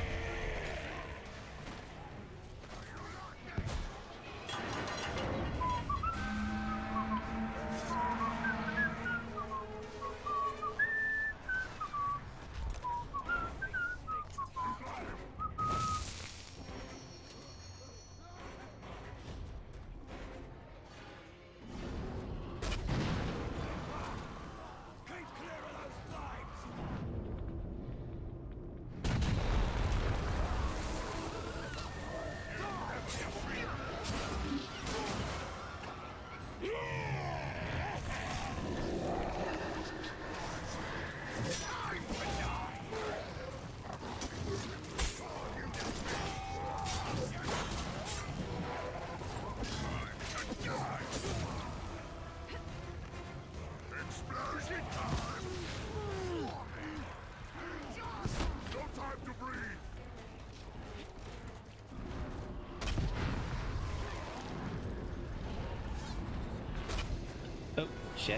Shit.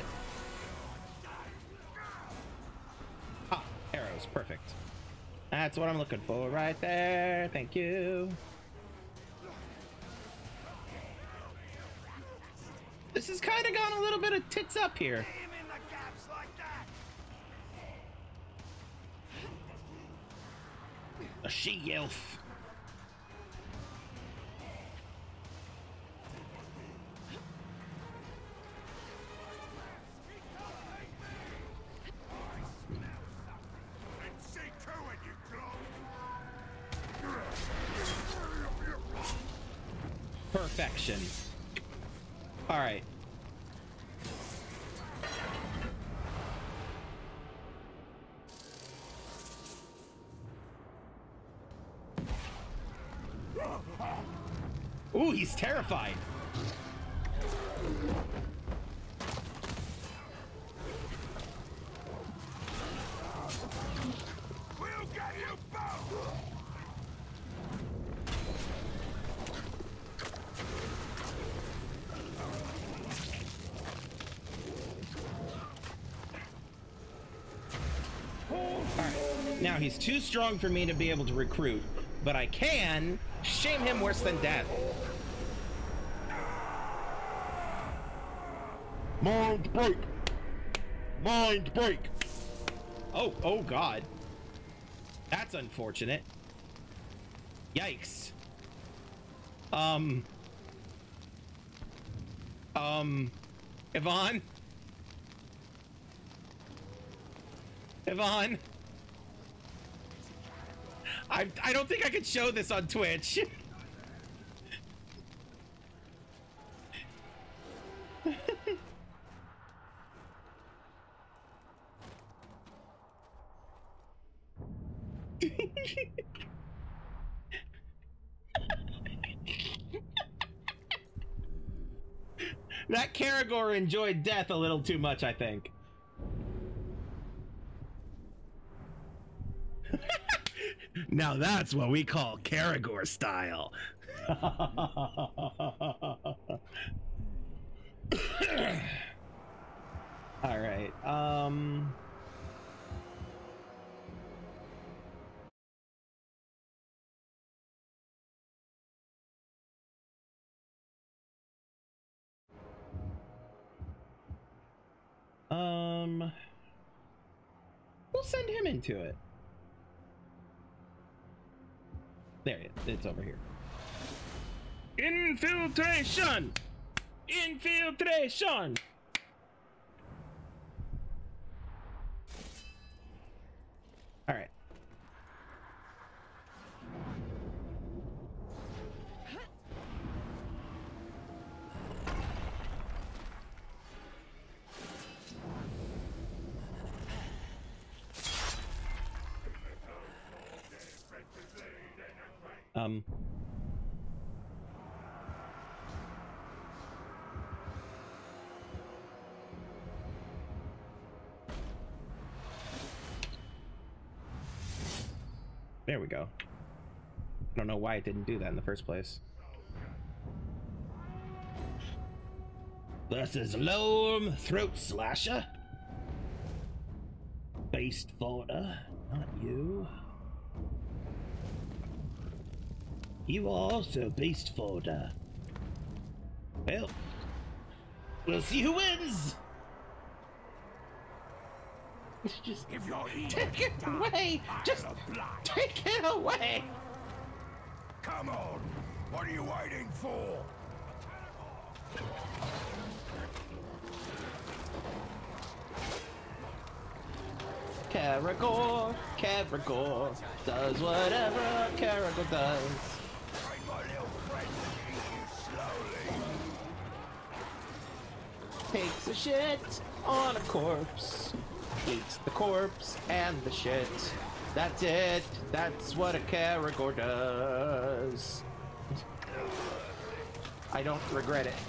Ah, arrows. Perfect. That's what I'm looking for right there. Thank you. This has kind of gone a little bit of tits up here. A she-elf. Perfection. All right. Ooh, he's terrified. We'll get you both. Alright, now he's too strong for me to be able to recruit, but I can shame him worse than death. Mind break! Mind break! Oh, oh god. That's unfortunate. Yikes. Um. Um. Yvonne? Yvonne? I, I don't think I could show this on Twitch. That Karagor enjoyed death a little too much, I think. Now that's what we call Karagor style. All right. Um. Um. We'll send him into it. There it is. It's over here. Infiltration! Infiltration! All right. Um. There we go. I don't know why it didn't do that in the first place. This is Loam Throat Slasher. Beast Folder, not you. You are also Beast Folder. Well, we'll see who wins. Just If you're take it away! Just take it away! Come on! What are you waiting for? Karagor, Karagor does whatever Karagor does. Train my little friend to eat you slowly. Takes a shit on a corpse. Eats the corpse and the shit. That's it. That's what a Karagor does. I don't regret it.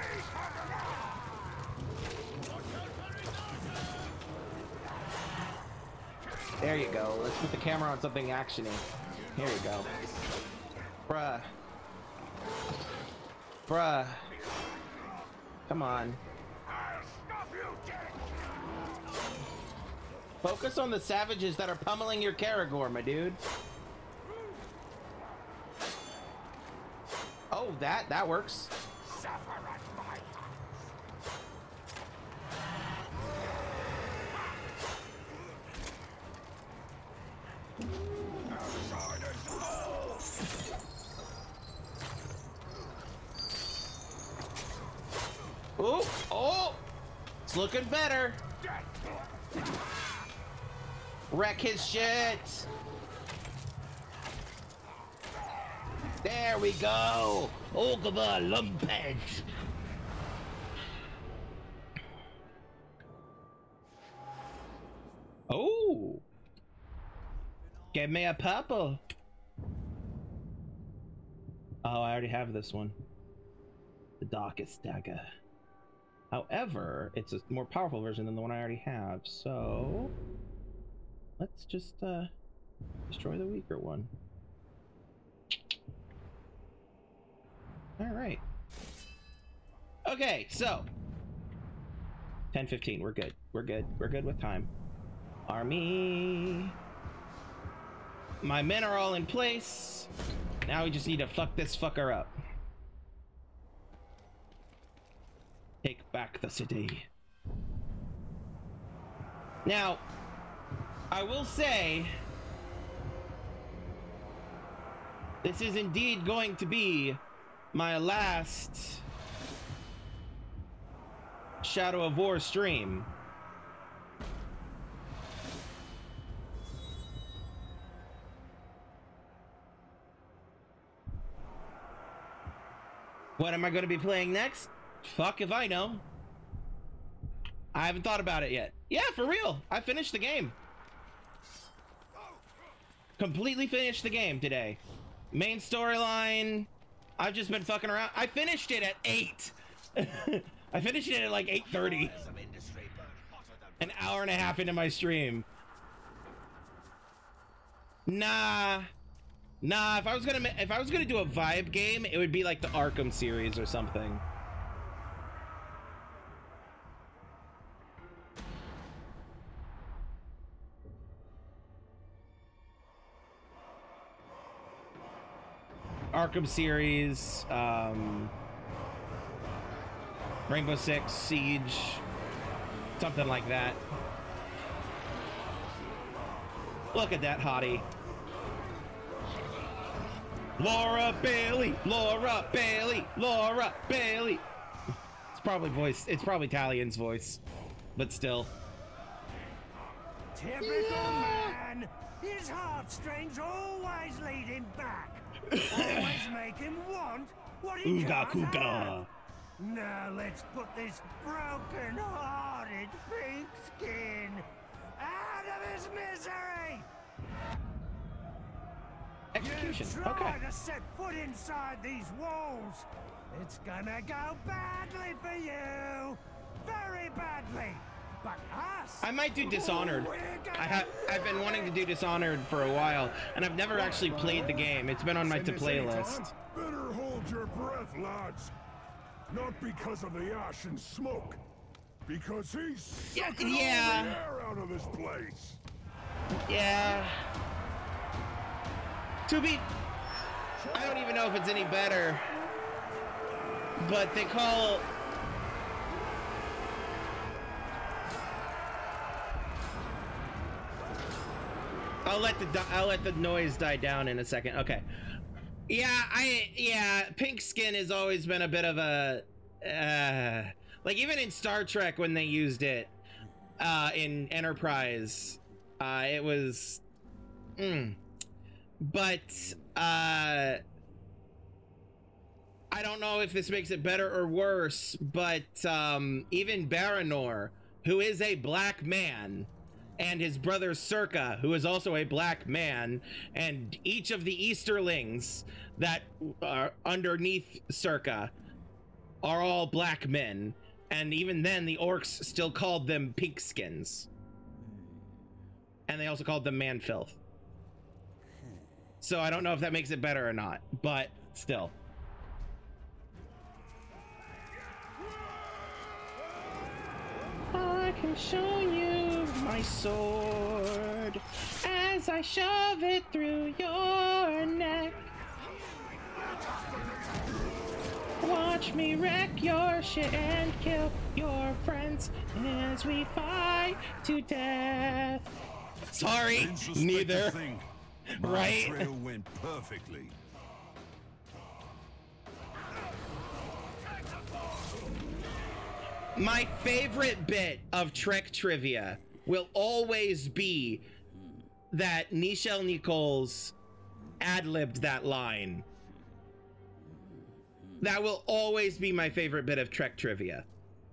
There you go. Let's put the camera on something actiony. Here you go. Bruh. Bruh. Come on. Focus on the savages that are pummeling your Karagor, my dude. Oh, that, that works. Oh, oh, it's looking better. Wreck his shit. There we go. Ogaba Lumpet. Oh. Give me a purple. Oh, I already have this one. The Darkest Dagger. However, it's a more powerful version than the one I already have, so let's just uh, destroy the weaker one. All right. Okay, so ten fifteen, we're good. We're good. We're good with time. Army. My men are all in place. Now we just need to fuck this fucker up. Take back the city. Now, I will say, this is indeed going to be my last Shadow of War stream. What am I going to be playing next? Fuck if I know. I haven't thought about it yet. Yeah, for real. I finished the game. Completely finished the game today. Main storyline. I've just been fucking around. I finished it at eight. I finished it at like eight thirty. An hour and a half into my stream. Nah. Nah, if I was gonna if I was gonna do a vibe game, it would be like the Arkham series or something. Arkham series, um, Rainbow Six Siege, something like that. Look at that hottie. Laura Bailey, Laura Bailey, Laura Bailey. It's probably voice. It's probably Talian's voice, but still. Typical yeah. man. His heartstrings always lead him back. Always make him want what he Ooga can't Kuga. have. Now let's put this broken-hearted pink skin out of his misery. Execution. You try Okay. to set foot inside these walls. It's gonna go badly for you. Very badly. But us, I might do Dishonored. I have I've been wanting to do Dishonored for a while, and I've never actually played the game. It's been on my to play list. Better hold your breath, lads. Not because of the ash and smoke. Because he's Yeah, sucking yeah. all the air out of this place. Yeah. To be, I don't even know if it's any better, but they call. I'll let the I'll let the noise die down in a second. Okay. Yeah, I yeah, pink skin has always been a bit of a uh, like even in Star Trek when they used it uh, in Enterprise, uh, it was. Mm, but uh, I don't know if this makes it better or worse. But um, even Baranor, who is a black man, and his brother Circa, who is also a black man, and each of the Easterlings that are underneath Circa are all black men, and even then the orcs still called them pinkskins, and they also called them man-filth. So I don't know if that makes it better or not, but still. I can show you my sword as I shove it through your neck. Watch me wreck your shit and kill your friends as we fight to death. Sorry, neither. Right? My trail went perfectly. My favorite bit of Trek trivia will always be that Nichelle Nichols ad-libbed that line. That will always be my favorite bit of Trek trivia.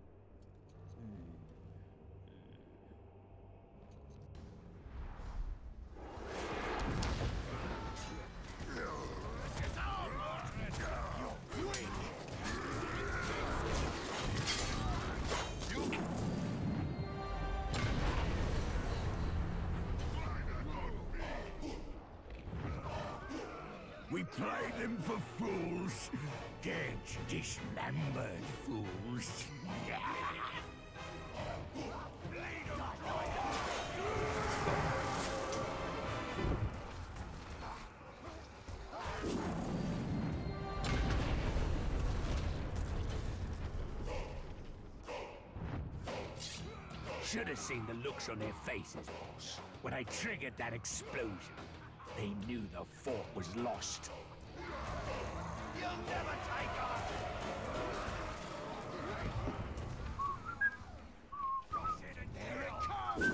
We played them for fools. Dead, dismembered fools. Should have seen the looks on their faces, boss, when I triggered that explosion. They knew the fort was lost. You'll never take us! Here it comes!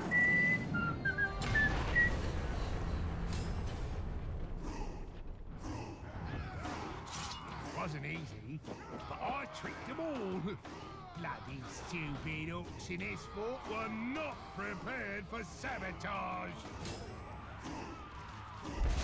Wasn't easy, but I tricked them all. Bloody stupid orcs in this fort were not prepared for sabotage.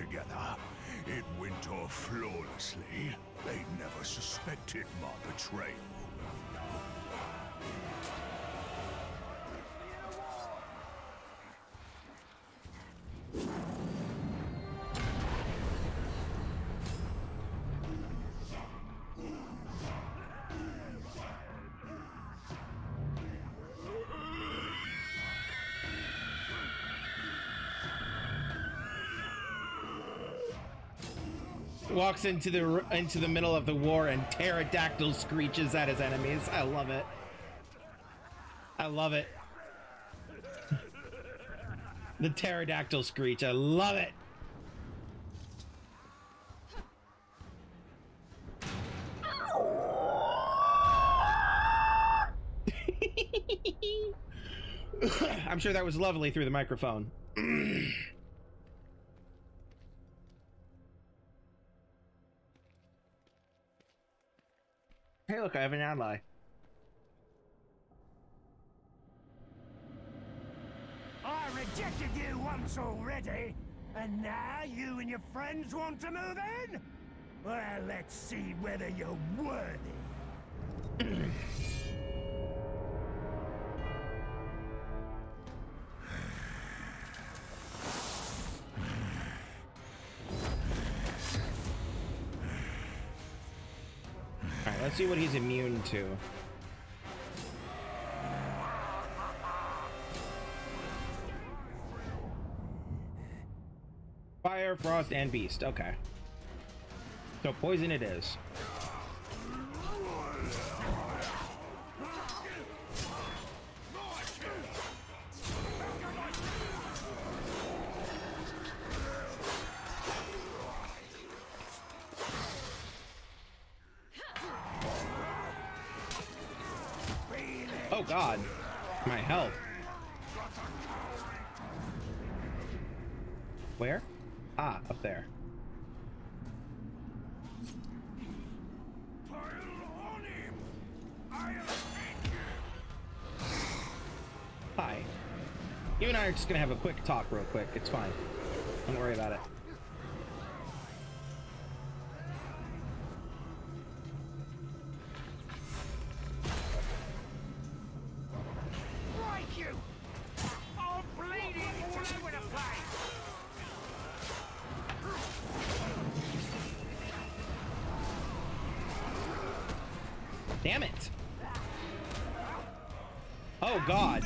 together. It went off flawlessly. They never suspected my betrayal. Walks into the into the middle of the war and pterodactyl screeches at his enemies. I love it. I love it. The pterodactyl screech. I love it. I'm sure that was lovely through the microphone. Hey, look, I have an ally. I rejected you once already, and now you and your friends want to move in? Well, let's see whether you're worthy. Alright, let's see what he's immune to. Fire, frost, and beast. Okay. So poison it is. Oh God, my health. Where? Ah, up there. Hi. You and I are just gonna have a quick talk real quick. It's fine. Don't worry about it. Damn it! Oh God!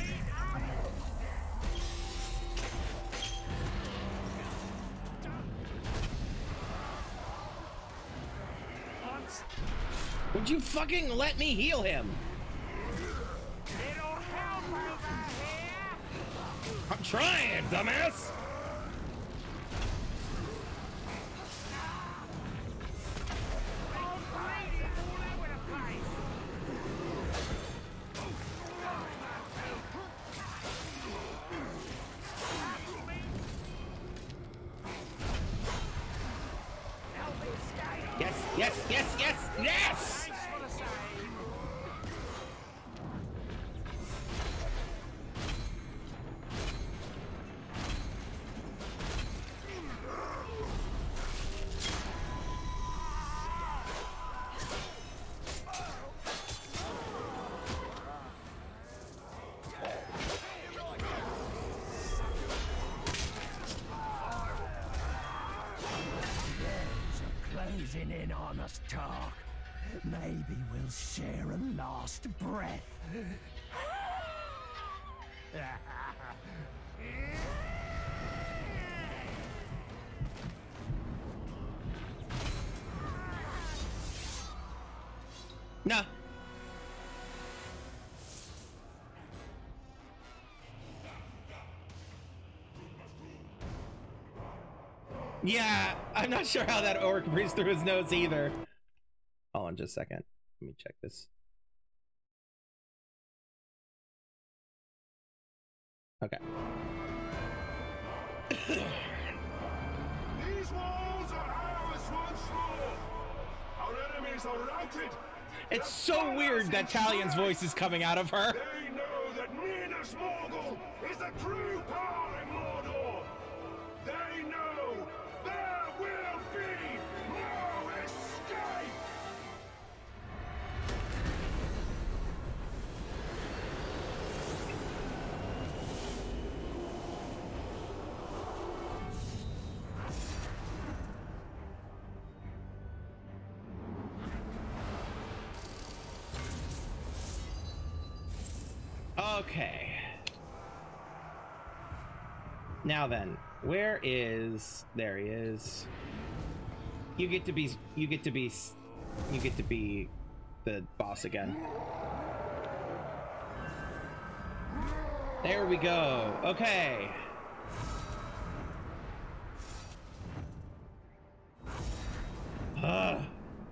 Would you fucking let me heal him? I'm trying, dumbass! Yes, yes, yes, yes, yes! Closing in on us, talk. Maybe we'll share a last breath. Nah. Yeah, I'm not sure how that orc breathes through his nose either. Hold on just a second. Let me check this. Okay. These walls are ours once more. Our enemies are routed. It's so weird that Talian's voice is coming out of her. They know that Minas Morgul is the true power in Mordor. They know their Okay. Now then, where is... There he is. You get to be... You get to be... You get to be the boss again. There we go. Okay. Ugh.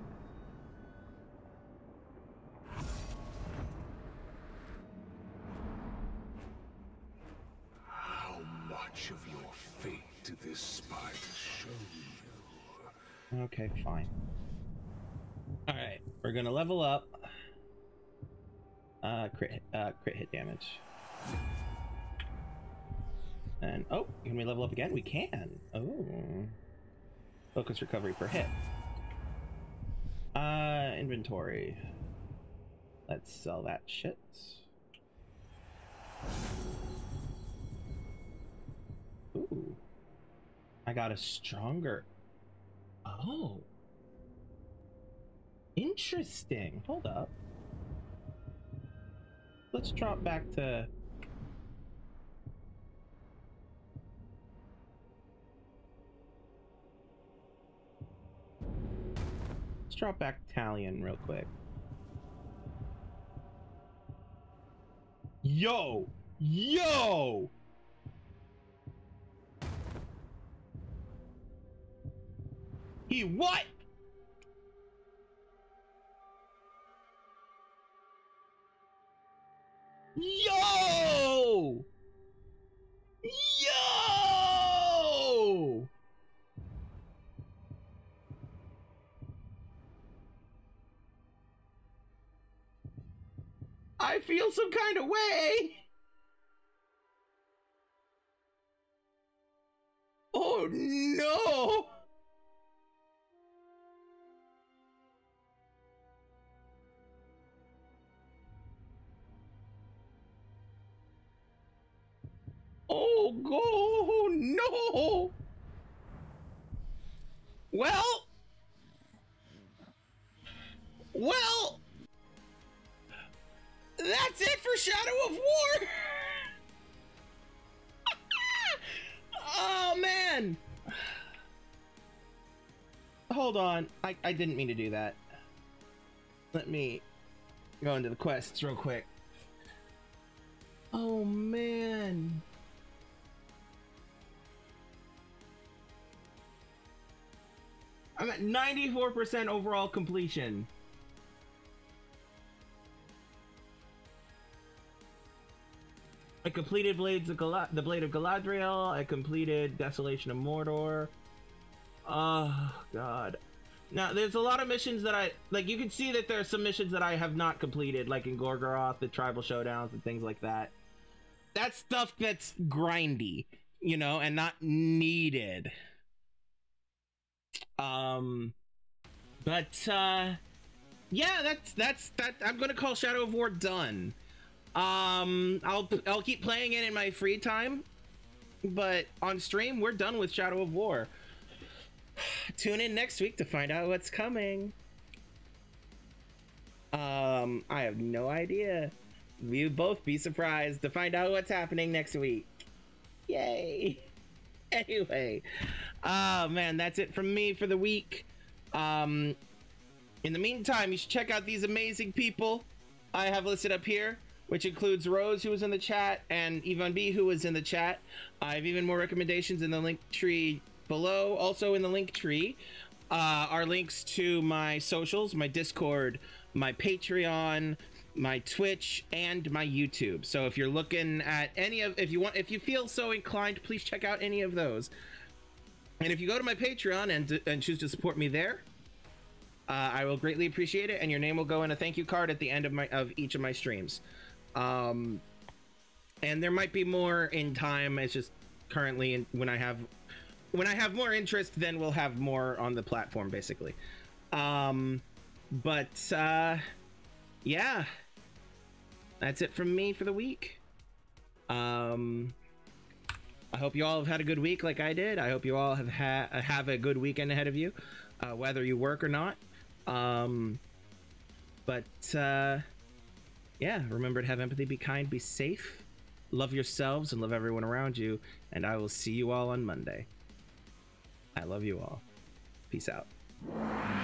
How much of your fate did this spider show you? Okay, fine. Alright, we're gonna level up. Uh, crit, uh, crit hit damage. And, oh, can we level up again? We can. Oh. Focus recovery per hit. Uh, inventory. Let's sell that shit. Ooh. I got a stronger... Oh. Interesting. Hold up. Let's drop back to... Let's drop back Talion real quick. Yo! Yo! He what? Yo! Yo! I feel some kind of way. Oh no! Oh, go no! Well, well, that's it for Shadow of War. Oh man! Hold on, I I didn't mean to do that. Let me go into the quests real quick. Oh man. I'm at ninety-four percent overall completion. I completed Blades of Gal the Blade of Galadriel. I completed Desolation of Mordor. Oh god. Now there's a lot of missions that I like. You can see that there are some missions that I have not completed, like in Gorgoroth, the tribal showdowns and things like that. That's stuff that's grindy, you know, and not needed. Um, but uh, yeah, that's that's that. I'm gonna call Shadow of War done. Um, I'll I'll keep playing it in my free time, but on stream we're done with Shadow of War. Tune in next week to find out what's coming. Um, I have no idea. We'll both be surprised to find out what's happening next week. Yay! Anyway, oh man, that's it from me for the week. Um, in the meantime, you should check out these amazing people I have listed up here, which includes Rose, who was in the chat, and Yvonne B, who was in the chat. I have even more recommendations in the link tree below. Also in the link tree uh, are links to my socials, my Discord, my Patreon, my Twitch, and my YouTube. So if you're looking at any of, if you want, if you feel so inclined, please check out any of those. And if you go to my Patreon and, and choose to support me there, uh, I will greatly appreciate it, and your name will go in a thank you card at the end of my of each of my streams. Um, and there might be more in time. It's just currently in, when I have when I have more interest, then we'll have more on the platform, basically. Um, but uh, yeah, that's it from me for the week. Um, I hope you all have had a good week like I did. I hope you all have ha have a good weekend ahead of you, uh, whether you work or not. Um, but uh, yeah, remember to have empathy, be kind, be safe, love yourselves, and love everyone around you. And I will see you all on Monday. I love you all. Peace out.